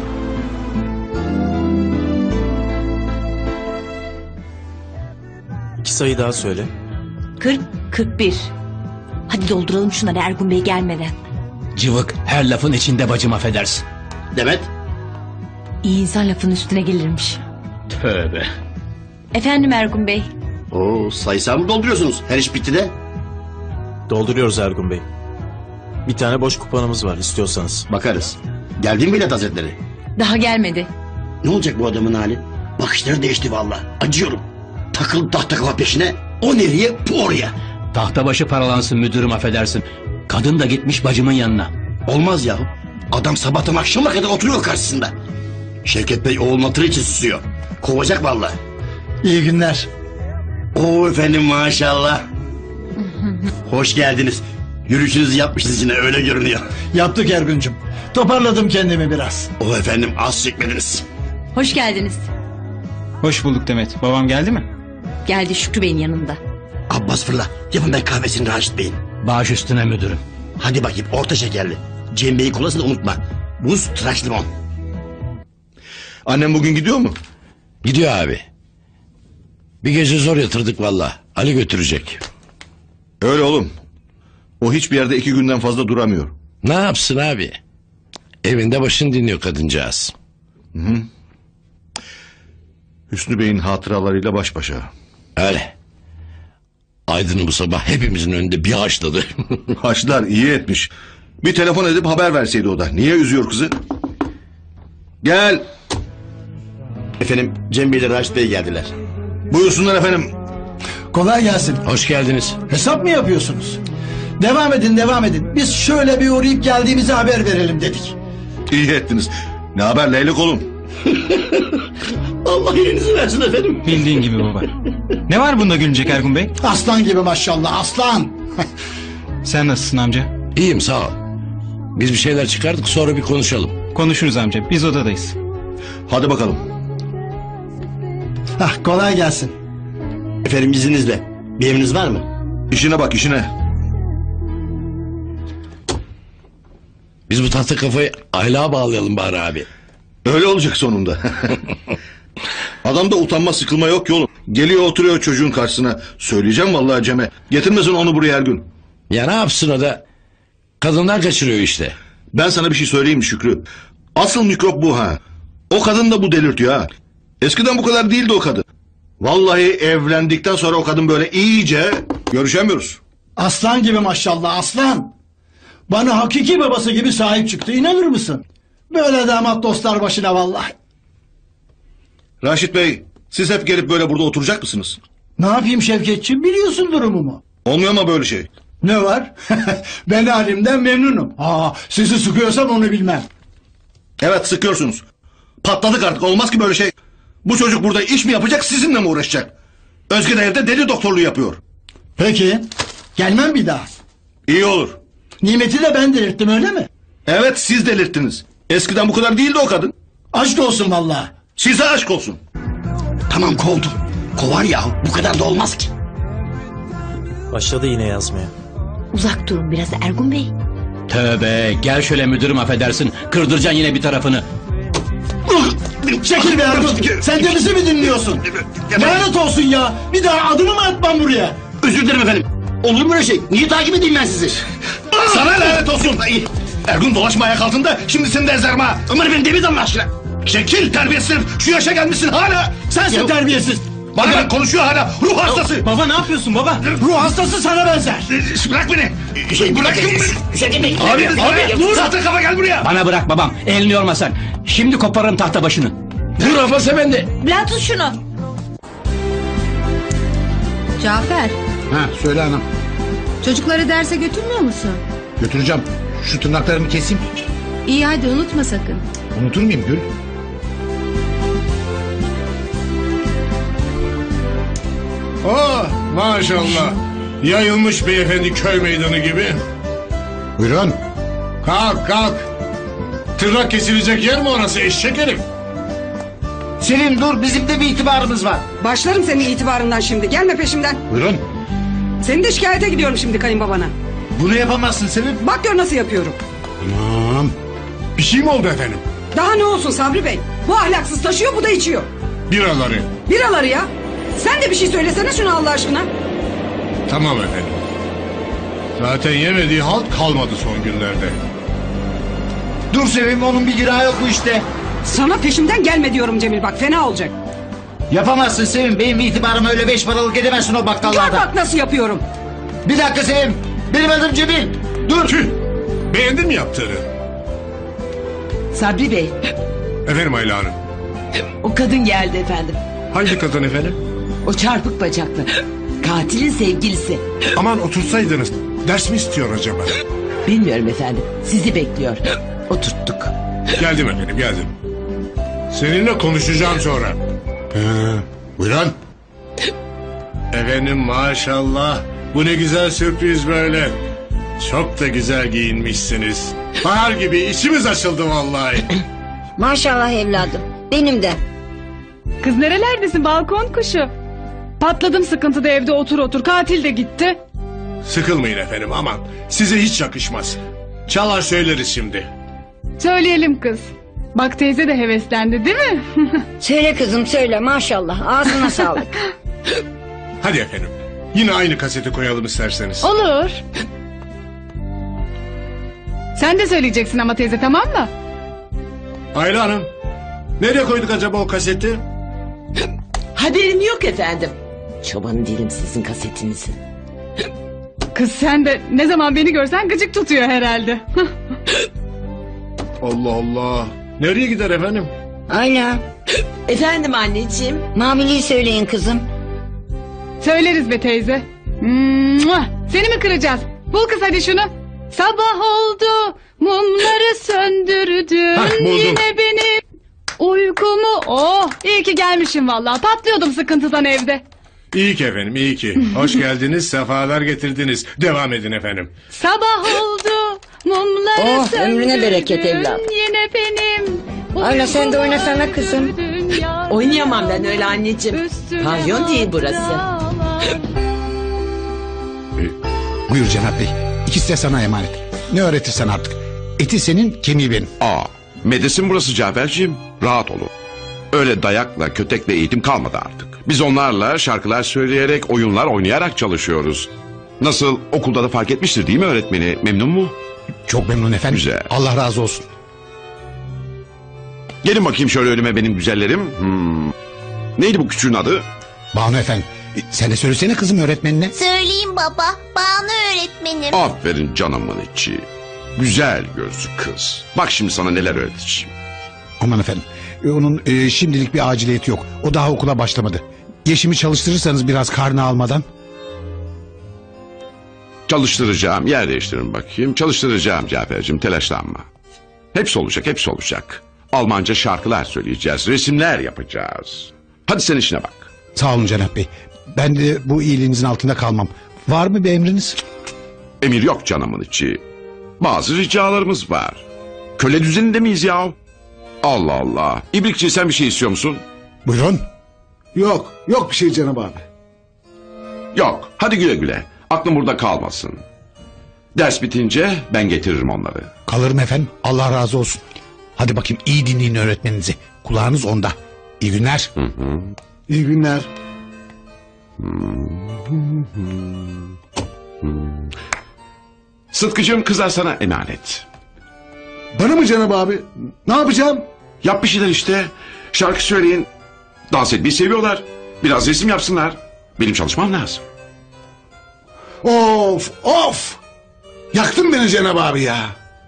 İki sayı daha söyle. Kırk, kırk bir. Hadi dolduralım şunları Ergun Bey gelmeden. Cıvık her lafın içinde bacım affedersin. Demet. İyi insan lafın üstüne gelirmiş. Tövbe. Efendim Ergun Bey. Oo, sayısal mı dolduruyorsunuz? Her iş bitti de. Dolduruyoruz Ergun Bey. Bir tane boş kuponumuz var istiyorsanız. Bakarız. Geldi mi Millet Hazretleri? Daha gelmedi. Ne olacak bu adamın hali? Bakışları değişti vallahi. Acıyorum. Takılıp tahta kafa peşine. O nereye bu oraya. Tahta başı paralansın müdürüm affedersin. Kadın da gitmiş bacımın yanına. Olmaz yahu. Adam sabahtan akşama kadar oturuyor karşısında. Şevket Bey oğlun hatırı için susuyor. Kovacak vallahi. İyi günler. Oo efendim maşallah. Hoş geldiniz. Yürüyüşünüzü yapmışsınız yine öyle görünüyor. Yaptık Ergun'cum. Toparladım kendimi biraz. O efendim az çekmediniz. Hoş geldiniz. Hoş bulduk Demet. Babam geldi mi? Geldi Şükrü Bey'in yanında. Abbas fırla. Yapın ben kahvesini Raşit Bey'in. Baş üstüne müdürüm. Hadi bakayım orta şekerli. Cem Bey'in kolasını unutma. Buz tıraş limon. Annem bugün gidiyor mu? Gidiyor abi. Bir gece zor yatırdık valla. Ali götürecek. Öyle oğlum. O hiçbir yerde iki günden fazla duramıyor. Ne yapsın abi? Evinde başını dinliyor kadıncağız. Hı hı. Hüsnü Bey'in hatıralarıyla baş başa. Öyle. Aydın'ı bu sabah hepimizin önünde bir haşladı. Haşlar iyi etmiş. Bir telefon edip haber verseydi o da. Niye üzüyor kızı? Gel. Efendim Cem Bey ile Raşit Bey geldiler. Buyursunlar efendim. Kolay gelsin. Hoş geldiniz. Hesap mı yapıyorsunuz? Devam edin devam edin. Biz şöyle bir uğrayıp geldiğimizi haber verelim dedik. İyi ettiniz. Ne haber leylek oğlum? Allah iyiliğinizi versin efendim. Bildiğin gibi baba. Ne var bunda gülünecek Ergun Bey? Aslan gibi maşallah aslan. Sen nasılsın amca? İyiyim sağ ol. Biz bir şeyler çıkardık sonra bir konuşalım. Konuşuruz amca. Biz odadayız. Hadi bakalım. Hah, kolay gelsin. Efendim izninizle. Bir emriniz var mı? İşine bak işine. Biz bu tahta kafayı aylığa bağlayalım bari abi. Öyle olacak sonunda. Adamda utanma sıkılma yok ki oğlum. Geliyor oturuyor çocuğun karşısına. Söyleyeceğim vallahi Cem'e. Getirmesin onu buraya her gün. Ya ne yapsın o da? Kadından kaçırıyor işte. Ben sana bir şey söyleyeyim mi Şükrü? Asıl mikrop bu ha. O kadın da bu delirtiyor ha. Eskiden bu kadar değildi o kadın. Vallahi evlendikten sonra o kadın böyle iyice görüşemiyoruz. Aslan gibi maşallah aslan. Bana hakiki babası gibi sahip çıktı, inanır mısın? Böyle damat dostlar başına vallahi. Raşit Bey, siz hep gelip böyle burada oturacak mısınız? Ne yapayım Şevketciğim, biliyorsun durumumu. Olmuyor mu böyle şey? Ne var? Ben halimden memnunum. Aa, sizi sıkıyorsam onu bilmem. Evet sıkıyorsunuz. Patladık artık, olmaz ki böyle şey. Bu çocuk burada iş mi yapacak, sizinle mi uğraşacak? Özge de evde deli doktorluğu yapıyor. Peki, gelmem bir daha. İyi olur. Nimet'i de ben delirttim, öyle mi? Evet, siz delirttiniz. Eskiden bu kadar değildi o kadın. Aşk olsun vallahi. Size aşk olsun. Tamam kovdum. Kovar ya, bu kadar da olmaz ki. Başladı yine yazmaya. Uzak durun biraz Ergun Bey. Tövbe, gel şöyle müdürüm affedersin. Kırdıracaksın yine bir tarafını. Çekil be Ergun. Sen de bizi mi dinliyorsun? Lanet olsun ya. Bir daha adımı mı atmam buraya? Özür dilerim efendim. Olur mu öyle şey? Niye takip edeyim ben sizi? Sana lanet olsun. Ergun dolaşma ayak altında. Şimdi seni de ezerim ha. Ömer beni demir Allah aşkına. Çekil terbiyesiz. Şu yaşa gelmişsin hala. Sensin terbiyesiz. Bana bak konuşuyor hala. Ruh hastası. Baba ne yapıyorsun baba? Ruh hastası sana benzer. Bırak beni. Şey, Bırakın beni. Şevket Bey. Abi, abi, dur. Tahta kafa gel buraya. Bana bırak babam. Elini yorma sen. Şimdi koparırım tahta başını. Dur Abbas efendi. Bülent tut şunu. Cafer, Ha söyle hanım. çocukları derse götürmüyor musun? Götüreceğim. Şu tırnaklarımı keseyim. İyi hadi unutma sakın. Unutur muyum Gül? Oh maşallah. Yayılmış beyefendi köy meydanı gibi. Buyurun. Kalk kalk. Tırnak kesilecek yer mi orası eşek herif? Selim dur, bizim de bir itibarımız var. Başlarım senin itibarından şimdi. Gelme peşimden. Buyurun. Seni de şikayete gidiyorum şimdi kayınbabana. Bunu yapamazsın Selim. Bak gör nasıl yapıyorum. Tamam. Bir şey mi oldu efendim? Daha ne olsun Sabri Bey? Bu ahlaksız taşıyor, bu da içiyor. Biraları. Biraları ya. Sen de bir şey söylesene şuna Allah aşkına. Tamam efendim. Zaten yemediği halt kalmadı son günlerde. Dur Sevim, onun bir günahı yok bu işte. Sana peşimden gelme diyorum Cemil, bak fena olacak. Yapamazsın Sevim, benim itibarımı öyle beş paralık edemezsin o Gör bakkallarda. bak nasıl yapıyorum. Bir dakika Sevim, benim adım Cemil. Dur. Tüh. Beğendin mi yaptığını? Sabri Bey, Efendim Ayla Hanım. o kadın geldi efendim. Hangi kadın efendim? O çarpık bacaklı. Katilin sevgilisi. Aman otursaydınız. Ders mi istiyor acaba? Bilmiyorum efendim. Sizi bekliyor. Oturttuk. Geldim efendim geldim. Seninle konuşacağım sonra. Ee, buyurun. Efendim maşallah. Bu ne güzel sürpriz böyle. Çok da güzel giyinmişsiniz. Bahar gibi içimiz açıldı vallahi. Maşallah evladım. Benim de. Kız nerelerdesin balkon kuşu? Patladım sıkıntıda evde otur otur. Katil de gitti. Sıkılmayın efendim aman. Size hiç yakışmaz. Çalar söyleriz şimdi. Söyleyelim kız. Bak teyze de heveslendi değil mi? Söyle kızım söyle maşallah. Ağzına sağlık. Hadi efendim. Yine aynı kaseti koyalım isterseniz. Olur. Sen de söyleyeceksin ama teyze, tamam mı? Ayla Hanım. Nereye koyduk acaba o kaseti? Haberim yok efendim. Çobanı değilim sizin kasetinizi. Kız sen de ne zaman beni görsen gıcık tutuyor herhalde. Allah Allah. Nereye gider efendim? Ayla. Efendim anneciğim. Mamiliyi söyleyin kızım. Söyleriz be teyze. Mua! Seni mi kıracağız? Bul kız hadi şunu. Sabah oldu, mumları söndürdün. Hah, buldum. Yine benim uykumu... Oh, iyi ki gelmişim vallahi. Patlıyordum sıkıntıdan evde. İyi ki efendim, iyi ki. Hoş geldiniz, sefalar getirdiniz. Devam edin efendim. Sabah oldu mumları Oh, söndürdün. ömrüne bereket evladım. Yine benim. Ayla sen de oynasana kızım. Oynayamam ben öyle anneciğim. Pavyon değil burası. Buyur Cenap Bey. İkisi de sana emanet. Ne öğretirsen artık. Eti senin, kemiği benim. Aa, medesin burası Caferciğim. Rahat olun. Öyle dayakla, kötekle eğitim kalmadı artık. Biz onlarla şarkılar söyleyerek, oyunlar oynayarak çalışıyoruz. Nasıl, okulda da fark etmiştir değil mi öğretmeni? Memnun mu? Çok memnun efendim. Güzel. Allah razı olsun. Gelin bakayım şöyle önüme benim güzellerim. Hmm. Neydi bu küçüğün adı? Banu efendim. e, Sen de söylesene kızım öğretmenine. Söyleyeyim baba. Banu öğretmenim. Aferin canımın içi. Güzel gözlü kız. Bak şimdi sana neler öğreteceğim. Aman efendim. e, Onun e, şimdilik bir aciliyeti yok. O daha okula başlamadı. Yeşimi çalıştırırsanız biraz karnı almadan. Çalıştıracağım, yer değiştirin bakayım. Çalıştıracağım Cafer'cim, telaşlanma. Hepsi olacak, hepsi olacak. Almanca şarkılar söyleyeceğiz, resimler yapacağız. Hadi sen işine bak. Sağ olun Cenap Bey. Ben de bu iyiliğinizin altında kalmam. Var mı bir emriniz? Emir yok canımın içi. Bazı ricalarımız var. Köle düzeninde miyiz ya? Allah Allah. İbrikçi sen bir şey istiyor musun? Buyurun. Yok, yok bir şey Cenab abi. Yok, hadi güle güle. Aklım burada kalmasın. Ders bitince ben getiririm onları. Kalırım efendim. Allah razı olsun. Hadi bakayım iyi dinleyin öğretmeninizi. Kulağınız onda. İyi günler. Hı hı. İyi günler. Sıtkıcığım kızlar sana emanet. Bana mı Cenab abi? Ne yapacağım? Yap bir şeyler işte. Şarkı söyleyin. Dans etmeyi seviyorlar. Biraz resim yapsınlar. Benim çalışmam lazım. Of of. Yaktın beni Cenab abi ya.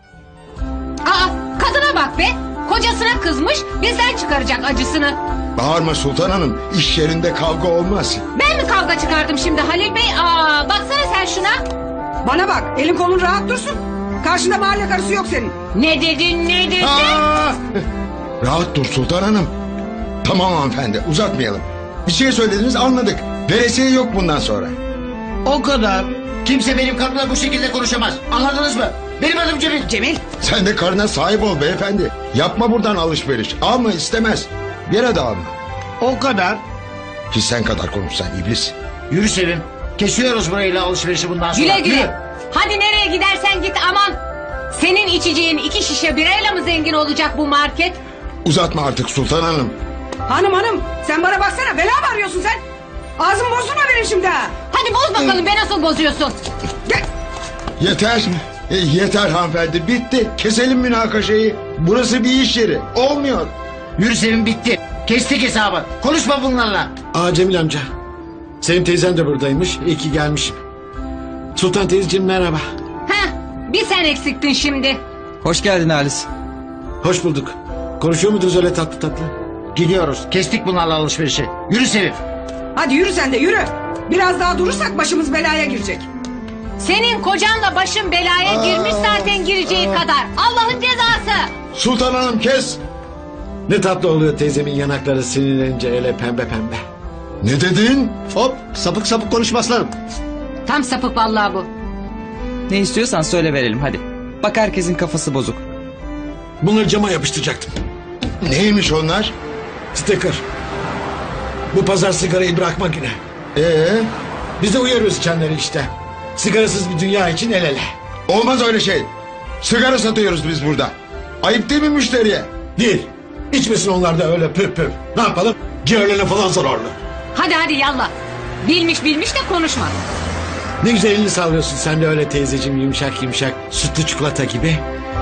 Aa, kadına bak be. Kocasına kızmış, bizden çıkaracak acısını. Bağırma Sultan Hanım. İş yerinde kavga olmaz. Ben mi kavga çıkardım şimdi Halil Bey? Aa, baksana sen şuna. Bana bak elin kolun rahat dursun. Karşında mahalle karısı yok senin. Ne dedin ne dedin? Aa! Rahat dur Sultan Hanım. Tamam hanımefendi uzatmayalım. Bir şey söylediniz anladık. Veresiye yok bundan sonra. O kadar. Kimse benim karımla bu şekilde konuşamaz. Anladınız mı? Benim adım Cemil. Cemil. Sen de karına sahip ol beyefendi. Yapma buradan alışveriş. Alma istemez. Bir yere de alma. O kadar. Hissen kadar konuşsan iblis. Yürü Sevim. Kesiyoruz burayla alışverişi bundan sonra. Güle güle. Yürü. Hadi nereye gidersen git aman. Senin içeceğin iki şişe birayla mı zengin olacak bu market? Uzatma artık Sultan Hanım. Hanım hanım sen bana baksana bela mı arıyorsun sen? Ağzım bozulma benim şimdi ha. Hadi boz bakalım be nasıl bozuyorsun? Gel. Yeter. E, yeter hanımefendi bitti. Keselim münakaşayı. Burası bir iş yeri. Olmuyor. Yürü Sevim bitti. Kestik hesabı. Konuşma bunlarla. Aa Cemil amca. Senin teyzen de buradaymış. İyi ki gelmişim. Sultan teyzeciğim merhaba. Heh, bir sen eksiktin şimdi. Hoş geldin Halis. Hoş bulduk. Konuşuyor muydunuz öyle tatlı tatlı? Gidiyoruz. Kestik bunlarla alışverişi. Yürü Sevim. Hadi yürü sen de yürü. Biraz daha durursak başımız belaya girecek. Senin kocanla başın belaya girmiş zaten gireceği kadar. Allah'ın cezası. Sultan Hanım kes. Ne tatlı oluyor teyzemin yanakları sinirlenince öyle pembe pembe. Ne dedin? Hop sapık sapık konuşma aslanım. Tam sapık vallahi bu. Ne istiyorsan söyle verelim hadi. Bak herkesin kafası bozuk. Bunları cama yapıştıracaktım. Neymiş onlar? Sticker. Bu pazar sigarayı bırakmak yine. Ee? Biz de uyarıyoruz kendileri işte. Sigarasız bir dünya için el ele. Olmaz öyle şey. Sigara satıyoruz biz burada. Ayıp değil mi müşteriye? Değil. İçmesin onlar da öyle püp püp. Ne yapalım? Ciğerlerine falan zararlı. Hadi hadi yallah. Bilmiş bilmiş de konuşma. Ne güzel elini sallıyorsun sen de öyle teyzeciğim yumuşak yumuşak sütlü çikolata gibi.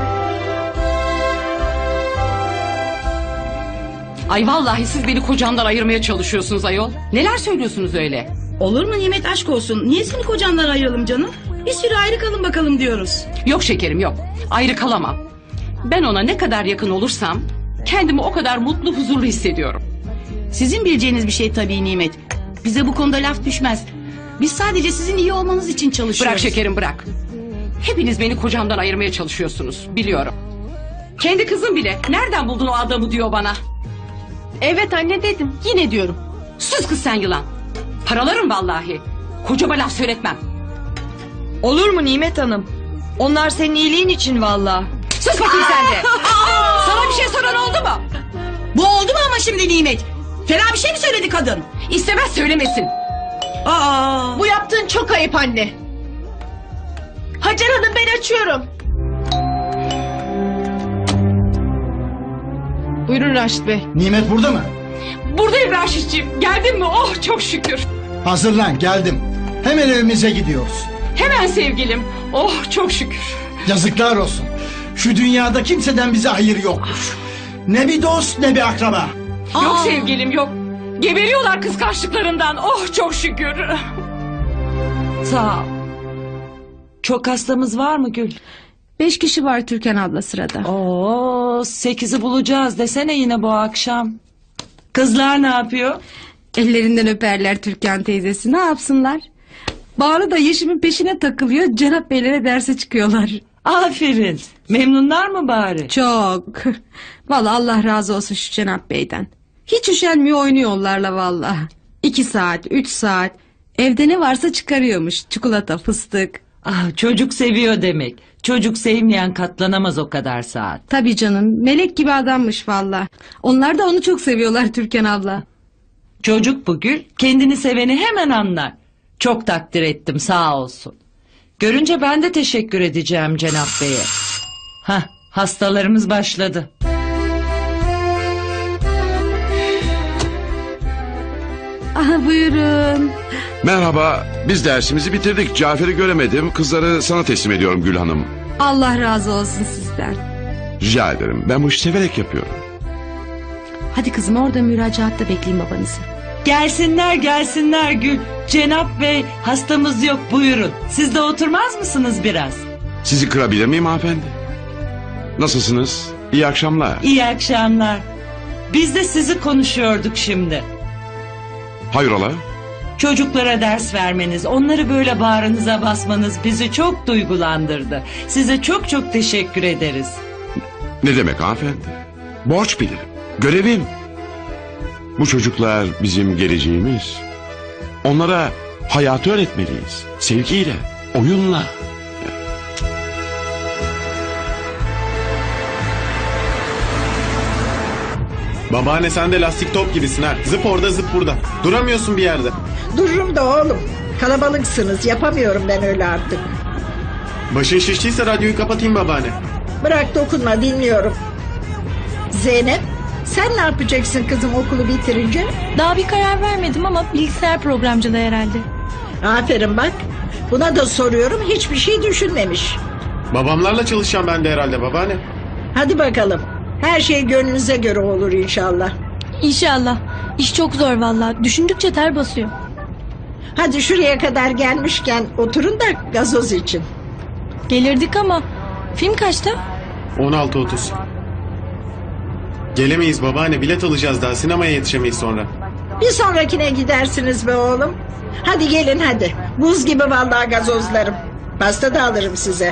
Ay vallahi siz beni kocamdan ayırmaya çalışıyorsunuz ayol. Neler söylüyorsunuz öyle? Olur mu Nimet aşk olsun? Niye seni kocandan ayıralım canım? Bir süre ayrı kalın bakalım diyoruz. Yok şekerim yok. Ayrı kalamam. Ben ona ne kadar yakın olursam kendimi o kadar mutlu huzurlu hissediyorum. Sizin bileceğiniz bir şey tabii Nimet. Bize bu konuda laf düşmez. Biz sadece sizin iyi olmanız için çalışıyoruz. Bırak şekerim bırak. Hepiniz beni kocamdan ayırmaya çalışıyorsunuz biliyorum. Kendi kızım bile nereden buldun o adamı diyor bana. Evet anne dedim. Yine diyorum. Sus kız sen yılan. Paralarım vallahi. Kocama laf söyletmem. Olur mu Nimet Hanım? Onlar senin iyiliğin için vallahi. Sus bakayım sen de. Sana bir şey soran oldu mu? Bu oldu mu ama şimdi Nimet? Fena bir şey mi söyledi kadın? İstemez söylemesin. Aa. Bu yaptığın çok ayıp anne. Hacer Hanım ben açıyorum. Buyurun Raşit Bey. Nimet burada mı? Buradayım Raşitciğim. Geldin mi? Oh çok şükür. Hazırlan geldim. Hemen evimize gidiyoruz. Hemen sevgilim. Oh çok şükür. Yazıklar olsun. Şu dünyada kimseden bize hayır yokmuş. Ne bir dost ne bir akraba. Yok sevgilim yok. Geberiyorlar kıskançlıklarından. Oh çok şükür. Sağ ol. Çok hastamız var mı Gül? Beş kişi var Türkan abla sırada. Oo, sekizi bulacağız desene yine bu akşam. Kızlar ne yapıyor? Ellerinden öperler Türkan teyzesi. Ne yapsınlar? Banu da Yeşim'in peşine takılıyor. Cenap beylere derse çıkıyorlar. Aferin. Memnunlar mı bari? Çok. Vallahi Allah razı olsun şu Cenap Bey'den. Hiç üşenmiyor oynuyorlarla vallahi. İki saat, üç saat. Evde ne varsa çıkarıyormuş. Çikolata, fıstık. Ah, çocuk seviyor demek. Çocuk sevmeyen katlanamaz o kadar saat. Tabii canım. Melek gibi adammış vallahi. Onlar da onu çok seviyorlar Türkan abla. Çocuk bu Gül. Kendini seveni hemen anlar. Çok takdir ettim sağ olsun. Görünce ben de teşekkür edeceğim Cenap Bey'e. Hah, hastalarımız başladı. Aha buyurun. Merhaba, biz dersimizi bitirdik. Cafer'i göremedim. Kızları sana teslim ediyorum Gül Hanım. Allah razı olsun sizden. Rica ederim. Ben bu işi severek yapıyorum. Hadi kızım orada müracaatta bekleyin babanızı. Gelsinler gelsinler Gül. Cenap Bey hastamız yok buyurun. Siz de oturmaz mısınız biraz? Sizi kırabilir miyim hanımefendi? Nasılsınız? İyi akşamlar. İyi akşamlar. Biz de sizi konuşuyorduk şimdi. Hayrola? Çocuklara ders vermeniz, onları böyle bağrınıza basmanız bizi çok duygulandırdı. Size çok çok teşekkür ederiz. Ne demek hanımefendi? Borç bilirim. Görevim. Bu çocuklar bizim geleceğimiz. Onlara hayatı öğretmeliyiz. Sevgiyle, oyunla. Babaanne sen de lastik top gibisin ha. Zıp orada zıp burada. Duramıyorsun bir yerde. Dururum da oğlum. Kalabalıksınız. Yapamıyorum ben öyle artık. Başın şiştiyse radyoyu kapatayım babaanne. Bırak dokunma dinliyorum. Zeynep sen ne yapacaksın kızım okulu bitirince? Daha bir karar vermedim ama bilgisayar programcılığı herhalde. Aferin bak. Buna da soruyorum hiçbir şey düşünmemiş. Babamlarla çalışacağım ben de herhalde babaanne. Hadi bakalım. Her şey gönlünüze göre olur inşallah. İnşallah. İş çok zor vallahi. Düşündükçe ter basıyor. Hadi şuraya kadar gelmişken oturun da gazoz için. Gelirdik ama film kaçta? on altı otuz. Gelemeyiz babaanne, bilet alacağız daha, sinemaya yetişemeyiz sonra. Bir sonrakine gidersiniz be oğlum. Hadi gelin hadi. Buz gibi vallahi gazozlarım. Pasta da alırım size.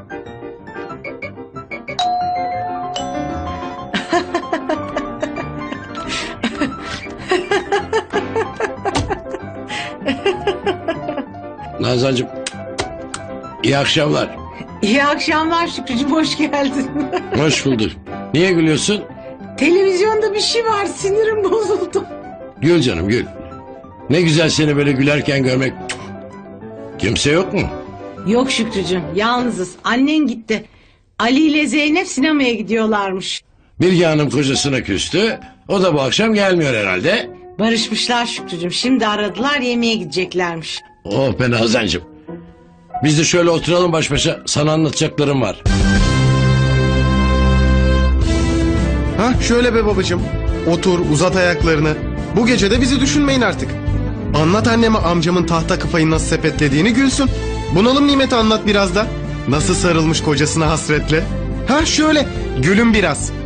Nazancığım iyi akşamlar. İyi akşamlar Şükrücüğüm, hoş geldin. Hoş bulduk. Niye gülüyorsun? Televizyonda bir şey var, sinirim bozuldu. Gül canım gül. Ne güzel seni böyle gülerken görmek. Kimse yok mu? Yok Şükrücüğüm, yalnızız. Annen gitti. Ali ile Zeynep sinemaya gidiyorlarmış. Bilge Hanım kocasına küstü. O da bu akşam gelmiyor herhalde. Barışmışlar Şükrücüğüm, şimdi aradılar, yemeğe gideceklermiş. Oh be Nazancığım. Biz de şöyle oturalım baş başa, sana anlatacaklarım var. Ha şöyle be babacığım. Otur uzat ayaklarını. Bu gece de bizi düşünmeyin artık. Anlat anneme amcamın tahta kafayı nasıl sepetlediğini gülsün. Bunalım Nimet'i anlat biraz da. Nasıl sarılmış kocasına hasretle. Ha şöyle gülün biraz.